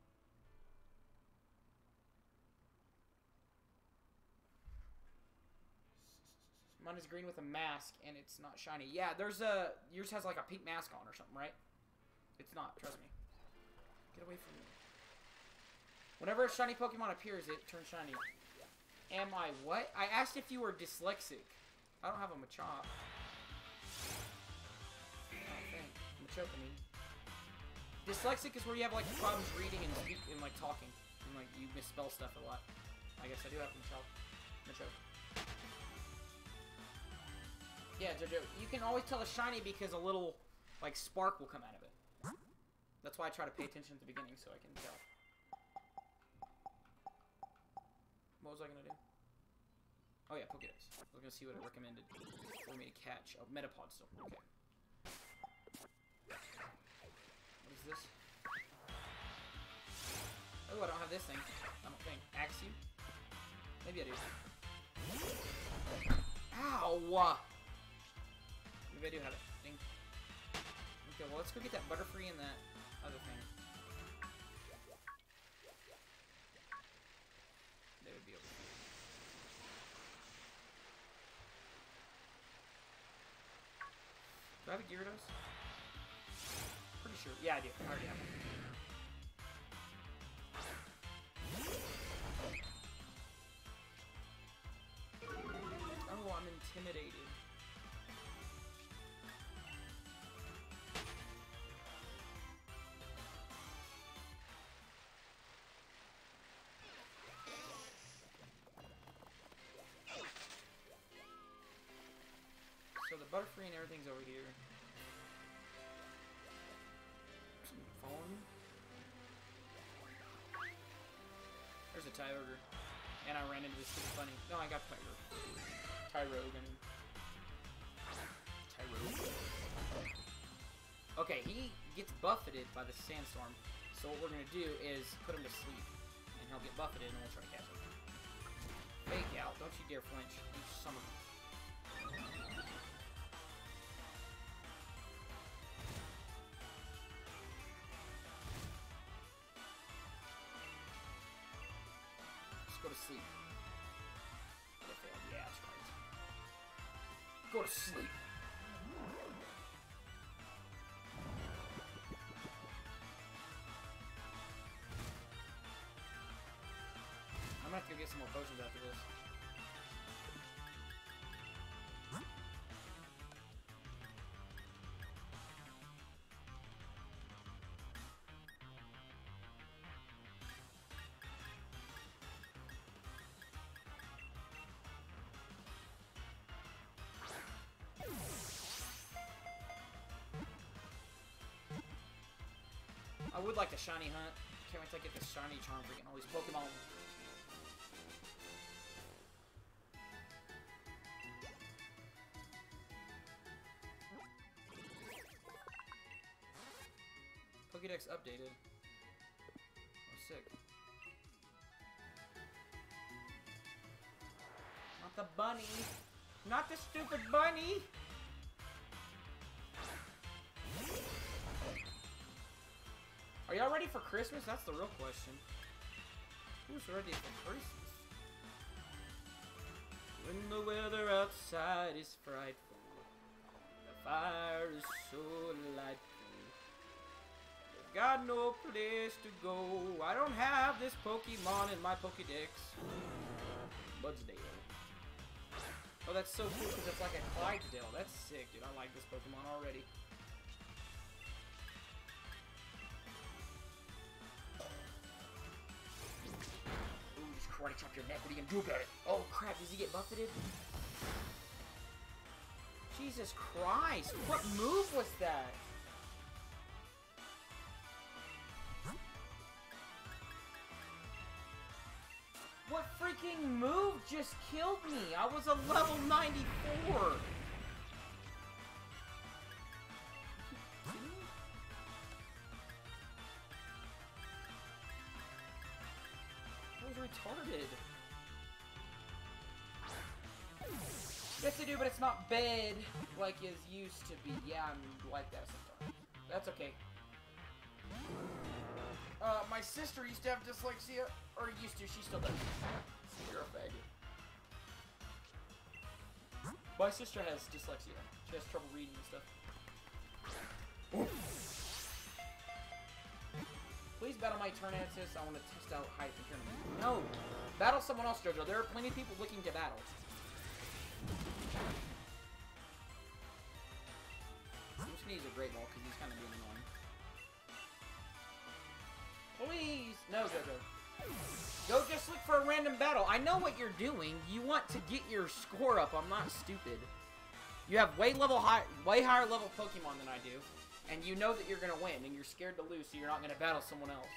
Mine is green with a mask, and it's not shiny. Yeah, there's a... Yours has like a pink mask on or something, right? It's not. Trust me. Get away from me. Whenever a shiny Pokemon appears, it turns shiny. Am I what? I asked if you were dyslexic. I don't have a Machop. I don't think. Machop, I mean. Dyslexic is where you have like problems reading and speak and like talking, and like you misspell stuff a lot. I guess I do have Machop. Machop. Yeah, Jojo, you can always tell a shiny because a little like spark will come out of it. That's why I try to pay attention at the beginning so I can tell. What was I gonna do? Oh yeah, Pokédex. I was gonna see what it recommended for me to catch. Oh, Metapod still. Okay. What is this? Oh, I don't have this thing. I don't think. Axe you? Maybe I do. Ow! Maybe I do have it. Ding. Okay, well let's go get that Butterfree and that other thing. They would be over here. Do I have a Gyarados? Pretty sure. Yeah, I do. I already have one. Oh, I'm intimidated. Butterfree and everything's over here. Some phone. There's a Tyogre. And I ran into this stupid bunny. No, I got Tyrogue. Tyrogue, I mean. Tyrogue. Okay, he gets buffeted by the sandstorm. So what we're gonna do is put him to sleep. And he'll get buffeted and we'll try to catch him. Fake out. Don't you dare flinch. You son of a... Go to sleep. Yeah, that's right. Go to sleep. I'm gonna have to go get some more potions after this. I would like to shiny hunt. Can't wait till I get this shiny charm for getting all these Pokemon. Pokédex updated. Oh, sick. Not the bunny. Not the stupid bunny. Are y'all ready for Christmas? That's the real question. Who's ready for Christmas? When the weather outside is frightful, the fire is so delightful, I've got no place to go. I don't have this Pokemon in my Pokédex. Budsdale. Oh, that's so cool because it's like a Clydesdale. That's sick, dude. I like this Pokemon already. Karate chop your neck. What are you gonna do about it? Oh crap, does he get buffeted? Jesus Christ, what move was that? What freaking move just killed me? I was a level ninety-four. Retarded. Yes, I do, but it's not bad like it used to be. Yeah, I'm like that sometimes. That's okay. Uh, my sister used to have dyslexia, or used to. She still does. You're a faggot. My sister has dyslexia. She has trouble reading and stuff. Please battle my Eternatus. I want to test out height and tournament. No! Battle someone else, Jojo. There are plenty of people looking to battle. I'm just gonna use a Great Ball because he's kind of being annoying. Please! No, Jojo. Go just look for a random battle. I know what you're doing. You want to get your score up. I'm not stupid. You have way level high, way higher level Pokemon than I do. And you know that you're going to win, and you're scared to lose, so you're not going to battle someone else.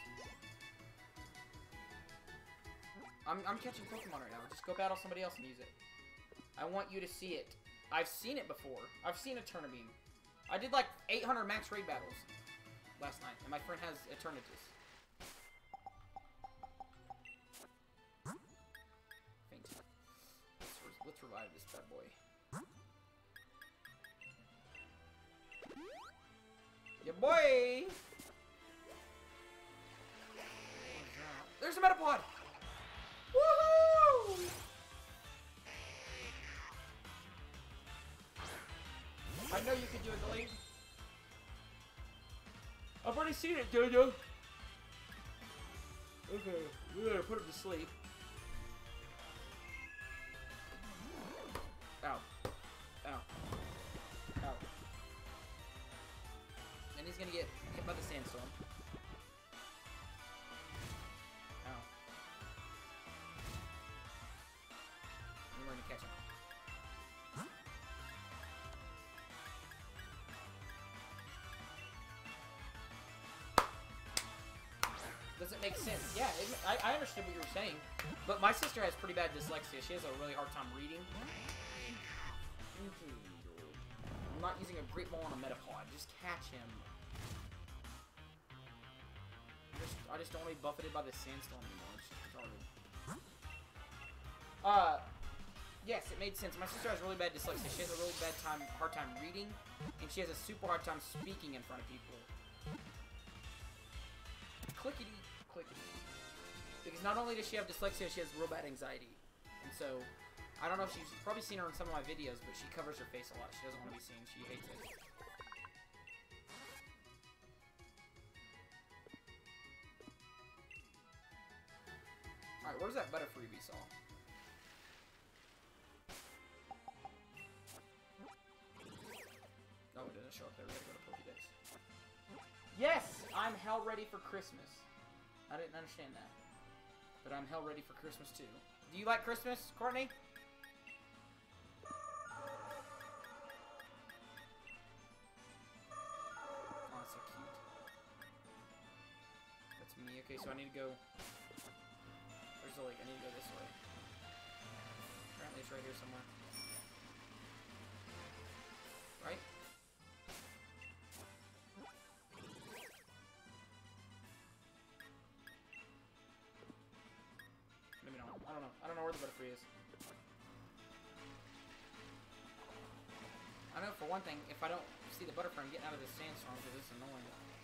I'm, I'm catching Pokemon right now. Just go battle somebody else and use it. I want you to see it. I've seen it before. I've seen Eternabeam. I did like eight hundred max raid battles last night, and my friend has Eternatus. Faint. Let's, let's revive this bad boy. Yeah, boy! There's a Metapod! Woohoo! I know you can do it, Delaney. I've already seen it, Jojo. Okay, we gotta put him to sleep. Ow. Ow. Ow. And he's gonna get hit by the sandstorm. Ow. And we're gonna catch him. doesn't make sense. Yeah, it, I, I understood what you were saying. But my sister has pretty bad dyslexia. She has a really hard time reading. I'm not using a Great Ball on a Metapod. Just catch him. Just, I just don't want to be buffeted by the sandstorm anymore. It's just retarded. Uh, yes, it made sense. My sister has really bad dyslexia. She has a really bad time, hard time reading, and she has a super hard time speaking in front of people. Clickety, clickety. Because not only does she have dyslexia, she has real bad anxiety. And so, I don't know if she's probably seen her in some of my videos, but she covers her face a lot. She doesn't want to be seen. She hates it. Alright, where's that Butterfree we saw? Oh, it didn't show up there. We gotta go to Pokédex. Yes! I'm hell ready for Christmas. I didn't understand that. But I'm hell ready for Christmas too. Do you like Christmas, Courtney? Oh, that's so cute. That's me. Okay, so I need to go... Where's the lake? I need to go this way. Apparently it's right here somewhere. Right? Maybe not. I don't know. I don't know where the Butterfree is. I know for one thing, if I don't see the Butterfree, I'm getting out of this sandstorm because it's annoying.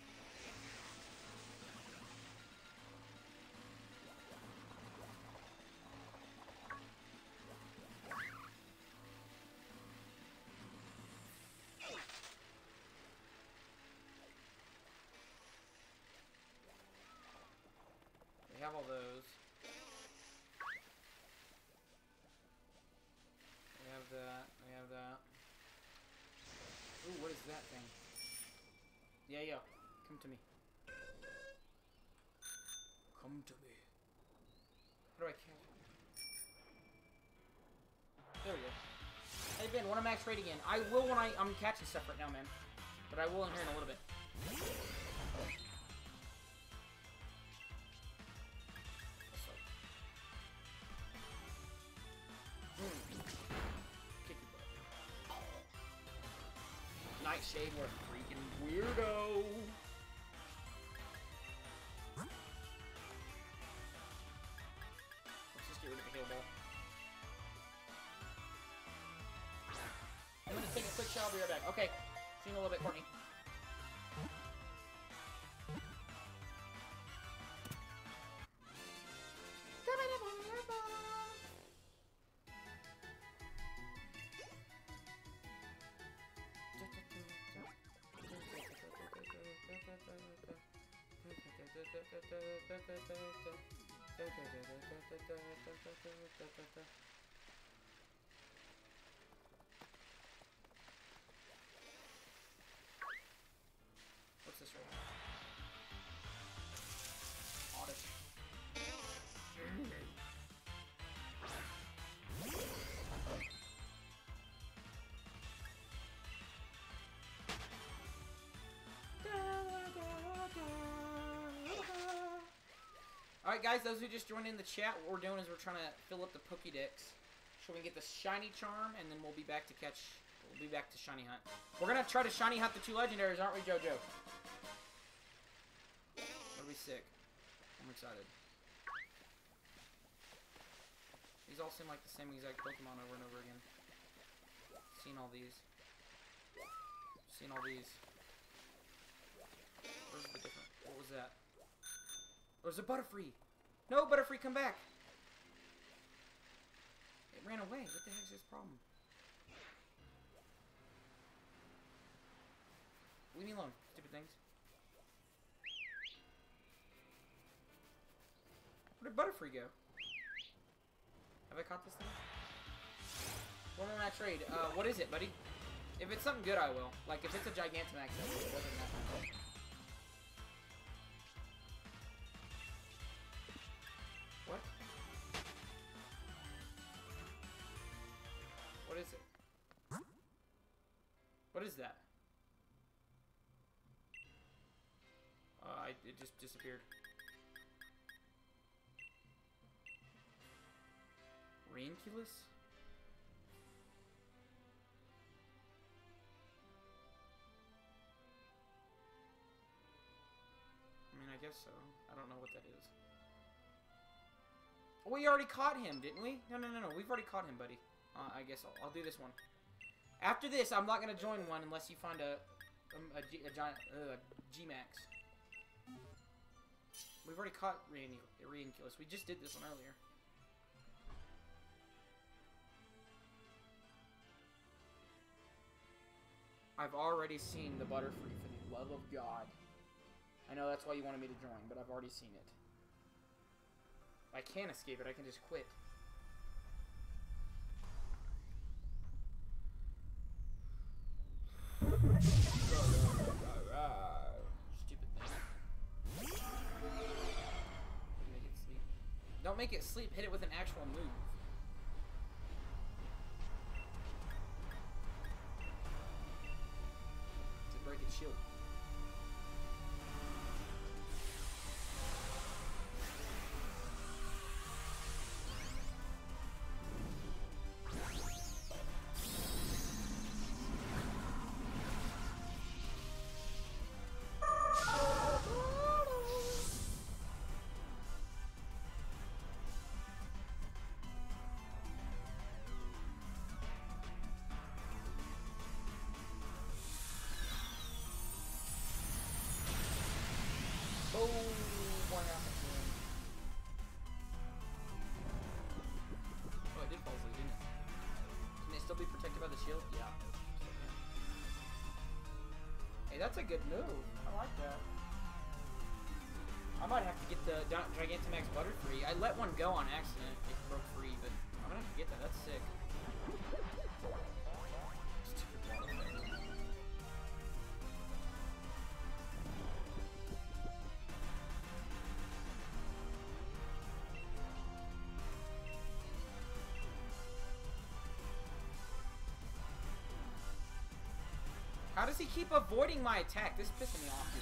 We have all those. We have that. We have that. Ooh, what is that thing? Yeah, yeah. Come to me. Come to me. How do I catch him? There we go. Hey, Ben, wanna max raid again? I will when I, I'm catching stuff right now, man. But I will in here in a little bit. Nightshade, what a freaking weirdo! Let's just get rid of the heal ball. I'm gonna take a quick shower, I'll be right back. Okay, see you in a little bit, Courtney. What's this right here? Oddish. Alright guys, those who just joined in the chat, what we're doing is we're trying to fill up the Pokédex so we can get the shiny charm, and then we'll be back to catch, we'll be back to shiny hunt. We're gonna try to shiny hunt the two legendaries, aren't we, JoJo? That'll be sick. I'm excited. These all seem like the same exact Pokemon over and over again. Seen all these. Seen all these. Where's the different? What was that? There's a Butterfree! No, Butterfree, come back! It ran away. What the heck is this problem? Leave me alone, stupid things. Where did Butterfree go? Have I caught this thing? One more match raid. Uh, what is it, buddy? If it's something good, I will. Like, if it's a Gigantamax, I will. It doesn't matter. What? What is it? What is that? Uh, I, it just disappeared. Reinculus? I mean, I guess so. I don't know what that is. We already caught him, didn't we? No, no, no, no. We've already caught him, buddy. Uh, I guess I'll, I'll do this one. After this, I'm not going to join one unless you find a, a, a, G, a giant uh, G max. We've already caught Reinculus. We just did this one earlier. I've already seen the Butterfree, for the love of God. I know that's why you wanted me to join, but I've already seen it. I can't escape it. I can just quit. Stupid thing. Make it sleep. Don't make it sleep. Hit it with an actual move. To break its shield. Oh, why not? Oh, it did fall asleep, didn't it? Can it still be protected by the shield? Yeah. Hey, that's a good move. I like that. I might have to get the Gigantamax Butterfree. I let one go on accident. It broke free, but I'm gonna have to get that. That's sick. Stupid water effect. How does he keep avoiding my attack? This is pissing me off, dude.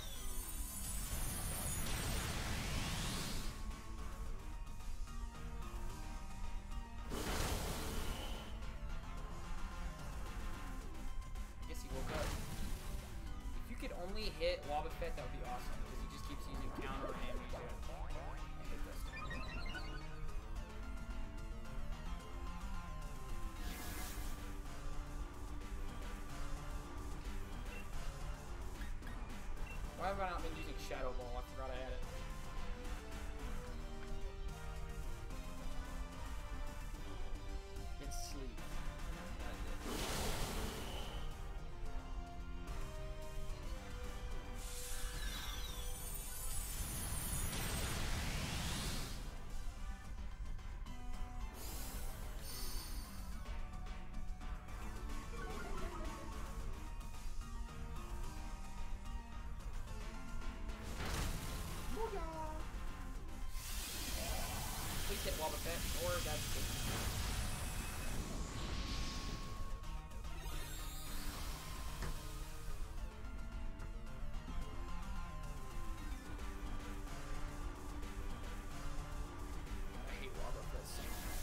I guess he woke up. If you could only hit Wobbuffet, that would be awesome, because he just keeps using counter and amnesia. I hate this. Why have I not been using Shadow Ball? I forgot I had it. It's sleep. That's it. Please hit Wobbuffet, or that's good. I hate Wobbuffet so much.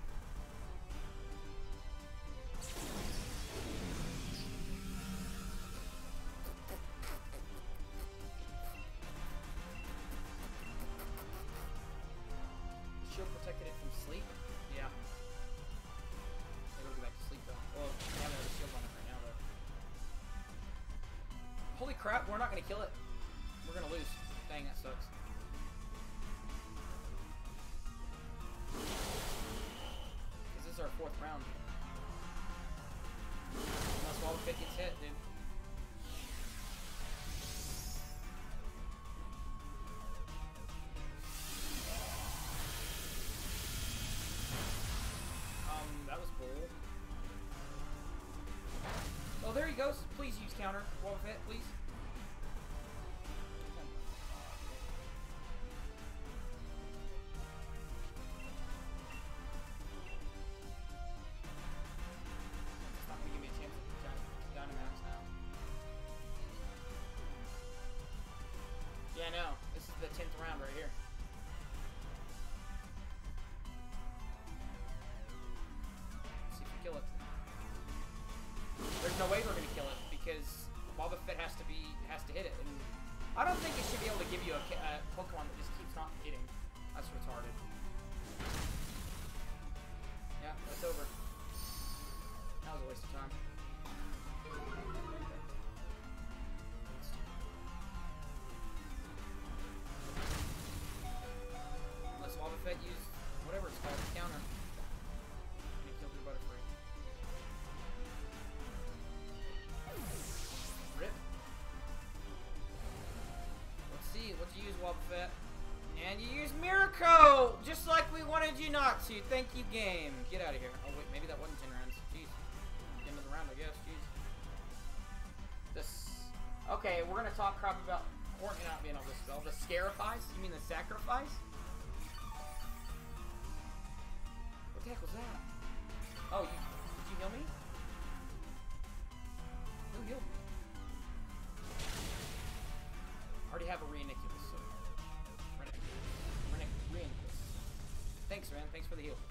Shield protected it from sleep? Yeah. It'll go back to sleep though. Well, I have another shield on it right now though. Holy crap, we're not gonna kill it. We're gonna lose. Dang, that sucks. Because this is our fourth round. Unless Wobbuffet gets hit, dude. Oh, there he goes. Please use counter. Wobbuffet, please. It's not gonna give me a chance to Dynamax now. Yeah, I know. This is the tenth round right here. Wobbuffet has to be has to hit it. And I don't think it should be able to give you a, a Pokemon that just keeps not hitting. That's retarded. Yeah, that's over. That was a waste of time. Unless Wobbuffet used whatever it's called, counter. And he killed your Butterfree. Rip. Let's see, what you use, Wobbuffet? And you use Miracle! Just like we wanted you not to. Thank you, game. Get out of here. Oh, wait, maybe that wasn't ten rounds. Jeez. End of the round, I guess. Jeez. This. Okay, we're gonna talk crap about Courtney not being able to spell. The Scarifice? You mean the sacrifice? What the heck was that? Oh, you. Did you heal me? Who healed me? I already have a Reinniculus, so. Thanks, man. Thanks for the heal.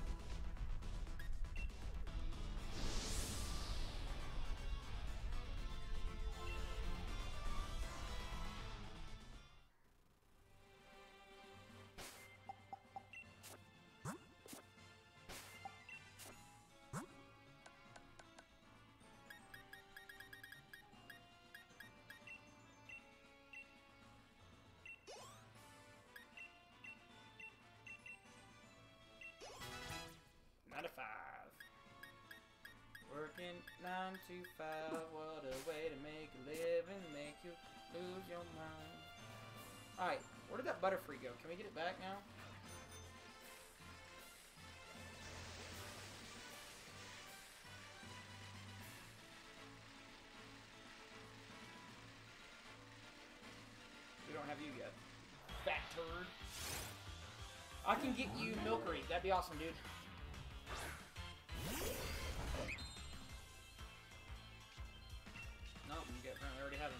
Nine to five. Working nine to five. What a way to make a living, make you lose your mind. Alright, where did that Butterfree go? Can we get it back now? We don't have you yet. Fat turd. I can get you Milcery. That'd be awesome, dude. No, you get, apparently already have him.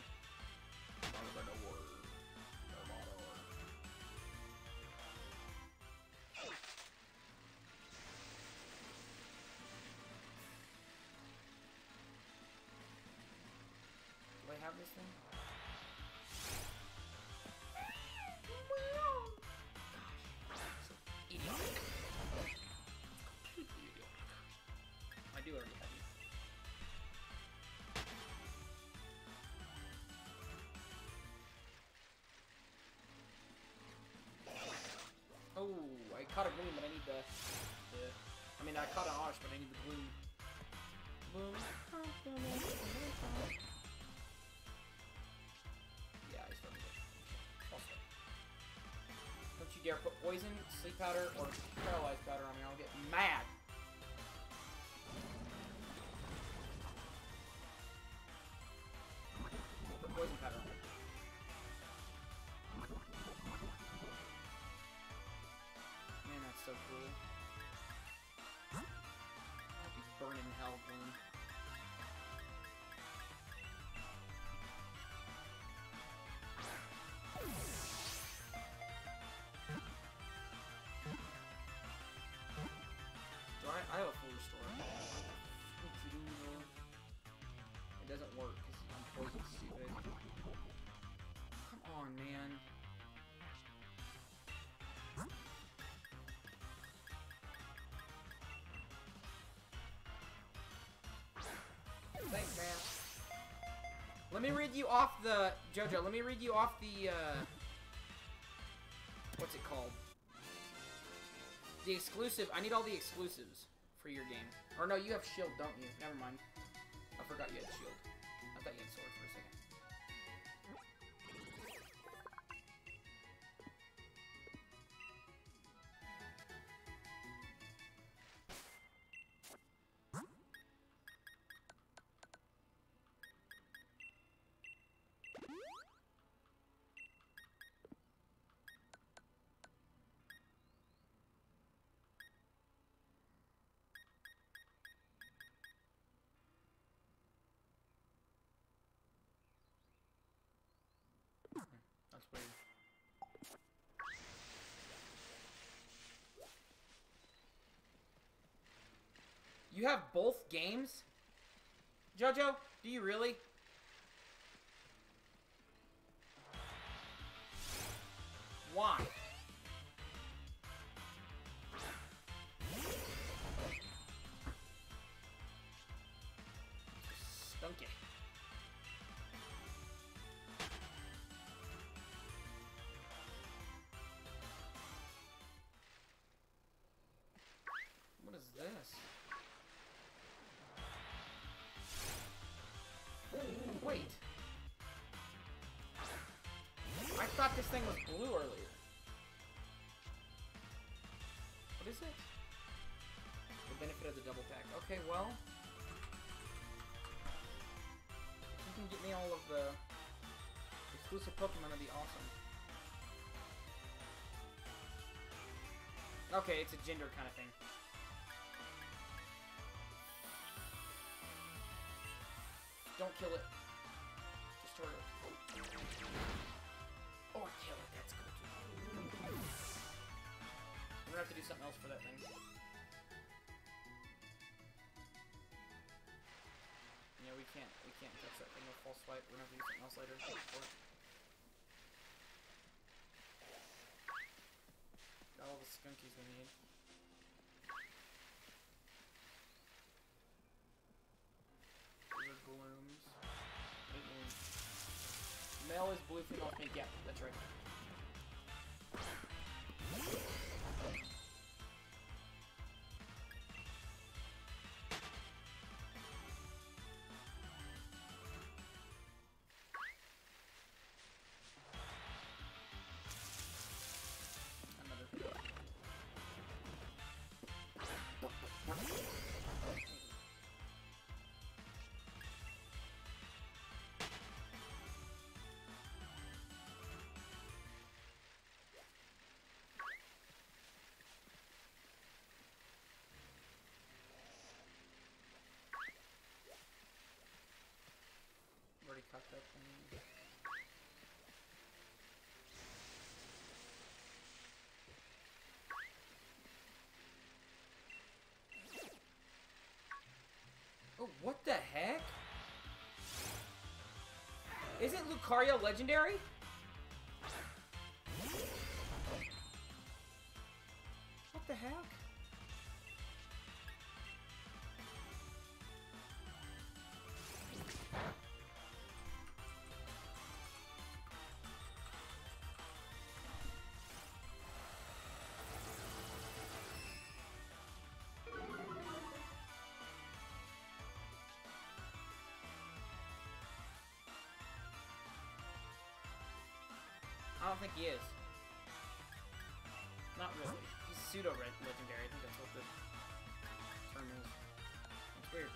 Do I have this thing? Idiotic. I do already have you. Oh, I caught a Gloom, but I need the, the... I mean, I caught an Osh, but I need the Gloom. Gloom. Yeah, I started it. Also. Don't you dare put Poison, Sleep Powder, or Paralyzed Powder on me, I'll get mad. Put Poison Powder on me. Man, that's so cool. I'll be burning hell, Gloom. Do I, I have a full restore. It doesn't work because I'm poison stupid. Come on, man. Thanks, man. Let me read you off the... Jojo, let me read you off the, uh... what's it called? The exclusive... I need all the exclusives for your game. Or no, you have shield, don't you? Never mind. I forgot you had shield. I thought you had sword for a second. That's weird. You have both games? Jojo? Do you really? this thing was blue earlier. What is it? The benefit of the double pack. Okay, well. If you can get me all of the exclusive Pokemon, that'd be awesome. Okay, it's a gender kind of thing. Don't kill it. Just hurt it. Or kill it, that's good. We're gonna have to do something else for that thing. Yeah, we can't we can't touch that thing with false swipe. We're gonna have to do something else later. Got all the skunkies we need. Blooms. Male is blue, female is pink. Yeah, that's right. Already cut that thing. Oh, what the heck? Isn't Lucario legendary? What the heck? I don't think he is. Not really. He's pseudo-legendary. I think that's what the term is. It's weird.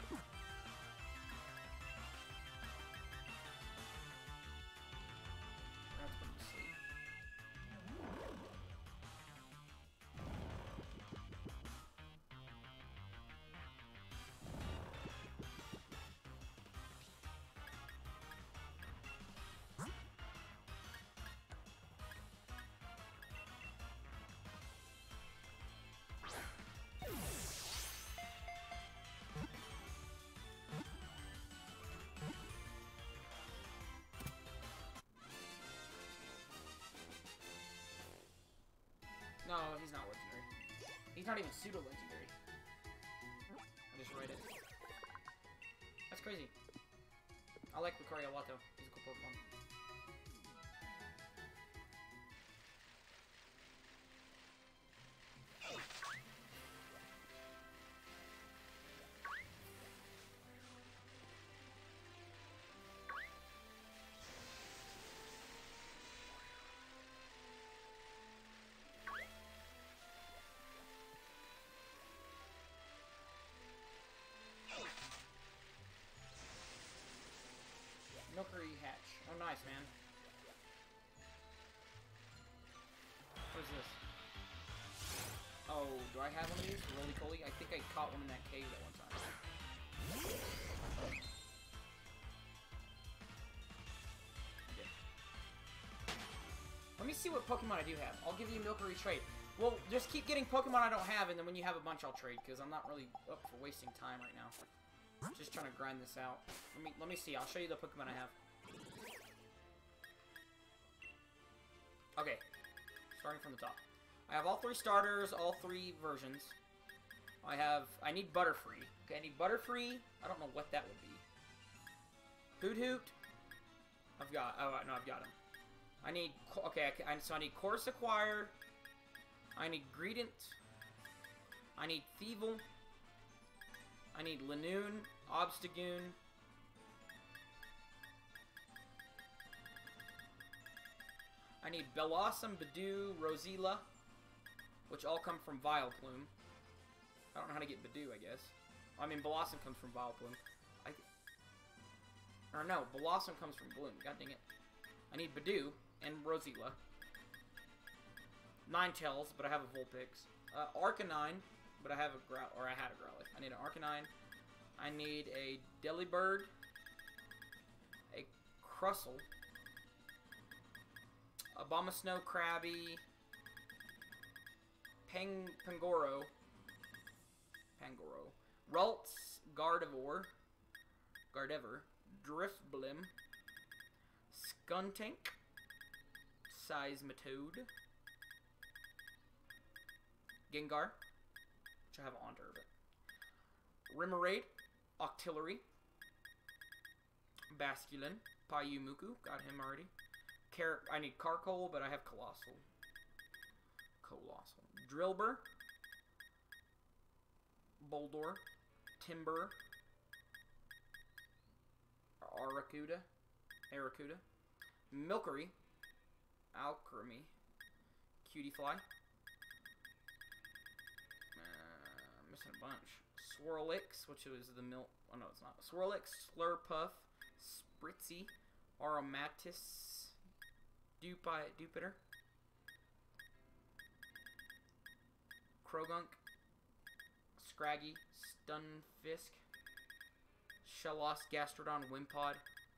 That's put him to sleep. No, he's not legendary. He's not even pseudo-legendary. I just read it. That's crazy. I like Lucario a lot, though. He's a cool Pokemon. Milkery hatch. Oh, nice, man. What is this? Oh, do I have one of these? Roly Poly? I think I caught one in that cave that one time. I did. Let me see what Pokemon I do have. I'll give you a Milkery trade. Well, just keep getting Pokemon I don't have, and then when you have a bunch, I'll trade, because I'm not really up for wasting time right now. Just trying to grind this out. Let me let me see. I'll show you the Pokemon I have. Okay. Starting from the top. I have all three starters, all three versions. I have I need Butterfree. Okay, I need Butterfree. I don't know what that would be. Hoot Hoot. I've got oh no, I've got him. I need okay, I, so I need Chorus Acquired. I need Greedent. I need Thievul. I need Lanoon, Obstagoon. I need Bellossom, Badoo, Rosella, which all come from Vileplume. I don't know how to get Badoo, I guess. I mean, Bellossom comes from Vileplume. I, or no, Bellossom comes from Bloom. God dang it. I need Badoo and Rosella. Ninetales, but I have a Vulpix. Uh, Arcanine, but I have a Growl, or I had a Growlithe. I need an Arcanine. I need a Delibird. A Crustle. Abomasnow, Krabby. Pang Pangoro. Pangoro. Ralts, Gardevoir. Gardevoir. Drifblim. Skuntank. Seismitoad. Gengar, which I have on Turbot. Remoraid, Octillery. Basculin, Payumuku, got him already. Car I need Carkol, but I have Colossal. Colossal. Drillbur. Boldor. Timber. Aracuda. Aracuda. Milcery. Alchemy. Cutiefly. Uh, missing a bunch. Swirlix, which was the milk. Oh no, it's not. Swirlix, Slurpuff, Spritzy, Aromatis, Dupi Dupiter, Krogunk, Scraggy, Stunfisk, Shellos, Gastrodon, Wimpod,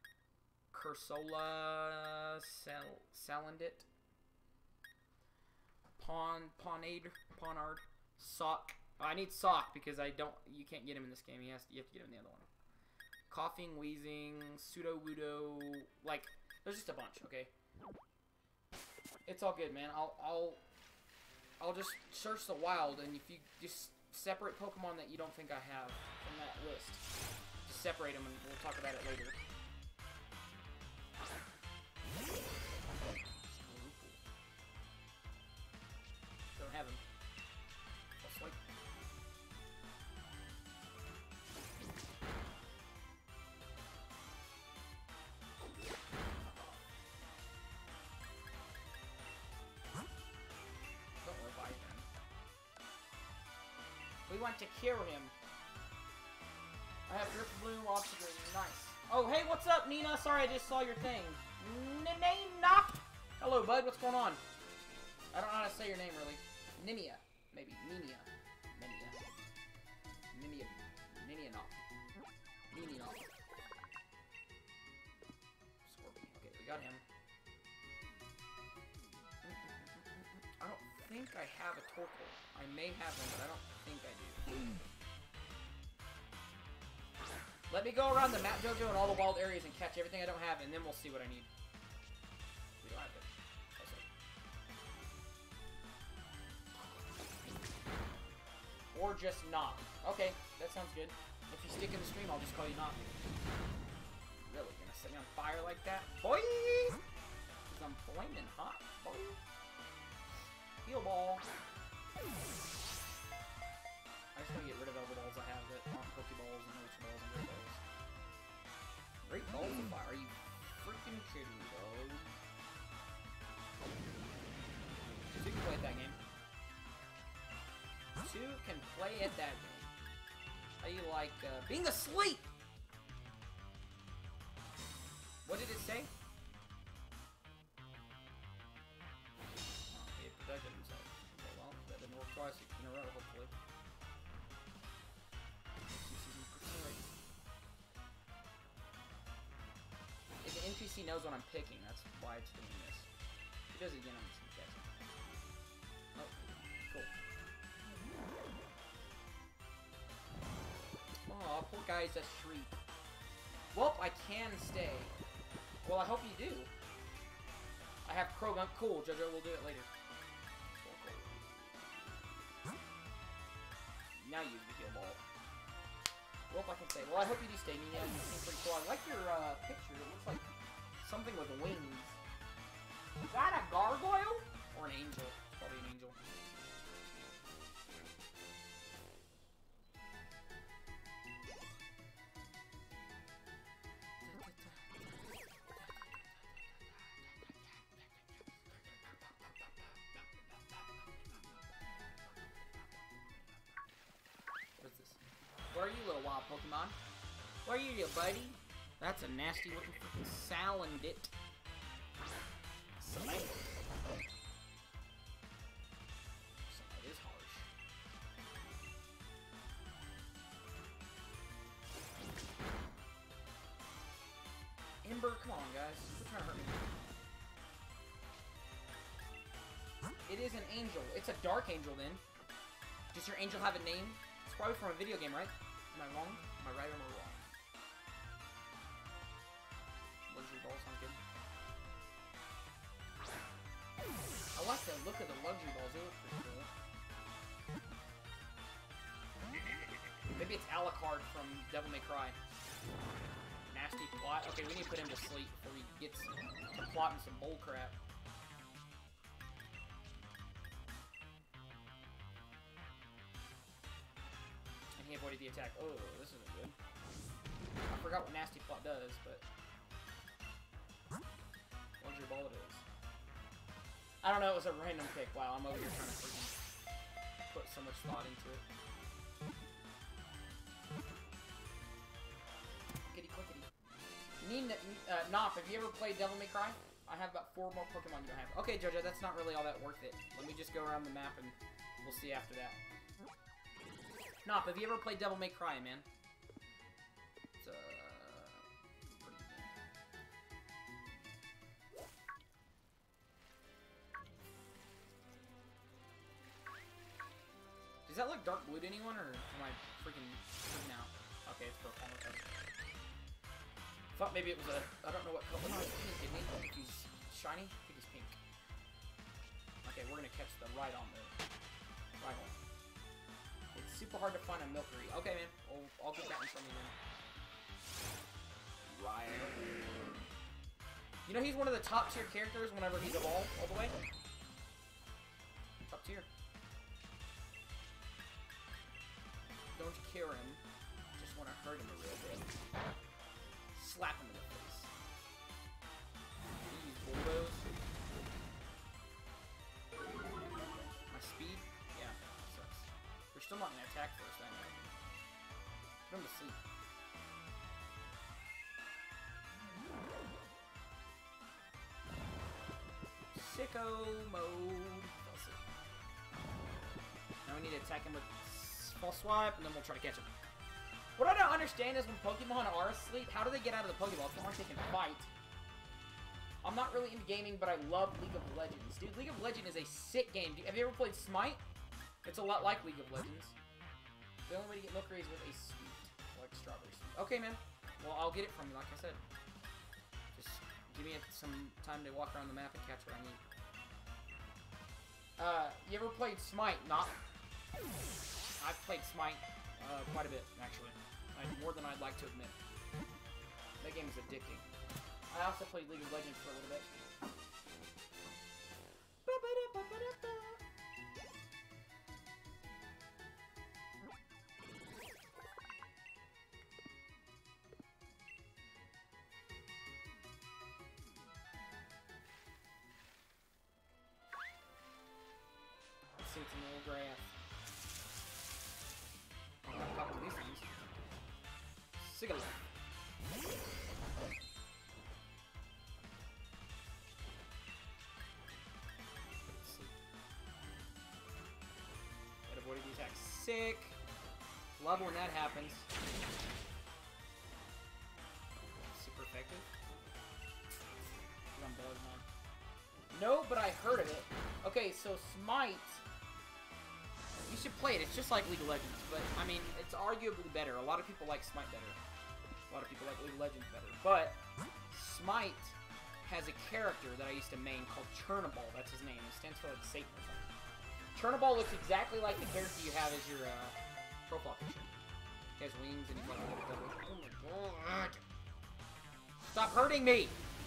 Cursola, Sal Salandit, Pon Ponade, Ponard, Sock. Oh, I need Sock because I don't. You can't get him in this game. He has. To, you have to get him in the other one. Coughing, wheezing, pseudo wudo. Like, there's just a bunch. Okay. It's all good, man. I'll I'll I'll just search the wild, and if you just separate Pokemon that you don't think I have from that list, just separate them, and we'll talk about it later. Don't have him. Just like. We want to cure him. I have Drifbloom, Oxygen, nice. Oh, hey, what's up, Nina? Sorry, I just saw your thing. Nina! Hello, bud, what's going on? I don't know how to say your name, really. Ninia, maybe. Ninia. Ninia. Ninia. Ninia, no. Ninia, no. Scorpion. Okay, we got him. I don't think I have a Torkoal. I may have one, but I don't think I do. Let me go around the map, Jojo, and all the wild areas and catch everything I don't have, and then we'll see what I need. We don't have it. Or just Knock. Okay, that sounds good. If you stick in the stream, I'll just call you Knock. Really? Gonna set me on fire like that? Boy! Because I'm flaming hot, boy. Heal ball. I just want to get rid of all the balls I have that aren't Pokeballs and Roach Balls and Great Balls. Great Balls of Fire? Are you freaking kidding me, bro? Two can play at that game. Two can play at that game. How do you like uh, being asleep? What did it say? Oh, he protected himself. Okay, well, that didn't work twice in a row, hopefully. If the N P C knows what I'm picking, that's why it's doing this. If it does it again, I'm just gonna catch it. Oh, cool. Aw, poor guy's a shriek. Well, I can stay. Well, I hope you do. I have Krogunk. Cool, Jojo, we'll do it later. Now use the heal ball. Well, I can say. Well, I hope you do stay. Yeah, you seem pretty cool. I like your uh, picture. It looks like something with wings. Is that a gargoyle? Or an angel? It's probably an angel. Pokemon. What are you, buddy? That's a nasty looking freaking Salandit. Salandit. That is harsh. Ember, come on, guys. Quit trying to hurt me. It is an angel. It's a dark angel, then. Does your angel have a name? It's probably from a video game, right? Am I wrong? Am I right or am I wrong? Luxury balls sound good. I like the look of the luxury balls. They look pretty cool. Maybe it's Alucard from Devil May Cry. Nasty plot. Okay, we need to put him to sleep before he gets to plotting some bull crap. And he avoided the attack. Oh, this isn't good. I forgot what Nasty Plot does, but luxury ball it is. I don't know, it was a random pick. Wow, I'm over here trying to freaking put so much thought into it. Clickety clickety. Need uh, Nop, have you ever played Devil May Cry? I have about four more Pokemon you don't have. Okay, Jojo, that's not really all that worth it. Let me just go around the map and we'll see after that. Nop, have you ever played Devil May Cry, man? It's, uh... Does that look dark blue to anyone, or am I freaking freaking out? Okay, it's purple. Okay. Thought maybe it was a... I don't know what color. No, it's pink, isn't it? I think he's shiny. I think he's pink. Okay, we're gonna catch the right on the... Right on. It's super hard to find a Milcery. Okay, man. I'll, I'll get that one from you then. Right. You know, he's one of the top tier characters whenever he's evolved all the way. Top tier. Don't kill him. Just want to hurt him a little bit. Slap him in the face. Use bulldoze. My speed? Yeah, sucks. We're still not gonna attack first, I know. Put him to sleep. Sicko mode. Fell asleep. Now we need to attack him with false swipe, and then we'll try to catch him. What I don't understand is when Pokemon are asleep, how do they get out of the Pokeballs? It's not like they can fight. I'm not really into gaming, but I love League of Legends. Dude, League of Legends is a sick game. Have you ever played Smite? It's a lot like League of Legends. The only way to get Milcery is with a sweet, like strawberry sweet. Okay, man. Well, I'll get it from you, like I said. Just give me some time to walk around the map and catch what I need. Uh, you ever played Smite? Not. I've played Smite uh, quite a bit, actually. I, more than I'd like to admit. That game is addicting. I also played League of Legends for a little bit. Let's see, it's an old graph. I'll have a couple of these things. Cigalette. That avoided the attack. Sick. Love when that happens. Super effective. I'm buzzed, man. No, but I heard of it. Okay, so Smite. You should play it. It's just like League of Legends, but I mean, it's arguably better. A lot of people like Smite better. A lot of people like League of Legends better. But Smite has a character that I used to main called Chernoball. That's his name. It stands for like Satan or something. Chernoball looks exactly like the character you have as your uh, profile picture. He has wings and he's like a little devil. Oh my god! Stop hurting me!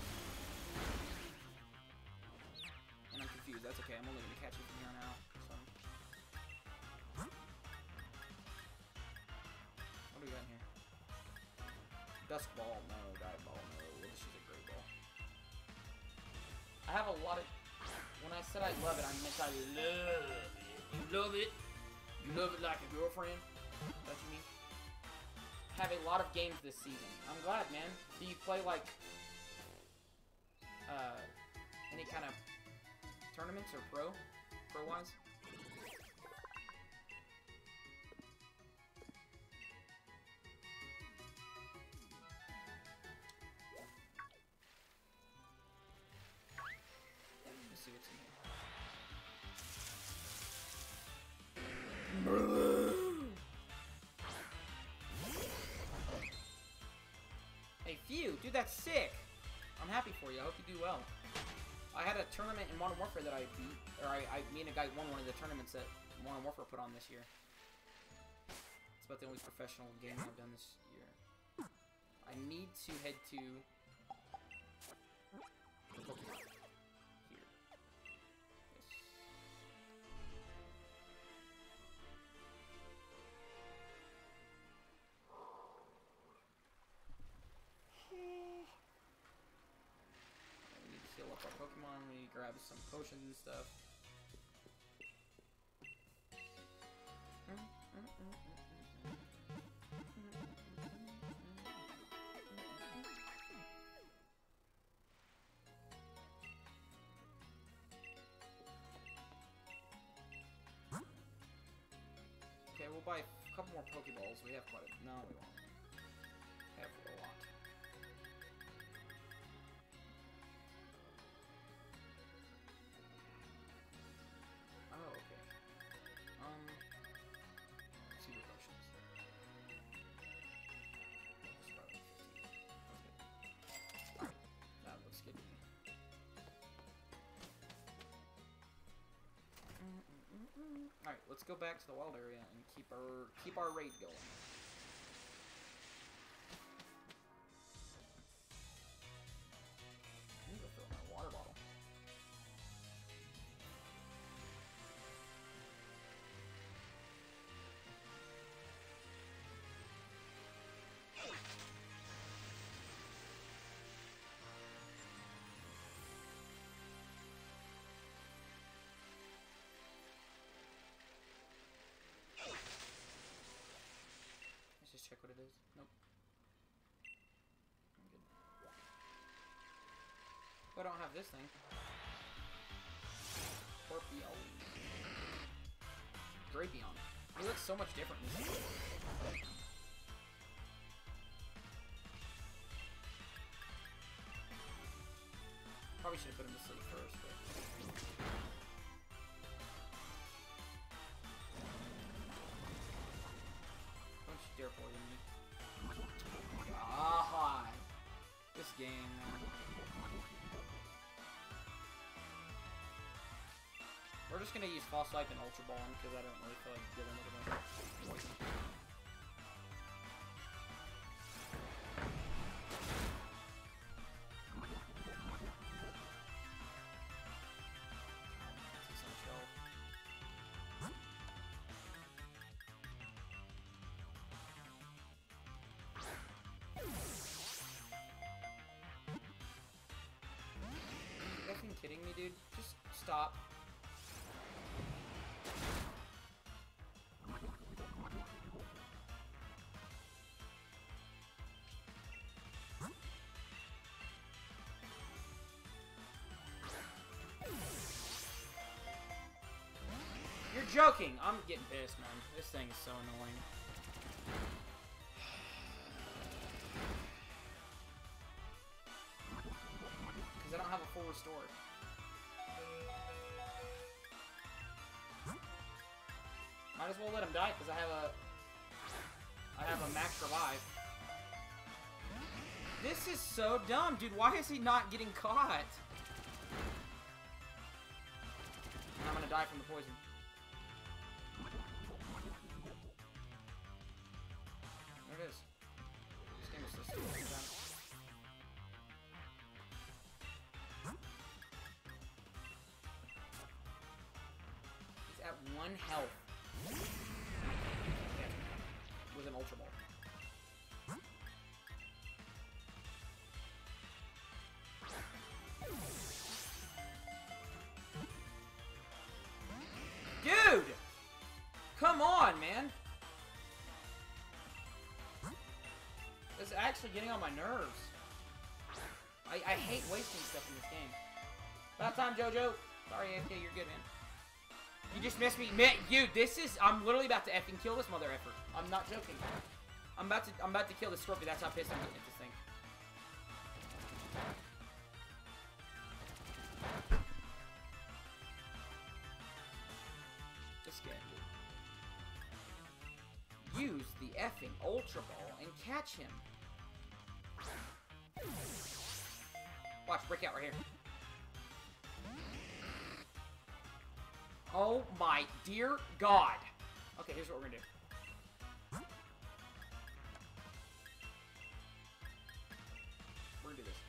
And I'm confused. That's okay. I'm only gonna catch you from here on out. So. What do we got in here? Dusk Ball, no. Dive Ball, no. This is a great ball. I have a lot of... When I said I love it, I meant I love it. You love it? You love it like a girlfriend? Is that what you mean? have a lot of games this season. I'm glad, man. Do you play, like, uh, any kind of tournaments or pro? Pro-wise? Let's see what's in here. Hey, Phew, dude, that's sick. I'm happy for you. I hope you do well. I had a tournament in Modern Warfare that I beat, or I, I me and a guy won one of the tournaments that Modern Warfare put on this year. It's about the only professional game I've done this year. I need to head to Pokemon. Here. Yes. We need to heal up our Pokemon. We need to grab some potions and stuff. Okay, we'll buy a couple more Pokeballs. We have quite a... No, we won't. We have a lot. Oh, okay. Um... Super potions. Okay. Alright, that looks good to me. Alright, let's go back to the wild area and keep our keep our raid going. I need to fill my water bottle. Let's just check what it is. Nope. I'm good. Oh, I don't have this thing. Scorpio. Drapion. He looks so much different in this game. Probably should have put him to sleep first, but... Don't you dare poison me. Ah, this game, man. We're just gonna use False Life and Ultra Ball because I don't really feel like dealing with it. Poison. Kidding me, dude? Just stop. You're joking! I'm getting pissed, man. This thing is so annoying. Because I don't have a full restore. Might as well let him die because I have a I have a max revive. This is so dumb, dude. Why is he not getting caught? And I'm gonna die from the poison. There it is. This game is so stupid. He's at one health. Yeah. With an Ultra Ball. Dude! Come on, man! actually getting on my nerves. I, I hate wasting stuff in this game. About time, JoJo. Sorry, A F K, you're good, man. You just missed me. Man, dude, this is... I'm literally about to effing kill this mother effer. I'm not joking. I'm about to I'm about to kill this Scorpion. That's how pissed I'm getting at this thing. This guy, dude. Use the effing Ultra Ball and catch him. Watch, break out right here. Oh my dear God. Okay, here's what we're gonna do. We're gonna do this.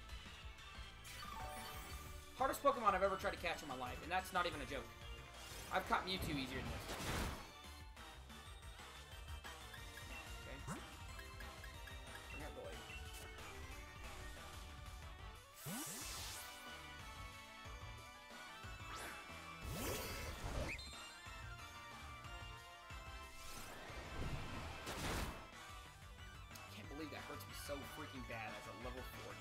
Hardest Pokemon I've ever tried to catch in my life, and that's not even a joke. I've caught Mewtwo easier than this. Okay. Bring out Void. So freaking bad as a level forty.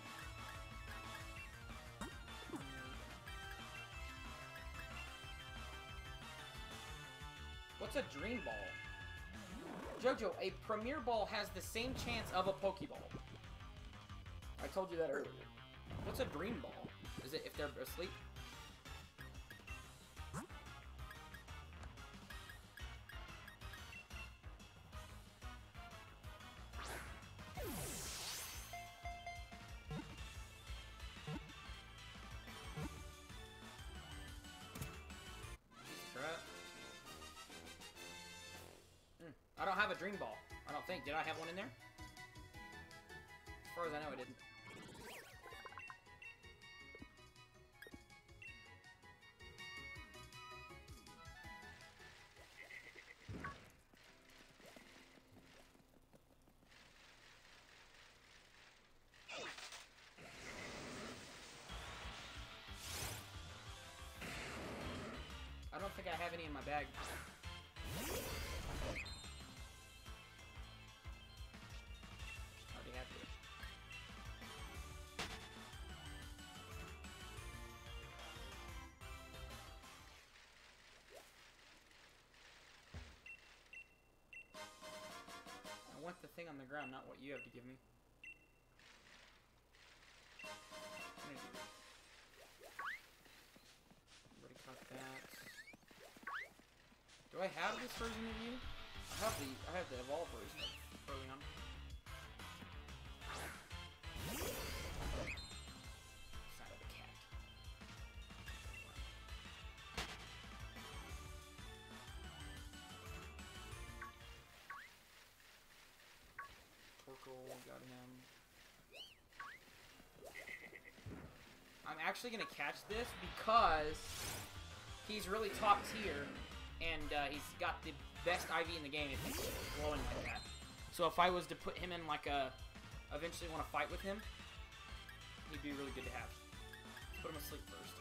What's a Dream Ball? Jojo, a Premier Ball has the same chance of a Pokeball. I told you that earlier. What's a Dream Ball? Is it if they're asleep? I don't have a Dream Ball. I don't think. Did I have one in there? As far as I know, I didn't. I don't think I have any in my bag. I want the thing on the ground, not what you have to give me. Already caught that. Do I have this version of you? I have the I have the evolved version of Furleon. Side of the cat. Torkoal, got him. I'm actually gonna catch this because he's really top tier. And uh, he's got the best I V in the game if he's glowing like that. So if I was to put him in like a... eventually want to fight with him, he'd be really good to have. Let's put him asleep first.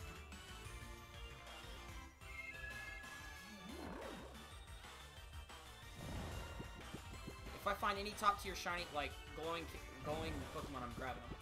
If I find any top tier shiny, like glowing, glowing Pokemon, I'm grabbing them.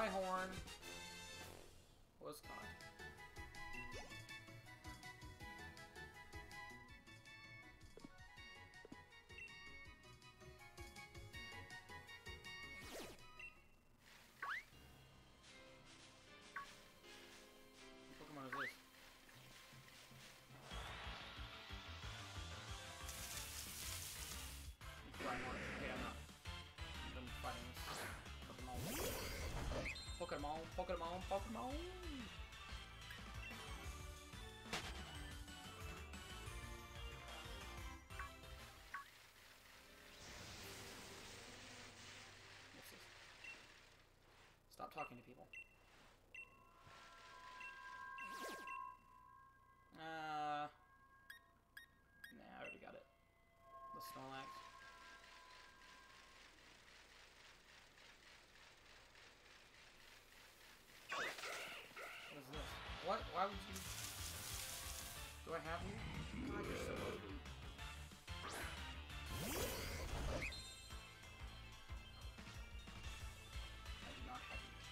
Rhyhorn was caught. What Pokemon is this? Rhyhorn. Okay, I'm not. I'm done fighting this. Pokemon. Pokemon. Pokemon. Pokemon. What's this? Stop talking to people. Uh. Nah, I already got it. The Snorlax. What is this? What? Why would you... Do I have you? God, you're so ugly. I do not have you.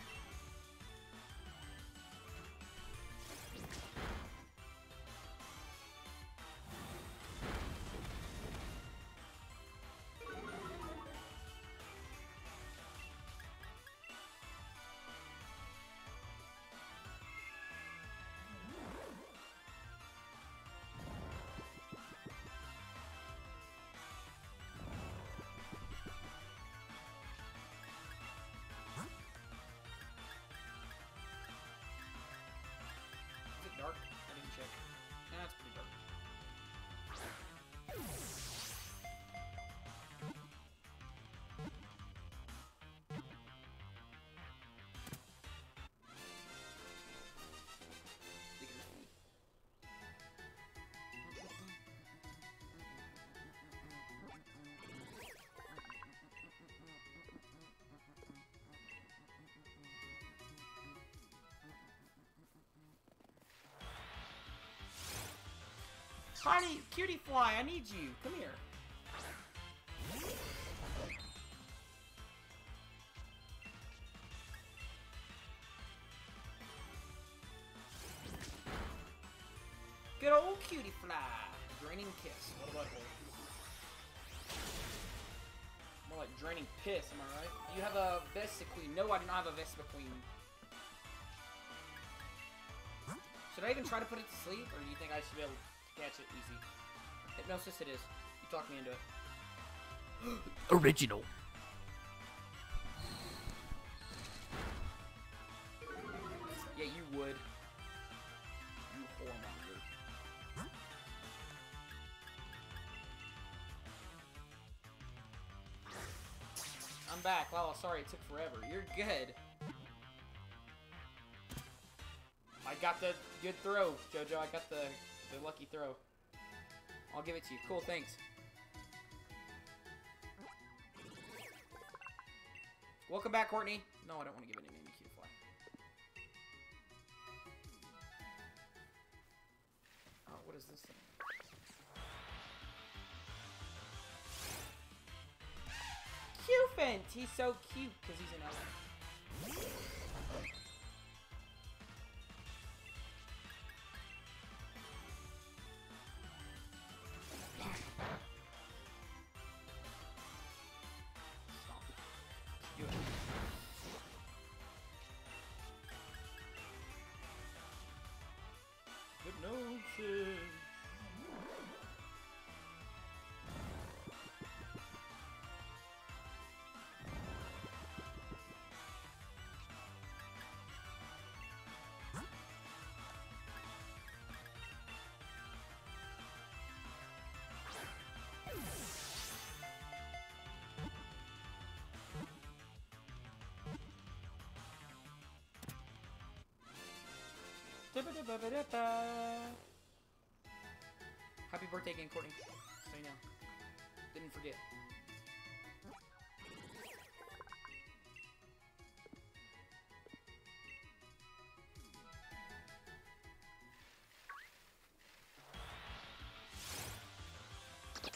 Is it dark? I didn't check. Yeah, it's pretty dark. Tiny cutie fly, I need you. Come here. Good old cutie fly. Draining kiss. What about old? More like draining piss, am I right? You have a Vespiquen. No, I do not have a Vespiquen. Should I even try to put it to sleep, or do you think I should be able to catch it easy? Hypnosis it is. You talked me into it. Original. Yeah, you would. You whoremonger. I'm back. Wow, sorry it took forever. You're good. I got the good throw, Jojo. I got the, the lucky throw. I'll give it to you. Cool, thanks. Welcome back, Courtney. No, I don't want to give it a name. Cute fly. Oh, what is this thing? Cufant! He's so cute because he's an elephant. Hypnosis. Happy birthday again, Courtney. So you know. Didn't forget.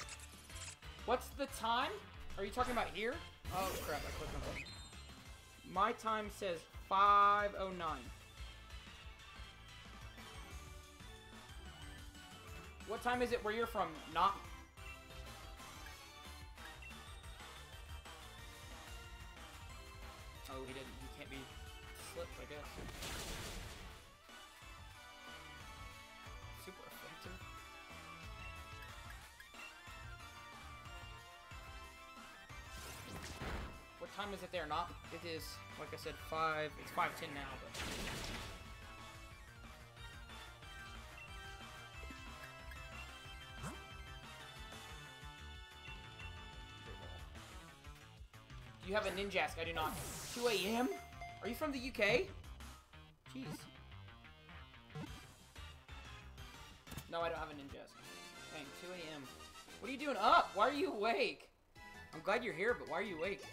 What's the time? Are you talking about here? Oh crap, I clicked on something. My time says five oh nine. What time is it where you're from? Not. Oh, he didn't. He can't be slipped, I guess. Super effective. What time is it there? Not. It is, like I said, five. It's five ten now, but. Do you have a Ninjask? I do not. two A M? Are you from the U K? Jeez. No, I don't have a Ninjask. Dang, two A M What are you doing up? Why are you awake? I'm glad you're here, but why are you awake?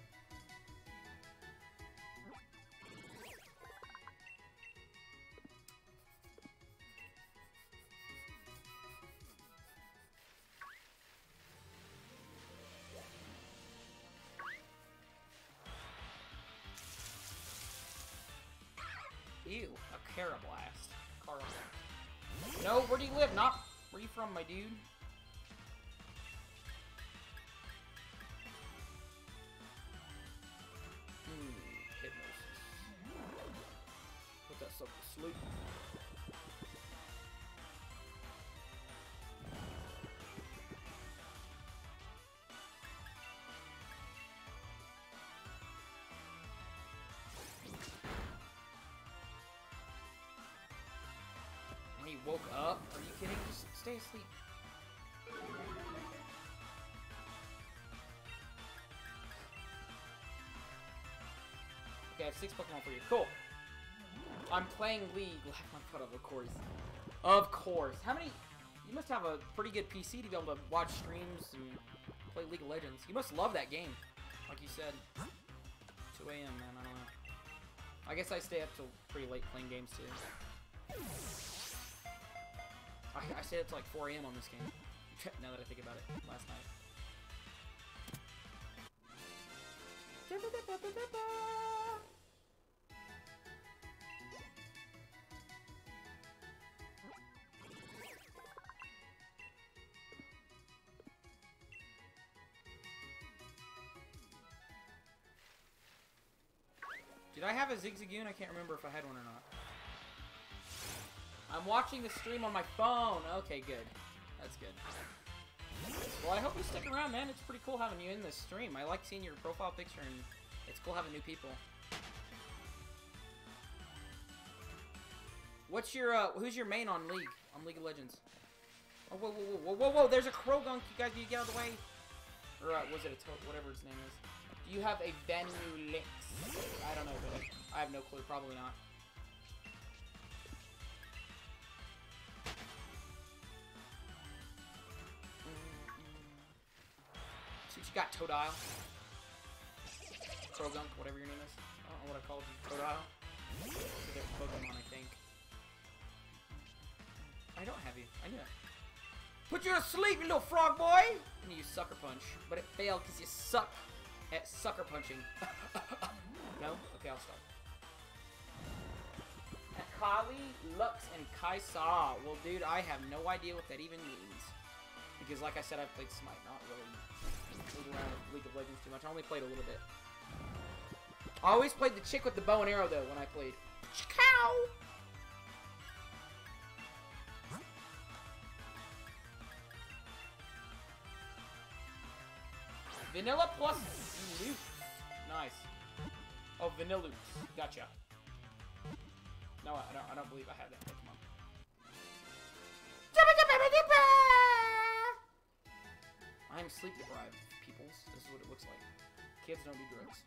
Ew, a Carablast. Carablast. No, where do you live? Not where you from, my dude? Hmm, hypnosis. Put that stuff to sleep. He woke up? Are you kidding? Just stay asleep. Okay, I have six Pokemon for you. Cool. I'm playing League. Laugh my butt off, of course. Of course. How many... You must have a pretty good P C to be able to watch streams and play League of Legends. You must love that game. Like you said. two A M, man. I don't know. I guess I stay up till pretty late playing games, too. I, I stayed up to like four A M on this game. Now that I think about it, last night. Did I have a Zigzagoon? I can't remember if I had one or not. I'm watching the stream on my phone. Okay, good. That's good. Well, I hope you stick around, man. It's pretty cool having you in this stream. I like seeing your profile picture, and it's cool having new people. What's your, uh, who's your main on League? On League of Legends? Oh, whoa, whoa, whoa, whoa, whoa, whoa, there's a Krogunk. You guys need to get out of the way. Or, uh, was it a toad? Whatever its name is. Do you have a Venulix? I don't know, but I have no clue. Probably not. So you got Totodile. Krogunk, whatever your name is. I don't know what I called you. Totodile? It's a different Pokemon, I think. I don't have you. I knew it. Put you to sleep, you little frog boy! And you use Sucker Punch. But it failed because you suck at sucker punching. No? Okay, I'll stop. Akali, Lux, and Kaisa. Well, dude, I have no idea what that even means. Because, like I said, I've played Smite, not really moved around with League of Legends too much. I only played a little bit. I always played the chick with the bow and arrow, though, when I played. Cow! Vanilla plus Lux. Nice. Oh, Vanillux. Gotcha. No, I don't, I don't believe I have that Pokemon. I'm sleep deprived, peoples. This is what it looks like. Kids don't do drugs.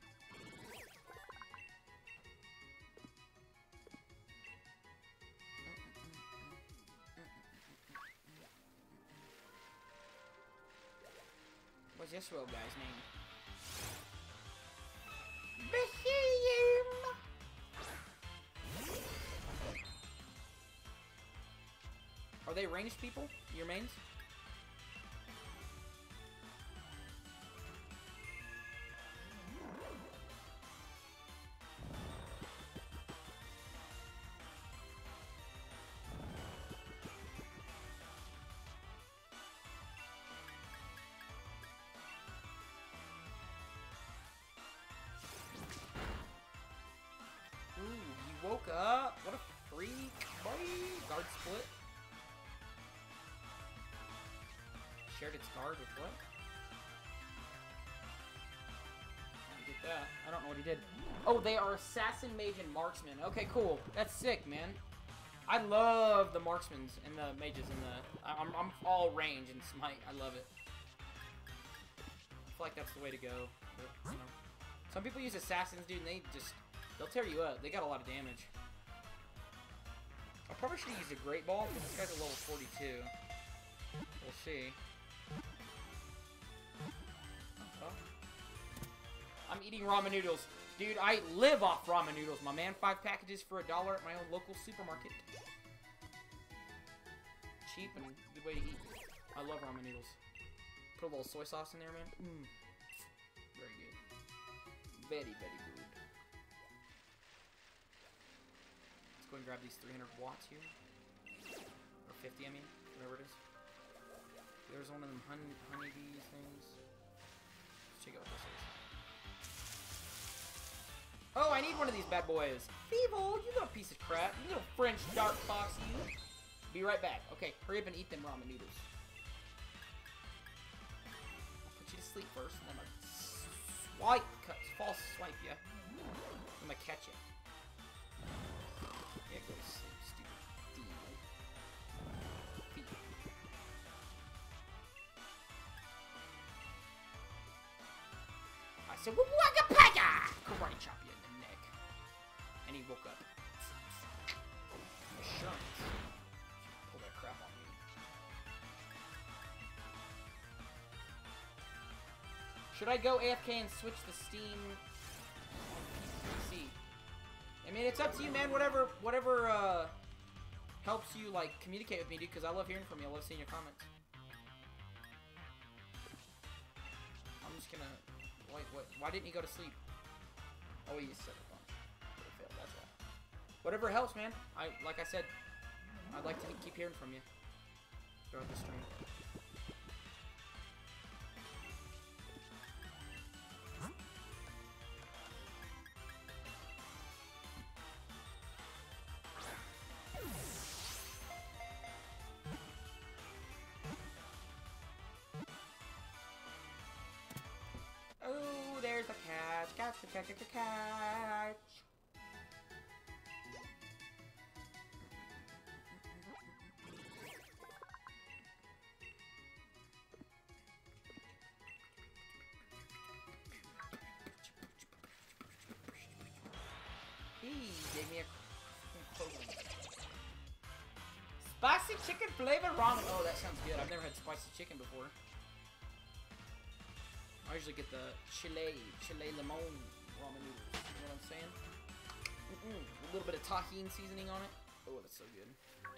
What's this little guy's name? Beheem! Are they ranged people? Your mains? Guard split. Shared its guard with what? I get that. I don't know what he did. Oh, they are assassin, mage, and marksman. Okay, cool. That's sick, man. I love the marksmans and the mages and the... I'm, I'm all range and smite. I love it. I feel like that's the way to go. But, you know. Some people use assassins, dude, and they just... They'll tear you up. They got a lot of damage. I probably should have used a great ball, because this guy's a level forty-two. We'll see. Oh. I'm eating ramen noodles. Dude, I live off ramen noodles, my man. Five packages for a dollar at my own local supermarket. Cheap and good way to eat. I love ramen noodles. Put a little soy sauce in there, man. Mm. Very good. Very, very good. Let's go and grab these three hundred watts here. Or fifty, I mean. Whatever it is. There's one of them honey, honeybees things. Let's check out what this is. Oh, I need one of these bad boys. Feeble, you little piece of crap. You little French dark fox, you. Be right back. Okay, hurry up and eat them ramen noodles. I'll put you to sleep first, and then I'm gonna swipe, cut, false swipe ya. I'm gonna catch you. Yeah, go to sleep, stupid demon. Feet. I said, waka paka! Karate chop you in the neck. And he woke up. Insurance. Pull that crap on me. Should I go A F K and switch the Steam P C? I mean, it's up to you, man. Whatever, whatever uh, helps you like communicate with me, dude. Because I love hearing from you. I love seeing your comments. I'm just gonna. Wait, what? Why didn't you go to sleep? Oh, you said it wrong. It failed. That's why. Whatever helps, man. I like I said. I'd like to keep hearing from you throughout the stream. Oh, there's the catch. Catch the catch, catch the catch. He gave me a spicy chicken flavored ramen. Oh, that sounds good. I've never had spicy chicken before. I usually get the chile, chile limon ramen noodles. You know what I'm saying? Mm-mm. A little bit of tahini seasoning on it. Oh, that's so good.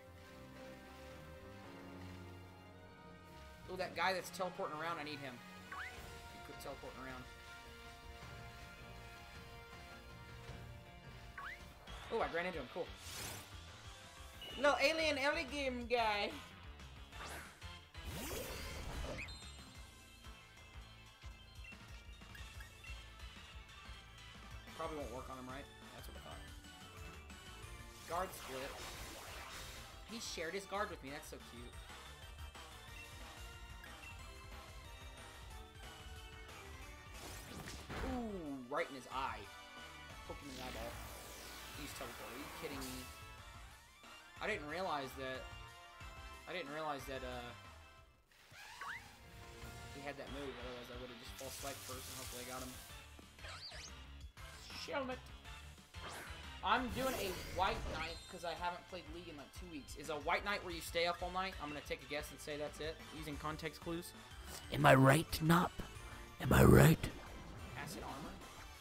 Oh, that guy that's teleporting around, I need him. He quit teleporting around. Oh, I ran into him. Cool. Little alien Ellie game guy. Probably won't work on him, right? That's what I thought. Guard split. He shared his guard with me. That's so cute. Ooh, right in his eye. Poking his eyeball. He's teleport. Are you kidding me? I didn't realize that. I didn't realize that. Uh, he had that move. Otherwise, I would have just false swiped first, and hopefully, I got him. Helmet. I'm doing a white night because I haven't played League in like two weeks. Is a white night where you stay up all night? I'm gonna take a guess and say that's it, using context clues. Am I right, Nop? Am I right? Acid armor.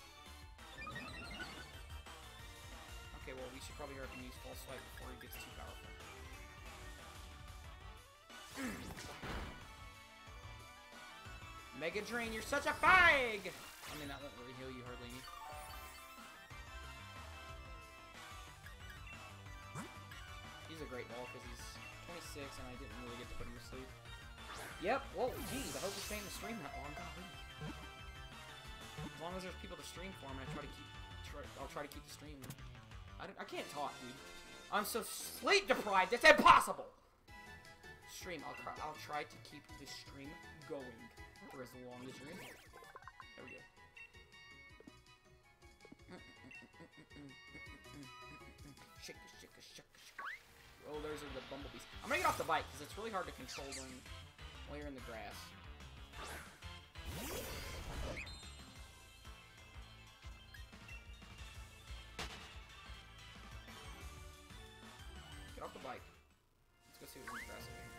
Okay, well we should probably hurry up and use false swipe before he gets too powerful. Mega Drain, you're such a fag! I mean, that won't really heal you hardly. He's a great ball because he's twenty-six and I didn't really get to put him to sleep. Yep, whoa, geez, I hope we're staying to stream that long. Golly. As long as there's people to stream for him, I try to keep, try, I'll try to keep the stream. I, I can't talk, dude. I'm so sleep deprived, it's impossible! Stream, I'll try, I'll try to keep this stream going for as long as you're in here. There we go. Shake, shake, shake, shake. Oh, those are the bumblebees. I'm gonna get off the bike because it's really hard to control during while you're in the grass. Get off the bike. Let's go see what's in the grass over here.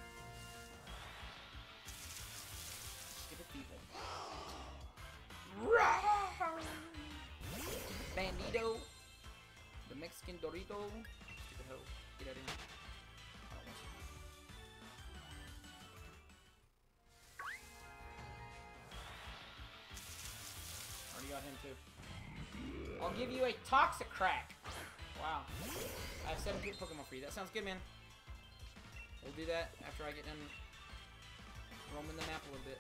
Stupid people. Bandito. The Mexican Dorito. Stupid hoe. Get out of here. I don't want you. Already got him too. I'll give you a toxic crack. Wow. I have seven good Pokemon for you. That sounds good, man. We'll do that after I get done roaming the map a little bit.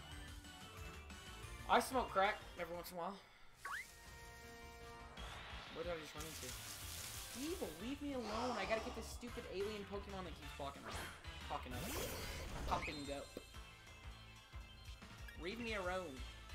I smoke crack every once in a while. What did I just run into? Evil, leave me alone. I gotta get this stupid alien Pokemon that keeps popping up. Popping up. Popping up. Leave me alone.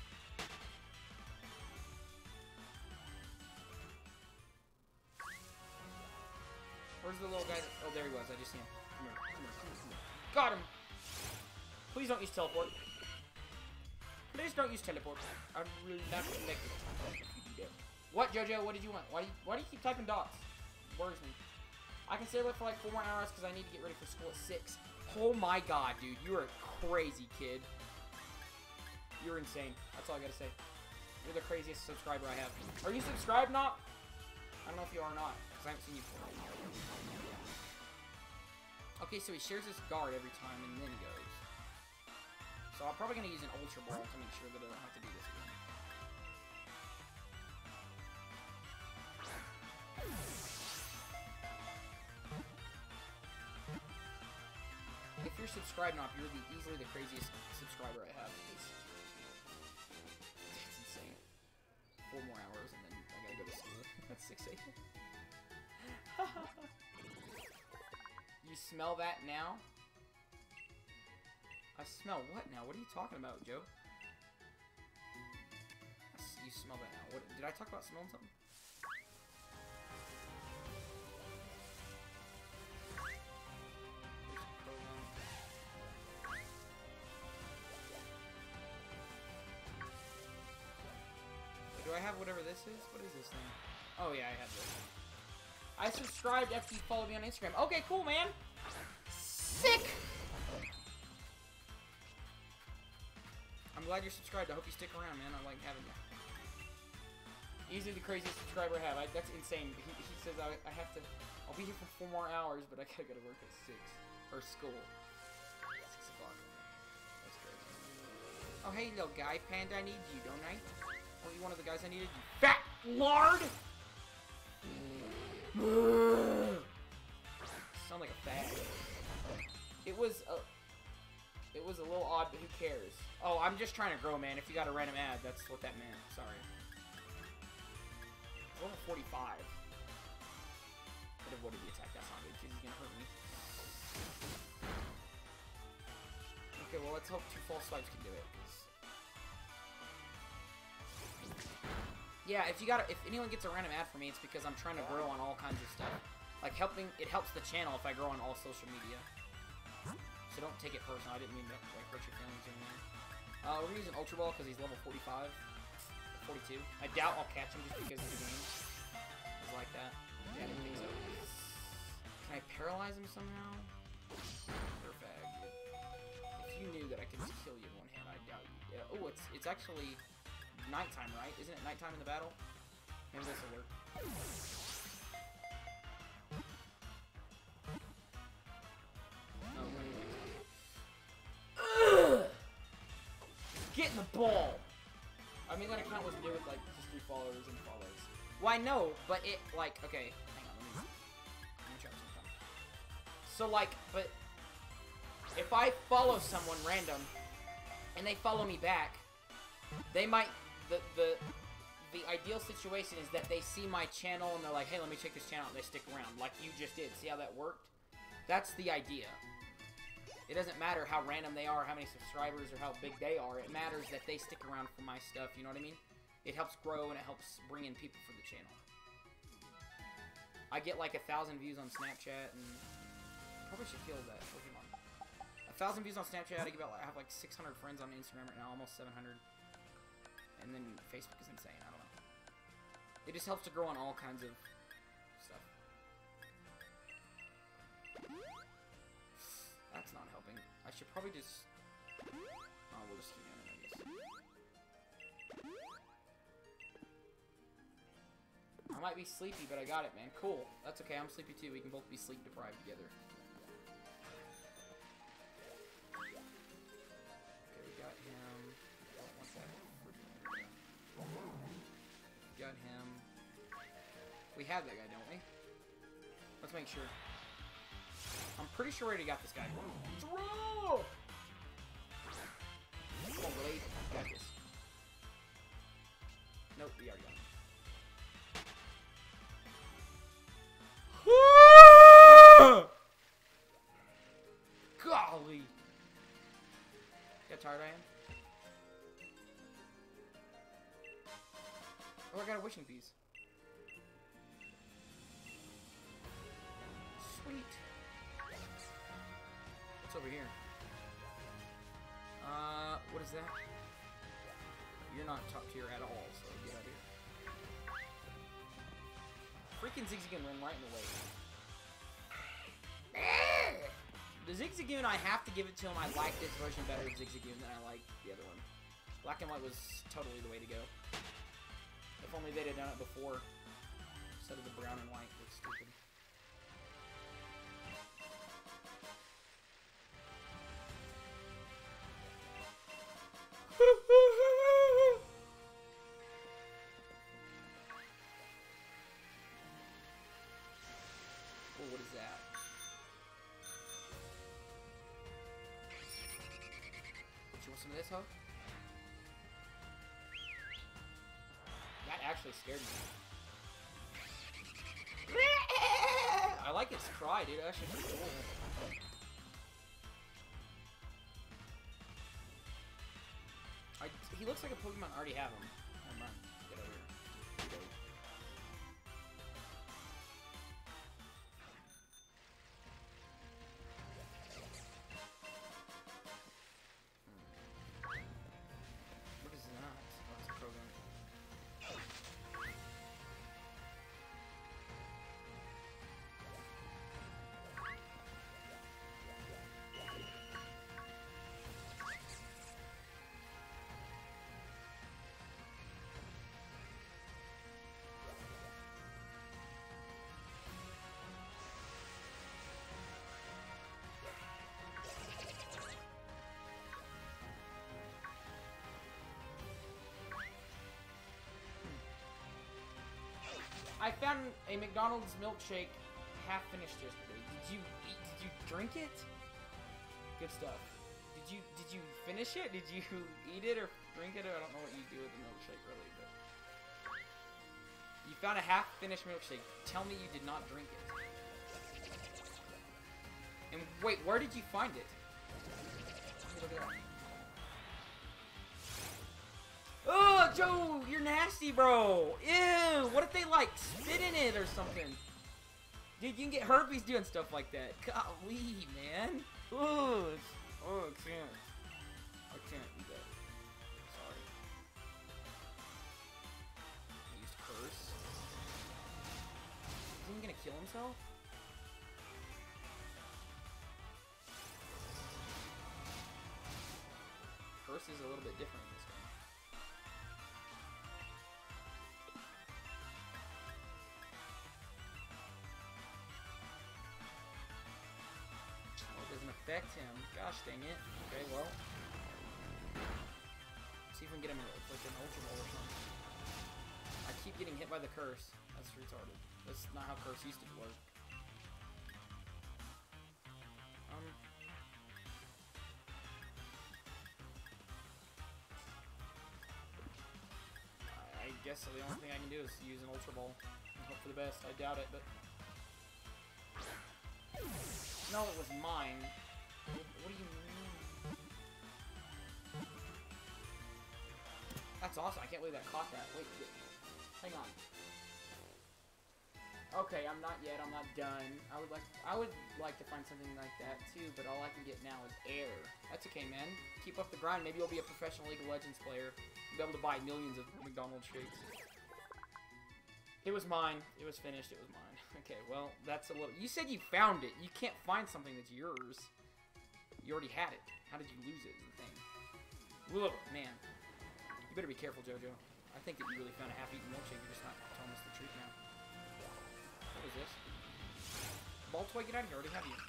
Where's the little guy that, oh, there he was. I just see him. Come here. Come here. Come here. Come here. Got him. Please don't use teleport. Please don't use teleport. I'm really not connected. What, Jojo? What did you want? Why do you, why do you keep typing dots? It worries me. I can stay awake for like four more hours because I need to get ready for school at six. Oh my god, dude. You're a crazy kid. You're insane. That's all I gotta say. You're the craziest subscriber I have. Are you subscribed, not? I don't know if you are or not, because I haven't seen you before. Okay, so he shares his guard every time and then goes. So I'm probably going to use an Ultra Ball to make sure that I don't have to do this again. If you're subscribed, not, you're the, easily the craziest subscriber I have. It's, it's insane. Four more hours and then I gotta go to school. That's six A M You smell that now? I smell what now? What are you talking about, Joe? You smell that now. What, did I talk about smelling something? Do I have whatever this is? What is this thing? Oh yeah, I have this. I subscribed after you followed me on Instagram. Okay, cool, man. Sick. I'm glad you're subscribed. I hope you stick around, man. I like having you. Easily the craziest subscriber I have. I, that's insane. He, he says I, I have to. I'll be here for four more hours, but I gotta go to work at six or school. Six o'clock. That's crazy. Oh hey, little guy, Panda. I need you, don't I? Aren't you one of the guys I needed? You fat lard! Sound like a fag. It was a, it was a little odd, but who cares? Oh, I'm just trying to grow, man. If you got a random ad, that's what that meant. Sorry. Level forty-five. But avoided the attack. That's not good because he's gonna hurt me. Okay, well let's hope two false swipes can do it. Yeah, if you got if anyone gets a random ad for me, it's because I'm trying to grow on all kinds of stuff. Like helping, it helps the channel if I grow on all social media. So don't take it personal. I didn't mean to like hurt your feelings or anything. Uh, we're using Ultra Ball because he's level forty-five, forty-two. I doubt I'll catch him just because of the game. It's like that. Yeah, I didn't think so. Can I paralyze him somehow? Perfect. If you knew that I could just kill you in one hand, I doubt you. Yeah. Oh, it's it's actually nighttime, right? Isn't it nighttime in the battle? Maybe this will work. No, get in the ball! I mean, that account was new with, like, just three followers and follows. Well, I know, but it, like, okay, hang on, let me, let me try something. So, like, but, if I follow someone random, and they follow me back, they might, the, the, the ideal situation is that they see my channel and they're like, hey, let me check this channel, and they stick around, like you just did. See how that worked? That's the idea. It doesn't matter how random they are, how many subscribers, or how big they are. It matters that they stick around for my stuff, you know what I mean? It helps grow and it helps bring in people for the channel. I get like a thousand views on Snapchat, and probably should kill that Pokemon. A thousand views on Snapchat. I, about, I have like six hundred friends on Instagram right now, almost seven hundred. And then Facebook is insane. I don't know. It just helps to grow on all kinds of stuff. That's not helping. I should probably just. Oh, we'll just keep doing it, I guess. I might be sleepy, but I got it, man. Cool. That's okay. I'm sleepy too. We can both be sleep deprived together. Okay, we got him. Oh, what's that? Got him. We have that guy, don't we? Let's make sure. I'm pretty sure we already got this guy. Throw! Come on, Blade. Got this. Nope, we already got him. Golly! How tired I am? Oh, I got a wishing piece. Sweet. What's over here? Uh, what is that? You're not top tier at all, so get out of here. Freaking Zigzagoon ran right in the way. The Zigzagoon, I have to give it to him. I like this version better of Zigzagoon than I like the other one. Black and white was totally the way to go. If only they'd have done it before, instead of the brown and white. Looks stupid. Oh, what is that? You want some of this, huh? That actually scared me. I like its cry, dude. That should be cool. I, he looks like a Pokemon I already have him. Never mind. Get over here. Here we go. What is that? Oh, it's a program. I found a McDonald's milkshake half finished yesterday. Did you eat? Did you drink it? Good stuff. Did you did you finish it? Did you eat it or drink it? Or I don't know what you do with the milkshake really, but you found a half finished milkshake. Tell me you did not drink it. And wait, where did you find it? Look at that. Oh, Joe, you're nasty, bro. Ew, what if they, like, spit in it or something? Dude, you can get herpes doing stuff like that. Golly, man. Oh, oh, I can't. I can't do that. Sorry. I used curse. Is he gonna kill himself? Curse is a little bit different in this game. Affect him. Gosh dang it. Okay, well. Let's see if we can get him in like an ultra ball or something. I keep getting hit by the curse. That's retarded. That's not how curse used to work. Um. I guess guess so. The only thing I can do is use an Ultra Ball and hope for the best. I doubt it, but... No, it was mine. What do you mean? That's awesome. I can't believe that caught that. Wait, wait. Hang on. Okay, I'm not yet. I'm not done. I would like I would like to find something like that too, but all I can get now is air. That's okay, man. Keep up the grind. Maybe you'll be a professional League of Legends player. You'll be able to buy millions of McDonald's shakes. It was mine. It was finished. It was mine. Okay, well, that's a little... You said you found it. You can't find something that's yours. You already had it. How did you lose it is the thing. Whoa, man. You better be careful, JoJo. I think that you really found a half-eaten milkshake. You're just not telling us the truth now. What is this? Ball toy, get out of here. I already have you.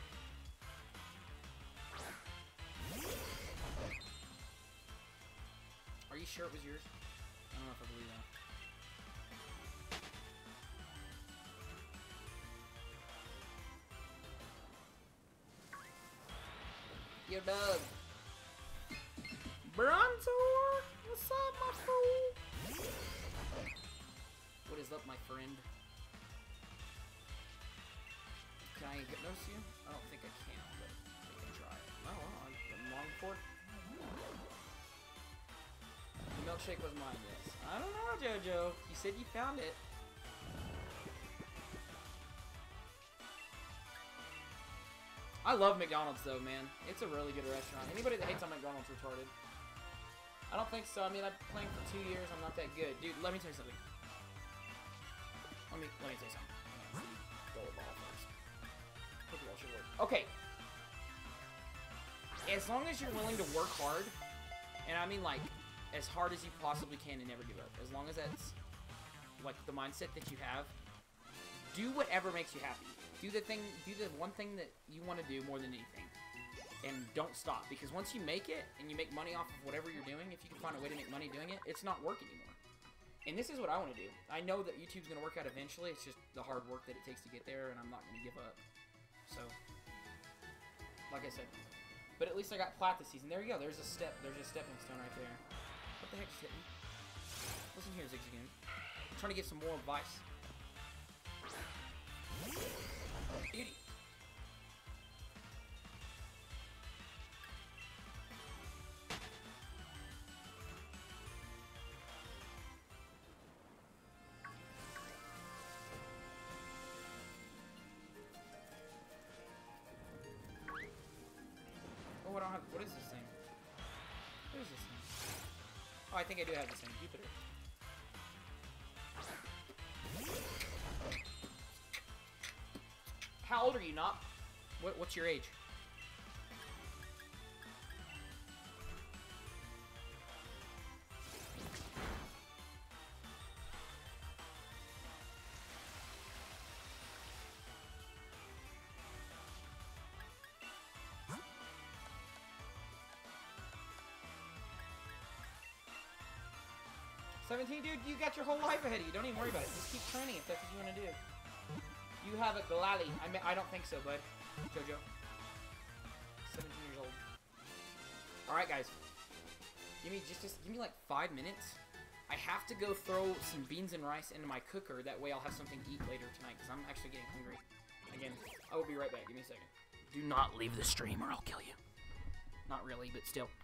Are you sure it was yours? I don't know if I believe that. Yo, Doug. Bronzor? What's up, my fool? What is up, my friend? Can I hypnose you? I don't think I can, but we can try it. Oh, well, I'm long for it. The milkshake was mine, yes. I don't know, JoJo. You said you found it. I love McDonald's, though, man. It's a really good restaurant. Anybody that hates on McDonald's retarded. I don't think so. I mean, I've been playing for two years. I'm not that good. Dude, let me tell you something. Let me, let me tell you something. Go with ball first. Pokeball should work. Okay. As long as you're willing to work hard, and I mean, like, as hard as you possibly can and never give up. As long as that's, like, the mindset that you have, do whatever makes you happy. Do the thing, do the one thing that you want to do more than anything. And don't stop, because once you make it, and you make money off of whatever you're doing, if you can find a way to make money doing it, it's not work anymore. And this is what I want to do. I know that YouTube's going to work out eventually, it's just the hard work that it takes to get there, and I'm not going to give up. So, like I said. But at least I got plat this season. There you go, there's a step, there's a stepping stone right there. What the heck is hitting? Listen here, Zigzagoon. I'm trying to get some more advice. Idiot. Oh, I don't have. What is this thing? What is this thing? Oh, I think I do have this thing. Jupiter. How old are you, Nop? What, what's your age? seventeen, dude, you got your whole life ahead of you. Don't even worry about it. Just keep training if that's what you want to do. You have a Galali. I mean, I don't think so, bud. JoJo. seventeen years old. Alright, guys. Give me just, just, give me like five minutes. I have to go throw some beans and rice into my cooker. That way I'll have something to eat later tonight, because I'm actually getting hungry. Again, I will be right back. Give me a second. Do not leave the stream or I'll kill you. Not really, but still.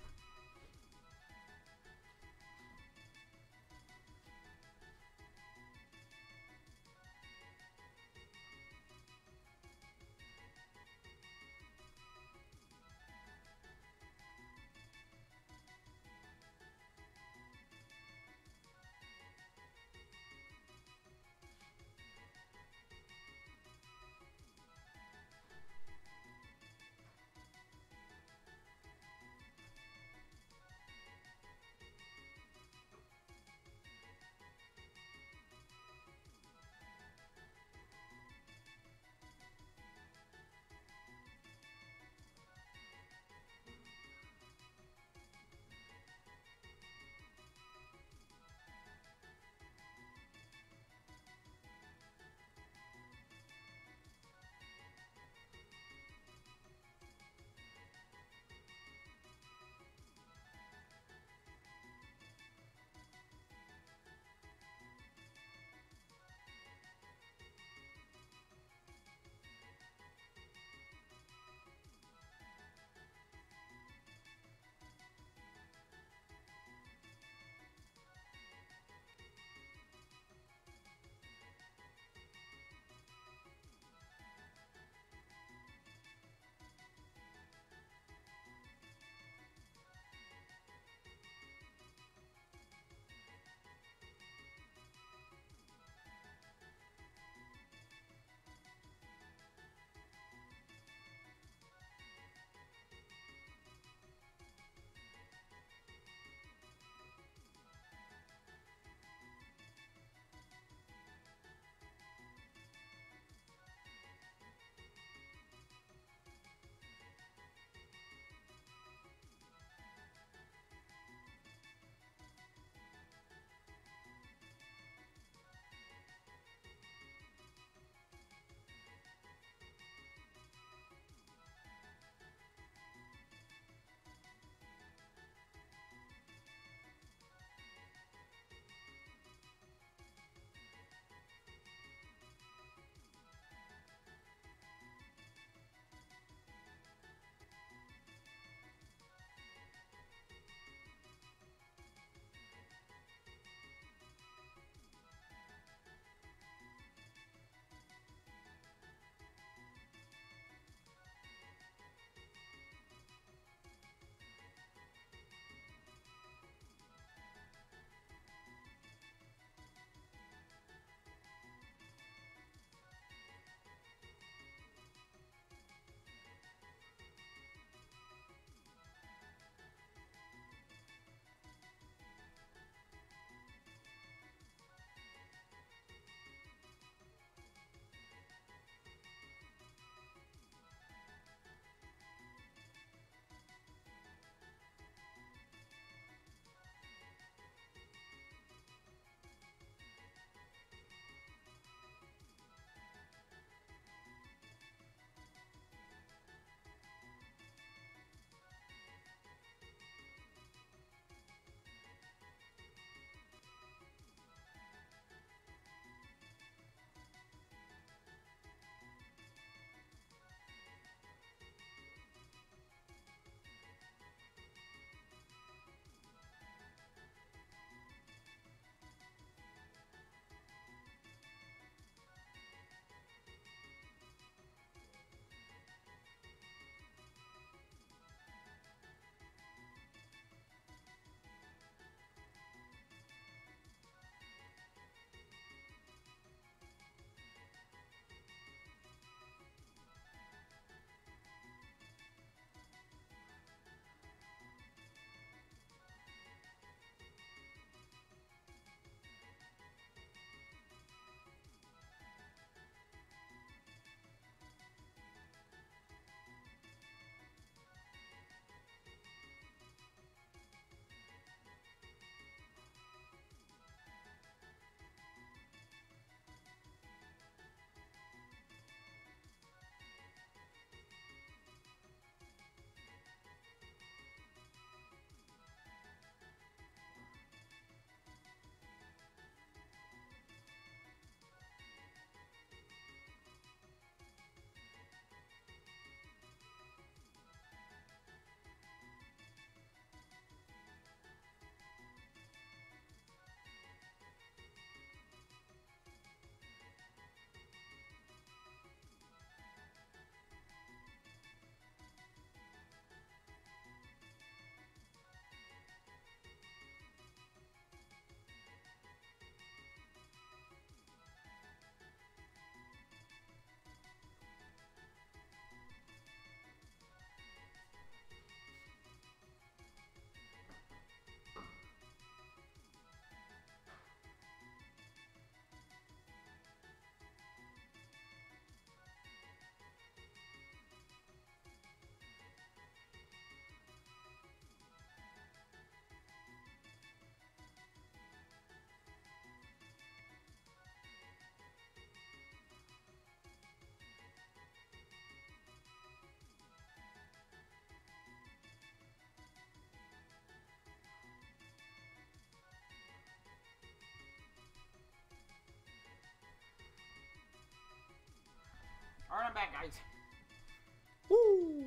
Alright, I'm back, guys. Woo!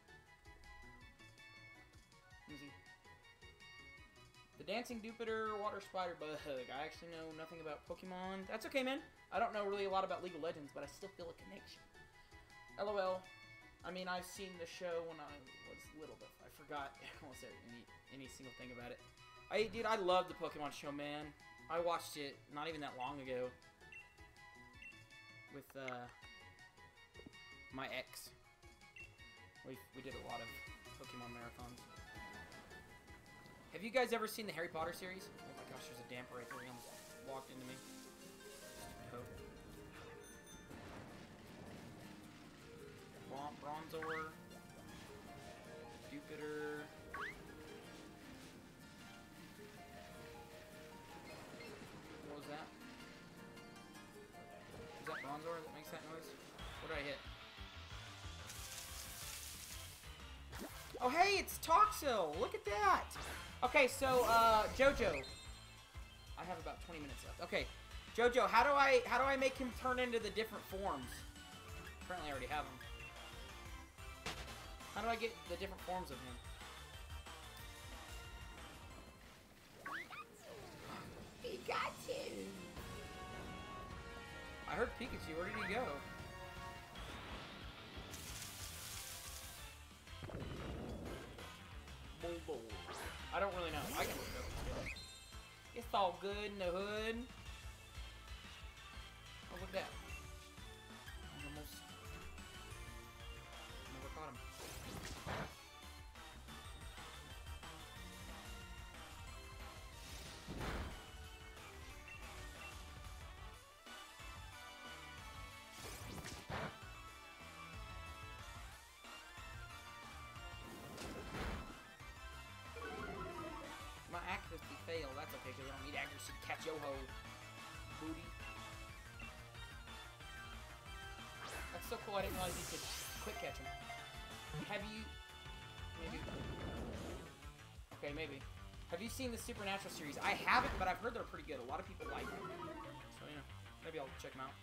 Easy. The Dancing Jupiter Water Spider Bug. I actually know nothing about Pokemon. That's okay, man. I don't know really a lot about League of Legends, but I still feel a connection. LOL. I mean, I've seen the show when I was little, but I forgot almost any, any single thing about it. I, dude, I love the Pokemon show, man. I watched it not even that long ago with uh, my ex. We, we did a lot of Pokemon marathons. Have you guys ever seen the Harry Potter series? Oh my gosh, there's a damper right there. He almost walked into me. Bron Bronzor. Jupiter. What was that? Is that Bronzor that makes that noise? What did I hit? Oh, hey, it's Toxel! Look at that! Okay, so, uh, Jojo. I have about twenty minutes left. Okay, Jojo, how do I, how do I make him turn into the different forms? Apparently I already have him. How do I get the different forms of him? Pikachu! I heard Pikachu. Where did he go? I don't really know. I can look it up. It's all good in the hood. Oh, look at that. I almost never caught him. My accuracy failed. That's okay because I don't need accuracy to catch yo-ho. Booty. That's so cool. I didn't realize you could quick catch him. Have you... Maybe... Okay, maybe. Have you seen the Supernatural series? I haven't, but I've heard they're pretty good. A lot of people like them. So, you know, maybe I'll check them out.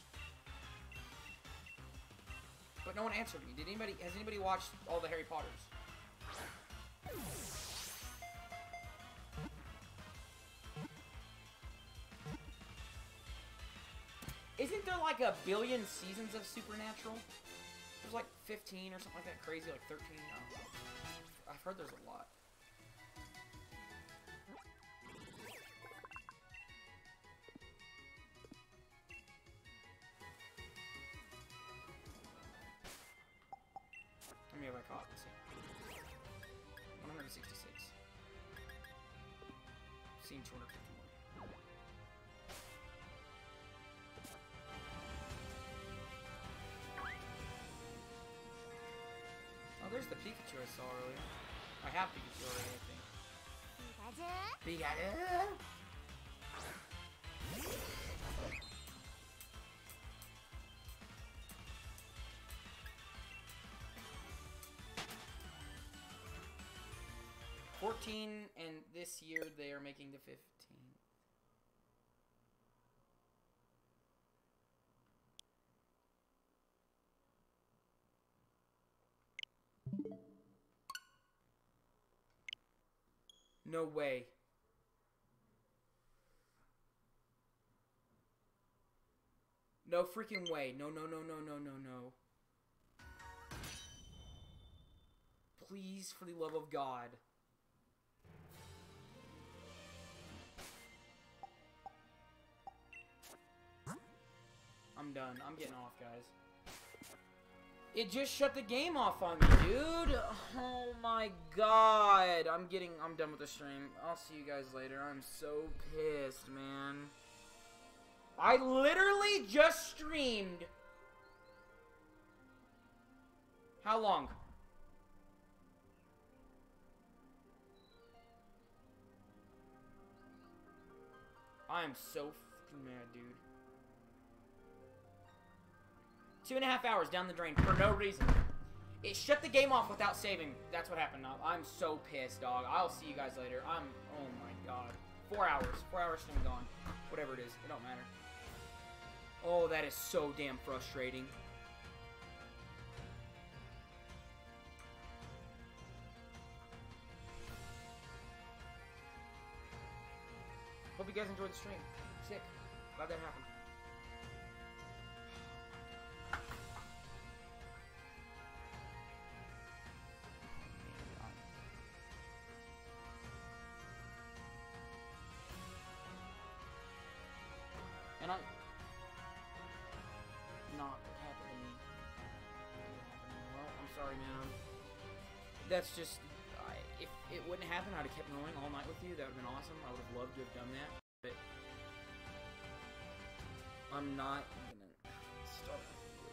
But no one answered me. Did anybody... Has anybody watched all the Harry Potters? Isn't there like a billion seasons of Supernatural? There's like fifteen or something like that crazy, like thirteen. I don't know. I've heard there's a lot. How many have I caught? Let's see. one hundred sixty-six. Seen two hundred fifty-one. There's the Pikachu I saw earlier. I have Pikachu already, I think. Pikachu! fourteen, and this year they are making the fifteenth. No way. No freaking way. No, no, no, no, no, no, no. Please, for the love of God. I'm done. I'm getting off, guys. It just shut the game off on me, dude. Oh my god. I'm getting, I'm done with the stream. I'll see you guys later. I'm so pissed, man. I literally just streamed. How long? I am so fucking mad, dude. Two and a half hours down the drain for no reason. It shut the game off without saving. That's what happened. I'm so pissed, dog. I'll see you guys later. I'm... Oh, my God. Four hours. Four hours stream gone. Whatever it is. It don't matter. Oh, that is so damn frustrating. Hope you guys enjoyed the stream. Sick. Glad that happened. And I... Not what happened to me. Well, I'm sorry, man. That's just... I, if it wouldn't happen, I'd have kept going all night with you. That would have been awesome. I would have loved to have done that. But... I'm not gonna start with you.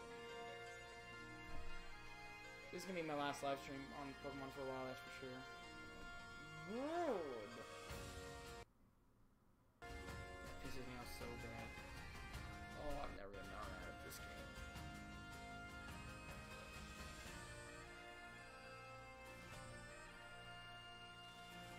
This is gonna be my last live stream on Pokemon for a while, that's for sure. Good. Pisses me off so bad. Oh, I've never